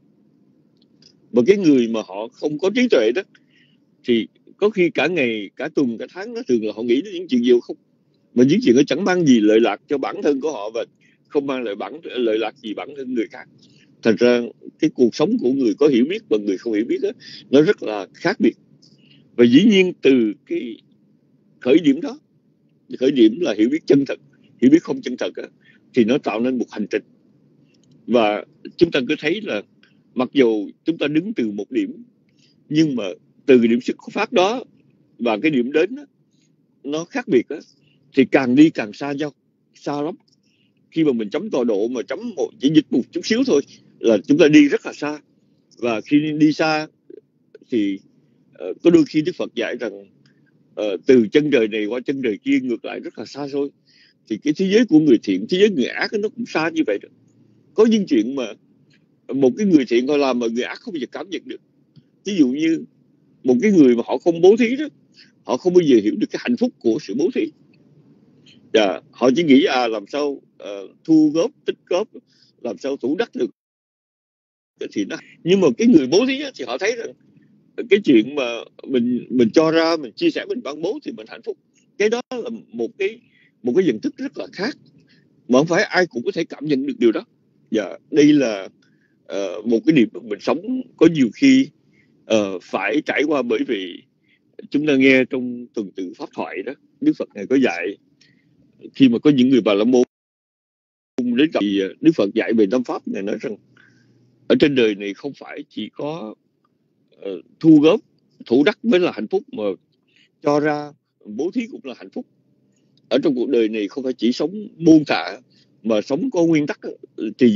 Mà cái người mà họ không có trí tuệ đó, thì có khi cả ngày, cả tuần, cả tháng đó, thường là họ nghĩ đến những chuyện gì không, mà những chuyện nó chẳng mang gì lợi lạc cho bản thân của họ, và không mang lại bản lợi lạc gì bản thân người khác. Thật ra cái cuộc sống của người có hiểu biết và người không hiểu biết đó, nó rất là khác biệt. Và dĩ nhiên từ cái khởi điểm đó, khởi điểm là hiểu biết chân thật, hiểu biết không chân thật đó, thì nó tạo nên một hành trình. Và chúng ta cứ thấy là mặc dù chúng ta đứng từ một điểm, nhưng mà từ điểm xuất phát đó và cái điểm đến đó, nó khác biệt đó, thì càng đi càng xa nhau, xa lắm. Khi mà mình chấm tọa độ mà chấm một chỉ dịch một chút xíu thôi là chúng ta đi rất là xa. Và khi đi xa thì uh, có đôi khi Đức Phật dạy rằng uh, từ chân trời này qua chân trời kia ngược lại rất là xa xôi. Thì cái thế giới của người thiện, thế giới người ác nó cũng xa như vậy đó. Có những chuyện mà một cái người thiện họ làm mà người ác không bao giờ cảm nhận được. Ví dụ như một cái người mà họ không bố thí đó, họ không bao giờ hiểu được cái hạnh phúc của sự bố thí. Dạ, họ chỉ nghĩ à làm sao uh, thu góp, tích góp, làm sao thủ đắc được thì nó. Nhưng mà cái người bố thí á, thì họ thấy rằng cái chuyện mà mình mình cho ra, mình chia sẻ, mình ban bố thì mình hạnh phúc. Cái đó là một cái một cái nhận thức rất là khác, mà không phải ai cũng có thể cảm nhận được điều đó. Dạ, đây là uh, một cái điểm mà mình sống có nhiều khi uh, phải trải qua, bởi vì chúng ta nghe trong tuần tự pháp thoại đó, Đức Phật Ngài có dạy khi mà có những người Bà La Môn đến gặp thì Đức Phật dạy về tâm pháp. Ngài nói rằng ở trên đời này không phải chỉ có uh, thu góp, thủ đắc mới là hạnh phúc, mà cho ra, bố thí cũng là hạnh phúc. ở trong cuộc đời này không phải chỉ sống buông thả, mà sống có nguyên tắc. Thì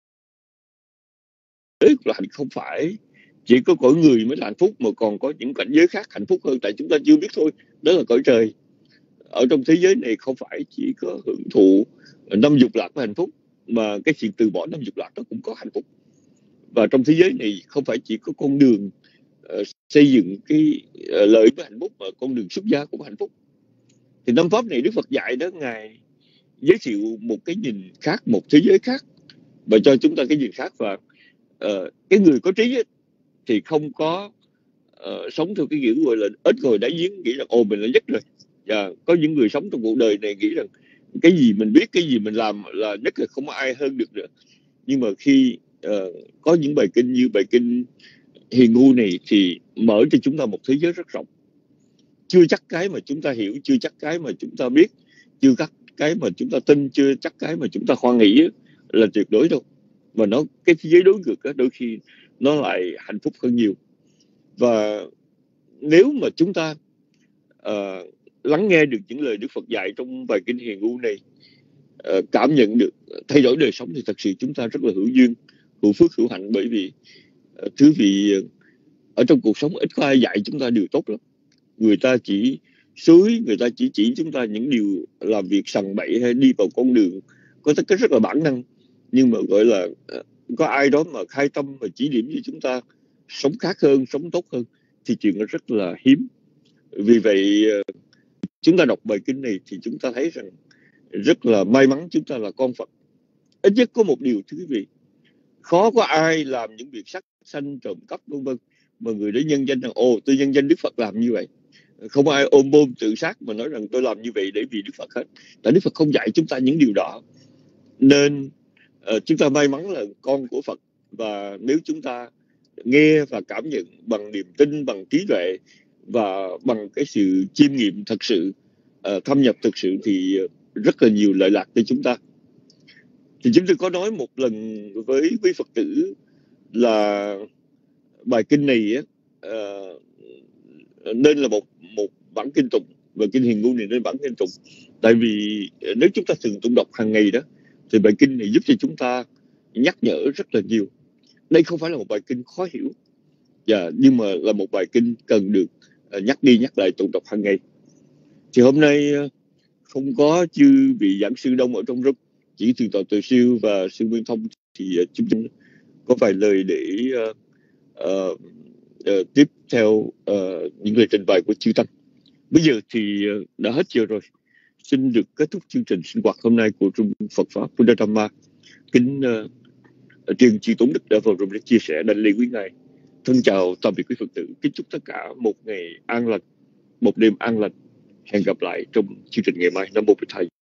giới là hạnh không phải chỉ có cõi người mới là hạnh phúc, mà còn có những cảnh giới khác hạnh phúc hơn, tại chúng ta chưa biết thôi. Đó là cõi trời. Ở trong thế giới này không phải chỉ có hưởng thụ năm dục lạc với hạnh phúc, mà cái chuyện từ bỏ năm dục lạc đó cũng có hạnh phúc. Và trong thế giới này không phải chỉ có con đường uh, xây dựng cái uh, lợi với hạnh phúc, mà con đường xuất gia cũng hạnh phúc. Thì năm pháp này Đức Phật dạy đó, Ngài giới thiệu một cái nhìn khác, một thế giới khác, và cho chúng ta cái nhìn khác. Và uh, cái người có trí ấy, thì không có uh, sống theo cái kiểu gọi là ếch ngồi đáy giếng, nghĩ rằng ồ mình là nhất rồi. Và có những người sống trong cuộc đời này nghĩ rằng cái gì mình biết, cái gì mình làm là nhất, là không có ai hơn được nữa. Nhưng mà khi uh, có những bài kinh như bài kinh Hiền Ngu này thì mở cho chúng ta một thế giới rất rộng. Chưa chắc cái mà chúng ta hiểu, chưa chắc cái mà chúng ta biết, chưa chắc cái mà chúng ta tin, chưa chắc cái mà chúng ta khoan nghĩ là tuyệt đối đâu. Mà nó cái thế giới đối ngược đó, đôi khi nó lại hạnh phúc hơn nhiều. Và nếu mà chúng ta uh, lắng nghe được những lời Đức Phật dạy trong bài kinh Hiền Ngu này, uh, cảm nhận được thay đổi đời sống, thì thật sự chúng ta rất là hữu duyên, hữu phước, hữu hạnh. Bởi vì uh, thứ vì uh, ở trong cuộc sống ít có ai dạy chúng ta điều tốt lắm. Người ta chỉ xúi, người ta chỉ chỉ chúng ta những điều làm việc sằng bậy hay đi vào con đường có tất cả rất là bản năng. Nhưng mà gọi là uh, có ai đó mà khai tâm và chỉ điểm cho chúng ta sống khác hơn, sống tốt hơn, thì chuyện nó rất là hiếm. Vì vậy uh, chúng ta đọc bài kinh này thì chúng ta thấy rằng rất là may mắn chúng ta là con Phật. Ít nhất có một điều thưa quý vị, khó có ai làm những việc sát sanh, trộm cắp vân vân mà người đó nhân danh rằng ồ tôi nhân danh Đức Phật làm như vậy. Không ai ôm bom tự sát mà nói rằng tôi làm như vậy để vì Đức Phật hết. Tại Đức Phật không dạy chúng ta những điều đó. Nên uh, chúng ta may mắn là con của Phật. Và nếu chúng ta nghe và cảm nhận bằng niềm tin, bằng trí tuệ và bằng cái sự chiêm nghiệm thật sự, uh, thâm nhập thực sự, thì rất là nhiều lợi lạc cho chúng ta. Thì chúng tôi có nói một lần với quý Phật tử là bài kinh này á, uh, nên là một một bản kinh tụng, và kinh Hiền Ngu này nên bản kinh tụng. Tại vì nếu chúng ta thường tụng đọc hàng ngày đó, thì bài kinh này giúp cho chúng ta nhắc nhở rất là nhiều. Đây không phải là một bài kinh khó hiểu, yeah, nhưng mà là một bài kinh cần được uh, nhắc đi nhắc lại tụng đọc hàng ngày. Thì hôm nay uh, không có chư vị giảng sư đông ở trong group, chỉ Thượng tọa Tuệ Siêu và sư Nguyên Thông, thì uh, chúng tôi có vài lời để uh, uh, uh, tiếp theo uh, những lời trình bày của chư Tăng. Bây giờ thì uh, đã hết giờ rồi. Xin được kết thúc chương trình sinh hoạt hôm nay của Trung Phật Pháp Buddha Dhamma. Kính uh, truyền chư Tốn Đức đã vào room để chia sẻ đảnh lễ quý ngài. Thân chào tạm biệt quý Phật tử. Kính chúc tất cả một ngày an lành, một đêm an lành. Hẹn gặp lại trong chương trình ngày mai. Nam mô Bổn Thầy.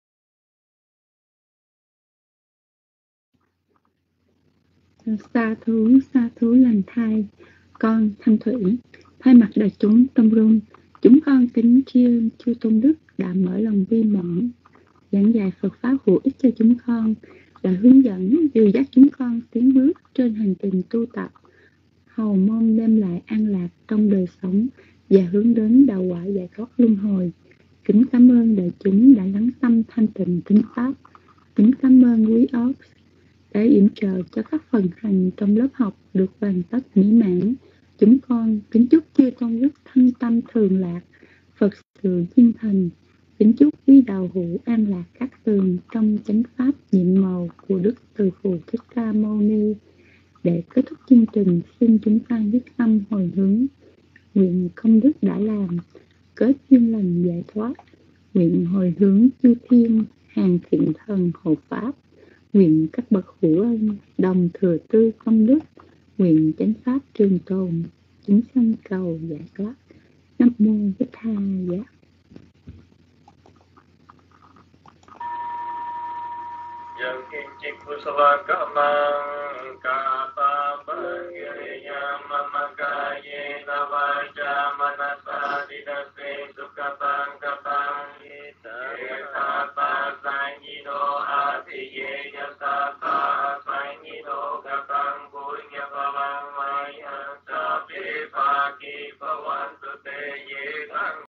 Sa thú, sa thú lành thai. Con Thanh Thủy thay mặt đại chúng tâm rung, chúng con kính tri ân chư Tôn Đức đã mở lòng vi mẫn giảng dạy Phật pháp hữu ích cho chúng con, đã hướng dẫn dìu dắt chúng con tiến bước trên hành trình tu tập, hầu mong đem lại an lạc trong đời sống và hướng đến đạo quả giải thoát luân hồi. Kính cảm ơn đại chúng đã lắng tâm thanh tịnh thính pháp. Kính cảm ơn quý óc đã yểm trợ cho các phần hành trong lớp học được hoàn tất mỹ mãn. Chúng con kính chúc chư Tôn Đức thân tâm thường lạc, Phật sự viên thành. Kính chúc quý đạo hữu an lạc các tường trong chánh pháp nhiệm màu của Đức Từ Phụ Thích Ca Mâu Ni. Để kết thúc chương trình, xin chúng ta quyết tâm hồi hướng, nguyện công đức đã làm kết duyên lành giải thoát, nguyện hồi hướng chư thiên hàng thiện thần hộ pháp, nguyện các bậc hữu ân đồng thừa tư công đức, nguyện chánh pháp trường tồn, chúng sanh cầu giải thoát. Nam mô Bích Tha Giá. Yang kincik kusala kamang kapa bangiriya mamakaye navaja manasa didase sukapang kapang yekapa sanyido atiye yasapa sanyido kapang punya pavang maya sabi paki pawan sute ye